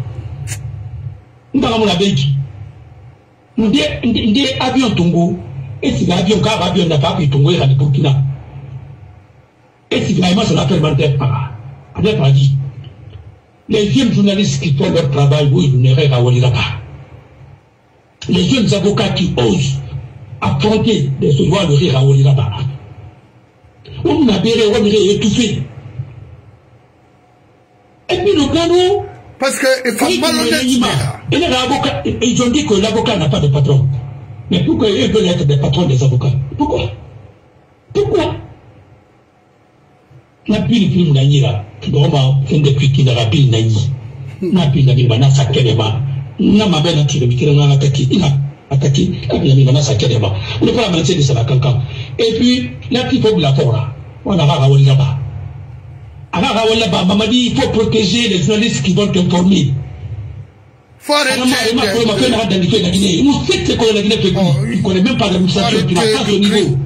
Nous avons la béquille. Nous avons avion Tongo. Et si l'avion car avion n'a pas pu Tongo et de Burkina. Et si vraiment ça l'appelle Mantel par là. On a dit. Les jeunes journalistes qui font leur travail, oui, ils n'iraient pas là-bas. Les jeunes avocats qui osent affronter des soldats de rire à là-bas. On a bien étouffé. Et puis le canon. Parce qu'il faut malhonnêtement. Ils ont dit que l'avocat n'a pas de patron. Mais pourquoi ils veulent être des patrons des avocats? Pourquoi? Pourquoi? La pile pile nani là, vraiment, c'est depuis qu'il n'a pas pile nani. N'a pile nani, n'a sa kelema. N'a ma belle attiré, mais qu'il n'a attaqué. Il a attaqué, il n'a sa kelema. On ne peut pas la mentir de ça, quelqu'un. Et puis, là, il faut la fora. On a ravoli là-bas. Alors, Mamadi, il faut protéger les journalistes qui vont t'informer. Il faut arrêter. Il ne connaît même pas l'administration, il n'a pas ce niveau.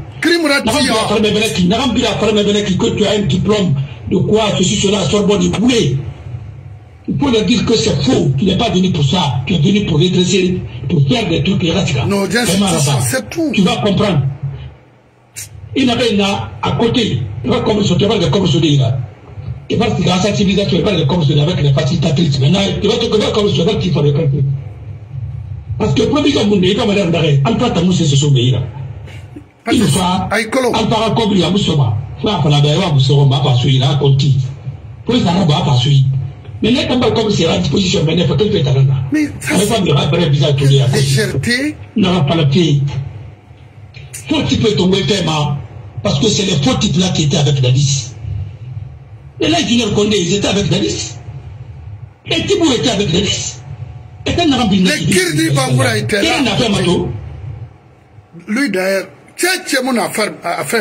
Que tu as un diplôme de quoi, ceci, cela, Sorbonne, il voulait. Il faut leur dire que c'est faux, tu n'es pas venu pour ça, tu es venu pour redresser, pour faire des trucs erratiques. Non, c'est tout. Tu vas comprendre. Il n'avait là, à côté, il va comme ce travail de comme ce là. Il va se faire la sensibilisation, il va comme ce avec les facilitatrices. Maintenant, il va te connaître comme ce qu'il faut le calculer. Parce que pour dire que mon comme madame d'arrêt, en fait, nous c'est ce sommeil là. Il va, en paracobri à Moussoma, faut faire la baie à Moussoma, parce qu'il a conti. Pour les arabes, parce qu'il. Mais là, quand comme c'est à disposition, mais il faut qu'elle fait ta rana. Mais ça, c'est pas bizarre tout les légèreté. Non, pas la pied. Faut tu peux tomber tellement, parce que c'est les faux types là qui étaient avec Dadis. Et là, Junior Condé, ils étaient avec Dadis. Et Tibou était avec Dadis. Et quand on a vu les Kirdi Bangoura étaient là. Il a fait Mato. Lui d'ailleurs, c'est mon affaire à faire.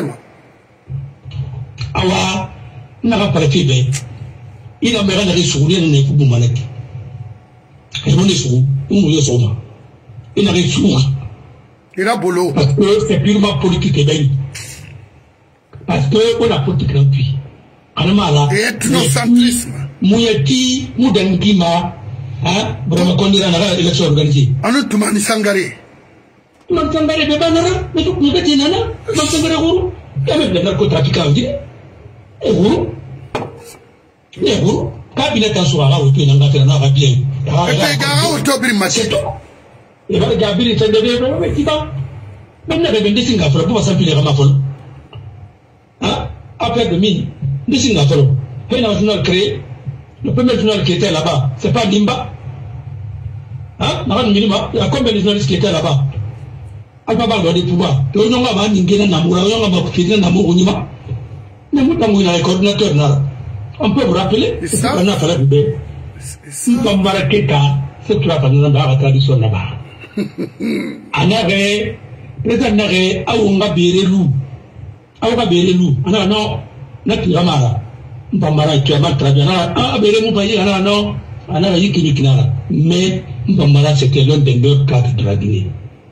Awa, n'a pas la fille. Il a mis les souvenirs de Nepou Malek. Et on est sous, on est sous. Il a les sous. Il a boulot. Parce que c'est purement politique et bien. Parce que on a politique en puis. Et ethnocentrisme. Mouyati, Moudangima, hein, Brahma Kondira, l'élection organisée. En Outoumani Sangare. man sangare be banara be ko ngati nana man sangare guru ya be narcotrafiquant di e guru e guru kabila ta so ara o to nanga tena na bien e pe ga o to bi macheto e ba ga bi tende be be be tiba ben na be be singa fo pour ça pile rama fo ah après de mine de singa fo et le journal créé le premier journal qui était là-bas c'est pas Nimba hein na minima il y a combien de journalistes qui étaient là-bas alba ba do de pouvoir to nyonga ba ningena na mura nyonga ba kufina na mu nyima ne mutangu na coordinateur na on peut vous rappeler on a fait bébé si comme maraketa c'est toi pas dans la tradition là-bas anare président nare awunga berelu awunga berelu ana non na tiramara mpamara tu as très bien ah berelu pa yi ana non ana yiki ni kinara mais mpamara c'était l'un des meilleurs cadres de la Guinée.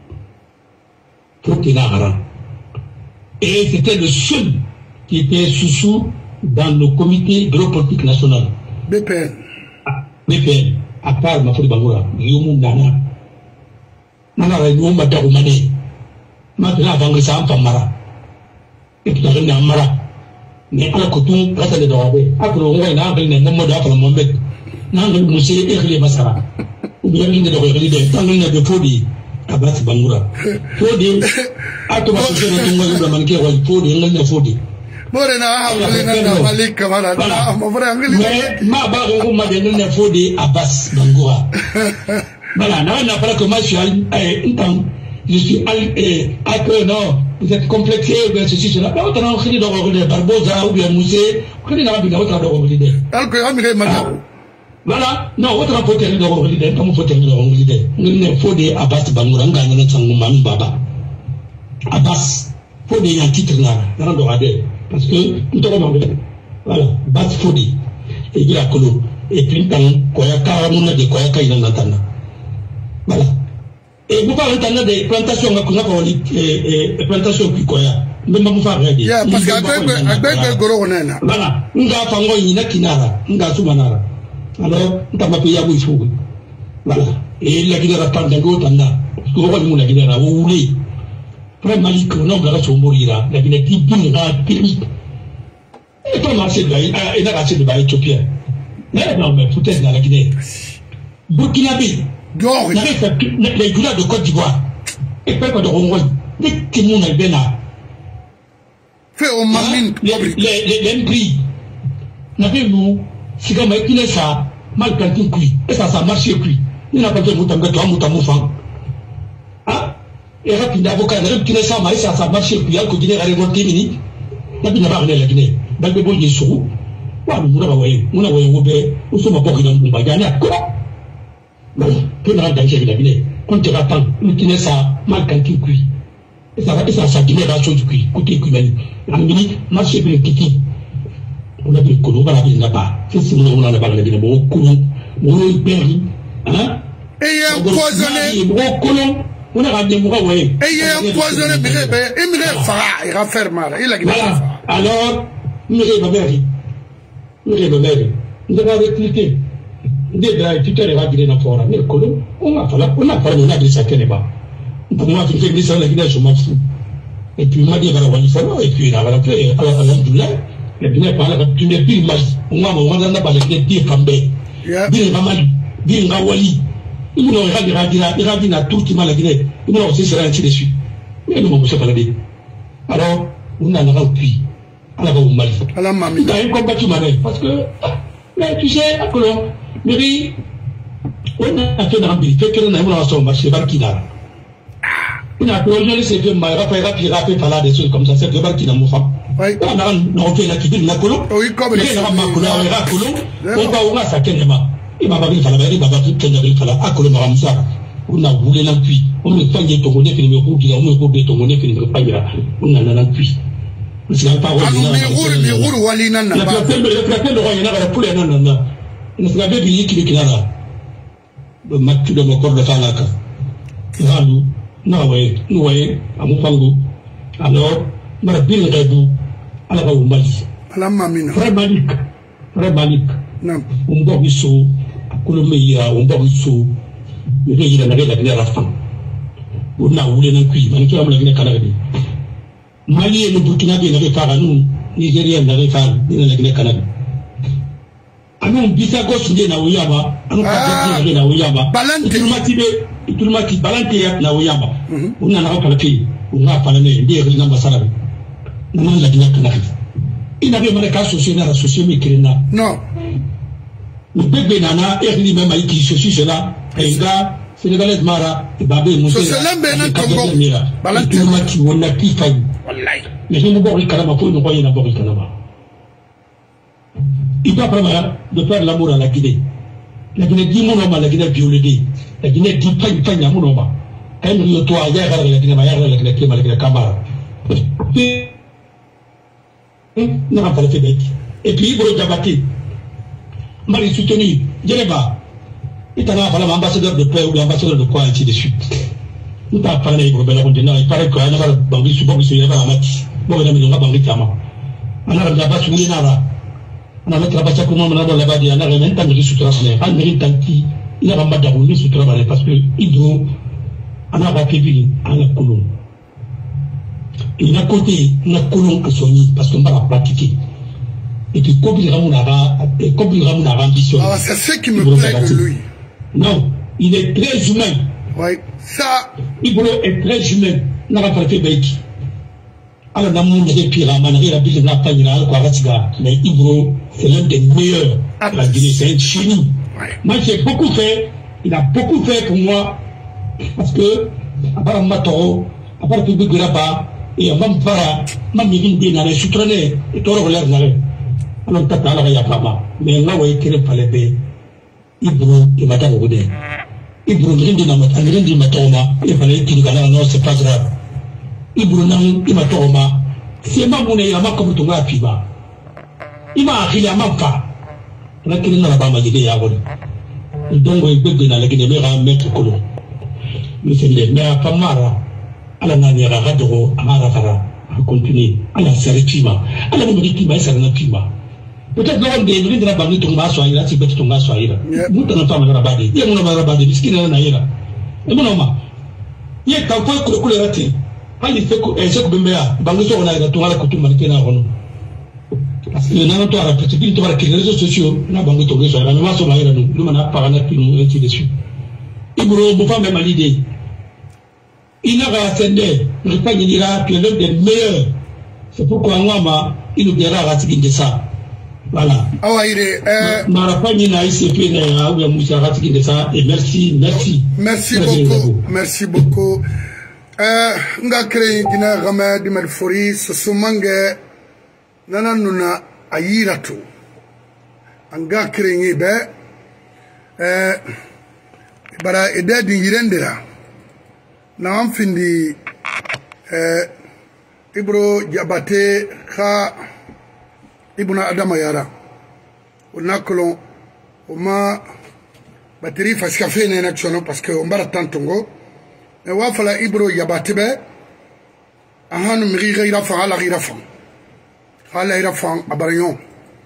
Et c'était le seul qui était sous-sous dans le comité bureau politique national. B P N. B P N. À part Mafodi Bangoura, Youmou Nana. Nana, Youmou Mataroumane. Maintenant, avant ça, on Mara. Et puis, on a Mara. Mais à la coutume, grâce à les Dorabé, après, on a un angle, un moment d'affaire, un moment d'affaire. Nangle, Moussé, Erlé Massara. Ou bien, il y a des Dorabé, dans l'une de Fodi. Abbas Bangoura. Fodi, à toi, je ne peux pas manquer, Fodi, il y a Fodi. Morena, Morena, Malik, voilà, mais ma barre, ma dernière Fodi, Abbas Bangoura. Voilà, non, n'a pas que moi, je suis un je suis à que non, vous êtes complexé, ou bien ceci, cela. Mais autant on crée dans Barbosa ou bien Moussé, on crée dans la autre dans l'idée. Alors que Amir Madame. Voilà, non, autre faut tenir dans l'idée, comme faut tenir dans l'idée. Il faut des Abbas Bangoura, gagne son man baba. Abbas, faut des un titre là, dans le radé. Parce que, tout à l'heure, voilà, Abbas Fodi, et il y a Kolo, et puis, quand Koyaka, on a des Koyaka, il en attend. Voilà. Et vous parlez des plantations, qu'on a parlé, et plantations qui Koya. Même pas vous faire regarder. Parce qu'avec Goro, voilà, on a Fango, il y a Kinara, on a Soumanara. Alors, on a payé à vous. Voilà. Et la Guinée a pas d'ango, t'en as. Parce que vous voyez, la Guinée a voulu. Frère Malik, on a son mourir. La Guinée qui dit, il a péri. Et pas marché de bail, il a racheté de bail éthiopien. Mais non, mais peut-être dans la Guinée. Burkinabé. Les goulas de Côte d'Ivoire. Et pas de Rongoy. Les Timon et Bénin. Fait au mamine. Les prix. N'avez-vous, si comme il est ça, mal planté cuit. Et ça, ça marche cuit. Il n'a pas de moutambe, toi, moutamouffant. Ah? Et rapide, avocat, il n'a pas ça, mais ça, ça marche cuit. Il continue à révolter, mini. Il n'a pas de la Guinée. Dans le bon Yessou. Wa mura waye muna waye wobe usuma bokki nan bumba gana ko bon pour la danger de la Guinée quand tu attends une Guinée ça mal quand tu cuis et ça va ça ça Guinée va chose cuit côté cuit en mini marché bien kiki on a des colons là bien là-bas c'est ce qu'on a là-bas la Guinée bon colons bon perdu hein et empoisonné bon colons on a regardé mura waye et empoisonné bébé il me fera il va faire mal il a Guinée alors il va bien nous sommes là, nous avons recruté des gars qui étaient là, qui étaient là, mais colons, on a fallu, on a parlé, on a dit ça qu'elle n'est pas. Pour moi, je fais des gens, la Guinée, je m'en fous. Et puis, il m'a dit, voilà, on y fait, et puis, il a fait, alors, alhamdoulilah, la Guinée, tu n'es plus mal. On m'a dit, on a parlé, il dit, Kambé, dit, Ramali, dit, Ngawali, il m'a dit, il a dit, il a dit, il a tout, il m'a dit, il m'a dit, c'est ainsi de suite. Mais nous, on ne sait pas la dire. Alors, on a un puis. Alors, vous m'avez dit. Alors, mamie. Il y a un combat qui m'a dit. Parce que, mais tu sais, à Colomb, mais on a fait un billet, fait que nous avons son marché, Barkina. On a plongé, c'est que ma rappel, rapide, rapide, par là, des choses comme ça, c'est que Barkina, mon femme. Oui. On a on fait la quitte de la Colomb. Oui, comme les gens. On a Colomb. On va ouvrir sa kenema. Il m'a pas dit, il fallait, il m'a pas dit, il fallait, à Colomb, Ramsar. On a voulu l'appui. On me fait des tournées, qui me roule, on me roule des tournées, qui ne peut pas y aller. On a l'appui. C'est pas vrai. Mais roule, Walina, n'a pas. Le plateau de Royana, la poule, non, non, non. Il n'y a pas de billet qui est là. Le match de mon corps de Falaka. Ralou, non, oui, nous voyons, à mon fango. Alors, ma bille rebou, à la Mali. À la mamine. Frère Malik, frère Malik. Non. On boit du saut, à Colombia, on boit du saut. Mais il y a la Guinée à la fin. on a voulu non qui mais tu as la Guinée Conakry Mali et le Burkina Faso n'avaient pas nous Nigeria n'avait pas la Guinée Conakry anu Bissau Sudé na Oyama anu Kaduna na Oyama Tulmati be Tulmati balante ya na Oyama on a na pas pays on a pas les des résidents basarabe non la Guinée Conakry il n'avait pas de cas social à associer mais Kirina non le bébé nana et lui même qui ceci cela et gars Sénégalais Mara et Babé Moussa c'est là ben Congo balante Tulmati on a qui failli wallahi mais je ne vois pas Kalama pour nous voyer na Bori Kalama. Il doit prendre de faire l'amour à la Guinée. La Guinée dit mon homme, la Guinée violée. La Guinée dit pas une pagne à mon homme. Quand il y a toi, il y a la Guinée, il y a la Guinée, il y a la Guinée Camara. Il n'a pas fait bête. Et puis il faut Diabaté. Marie soutenu, Djereba. Il t'a parlé ambassadeur de paix ou ambassadeur de quoi, ainsi de suite. Nous t'avons parlé de Robert Rondena, il paraît qu'il y a un bangi sous bangi sur la match. Bon, il y a un bangi Kama. On a un bangi sur les Nara. On a mettre la bacha comme on a dans la badi, on a même temps de sutura, on a même temps qui, il a pas d'abonné sutura, parce que hydro, on a pas pébi, on a colon. Et à côté, on a colon que son nid, parce qu'on va la pratiquer. Et puis, comme il ramène à ambition. Ah, c'est ce qui me plaît de lui. Non, il est très humain. Oui, ça. Ibro est très humain. On a pas fait bête. Alors, dans le monde des pyramides, la ville de la Pagina, mais Ibro, c'est l'un des meilleurs. La Guinée, c'est un chini. Moi, j'ai beaucoup fait. Il a beaucoup fait pour moi. Parce que, à part Matoro, à part Public Graba, et à Mampara, Mamie Dina, je suis traîné, et Toro l'air d'arrêt. Alors, t'as pas la Yakama. Mais là où il est palais, Ibro, et Madame Goudé. Ibro, Grindina, Grindina Matoma, il fallait qu'il y ait non, c'est pas grave. Ibrunan imatoma sema mune ya makobu tunga piba ima akili amamfa lakini na baba jide ya woni ndongo ibebe na lakini mera mettre kolo misende mais pamara ala na nyara radoro amara fara continue ala seritima ala mo ditima isa na tima peut-être non de ni ndra bangi tunga so ayira ti betu tunga so ayira mutana fama na badi ye mo na badi miskina na ayira e mo no ma ye ka ko ko ko rati hali feko e seko bembea bangi so na ira tunga ko tumani tena hono parce que nana to ara petit to ara les réseaux sociaux na bangi to so ira na so na ira no luma na para na pinu et dessus ibro bu fa même l'idée il n'a pas attendu le pas il dira que l'un des meilleurs c'est pourquoi moi il nous dira ratiki de ça voilà awaire euh marapani na I C P na ya Moussa ratiki de ça et merci merci merci beaucoup merci beaucoup euh nga créé dina gama di malfori so sumange nana nuna ayiratu anga créé be euh bara ede di yirendera na amfindi euh Ibro Diabaté kha Ibuna Adama Yara onakolo oma batterie parce qu'a fait une action parce que on bara tantongo e wa fala Ibro Diabaté be ahanu mi gira fa ala gira fa ala gira fa abarayon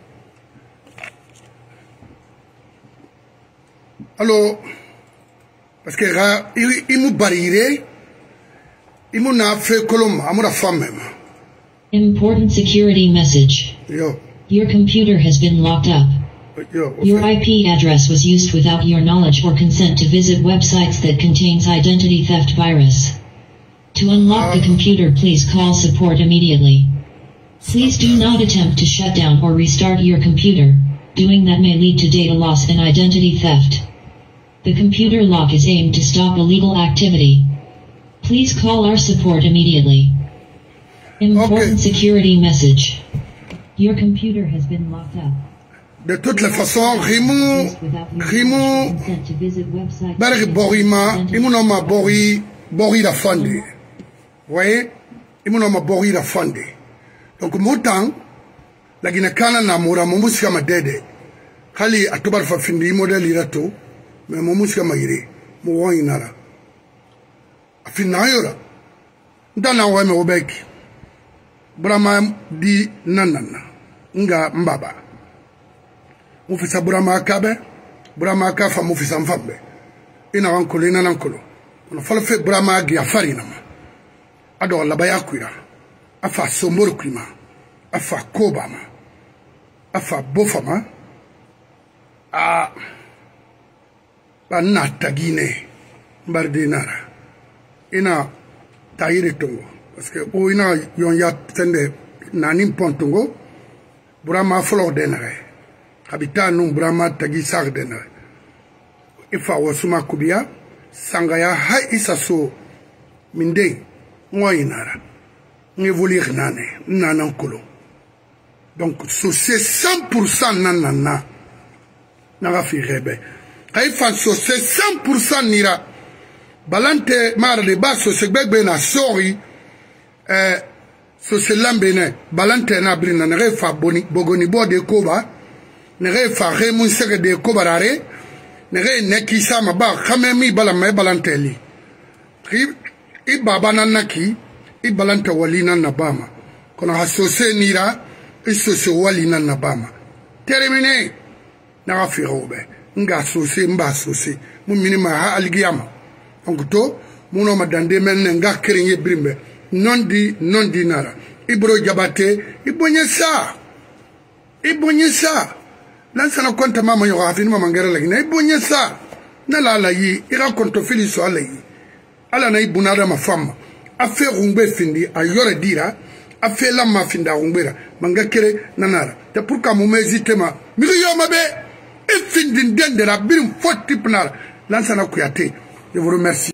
allo parce que ra imu barire imu na fe kolom amura femme. Important security message. Yo. Your computer has been locked up. Yo. Your I P address was used without your knowledge or consent to visit websites that contains identity theft virus. To unlock the computer, please call support immediately. Please do not attempt to shut down or restart your computer. Doing that may lead to data loss and identity theft. The computer lock is aimed to stop illegal activity. Please call our support immediately. Important okay. Security message. Your computer has been locked up. De toutes les façons, Rimou, Rimou, Barry Borima, Imunoma Bori, Bori la Fande. Vous voyez? Imunoma Bori la Fande. Donc, Moutan, la Guinée-Kana Namura, Momusika Madede, Kali Atubar Fafindi, modèle Irato, mais Momusika Maire, Mouan Inara. Afinayora. Ndana wame obeki. Brahma di nanana. Nga mbaba. Mufisa Brahma kabe. Brahma kafa mufisa mfambe. Ina wankolo ina nankolo. on fa le fait brama gi afari na ado la baya kuira afa sombor kuima afa kobama afa bofama a ba na tagine mbardinara ina tayire tongo parce que o ina yon ya tende nanim pontongo brama flo denare habita num brama tagi sag denare ifa wasuma kubia sangaya hay isaso minde ngoyinara ngevolir nane nanan kolo donc so c'est cent pour cent nanana naga fi rebe kay fan so c'est cent pour cent nira balante mara de basso se gbegbe na sori eh so se lambene balante na brina na refa boni bogoni bode koba na refa remun sege de koba rare na re neki sama ba kamemi bala me balanteli i baba nanaki i balante walina na bama kono hasose nira i sose walina na bama terminé na fi robe nga sose mba sose mu minima ha algiyama donc to muno madande men nga krenye brimbe non di non di nara ibro jabate ibonye sa ibonye sa lansana konta mama yo afini mama ngere la na ibonye sa na la la yi ira konto fili so ala yi ala na ibunada ma femme afe rumbe findi ayore dira afe la ma finda rumbera manga kere nanara te pour ka mo mezite ma mi yo mabe e findi ndende la birim foti pnara lansana kuyate. Je vous remercie.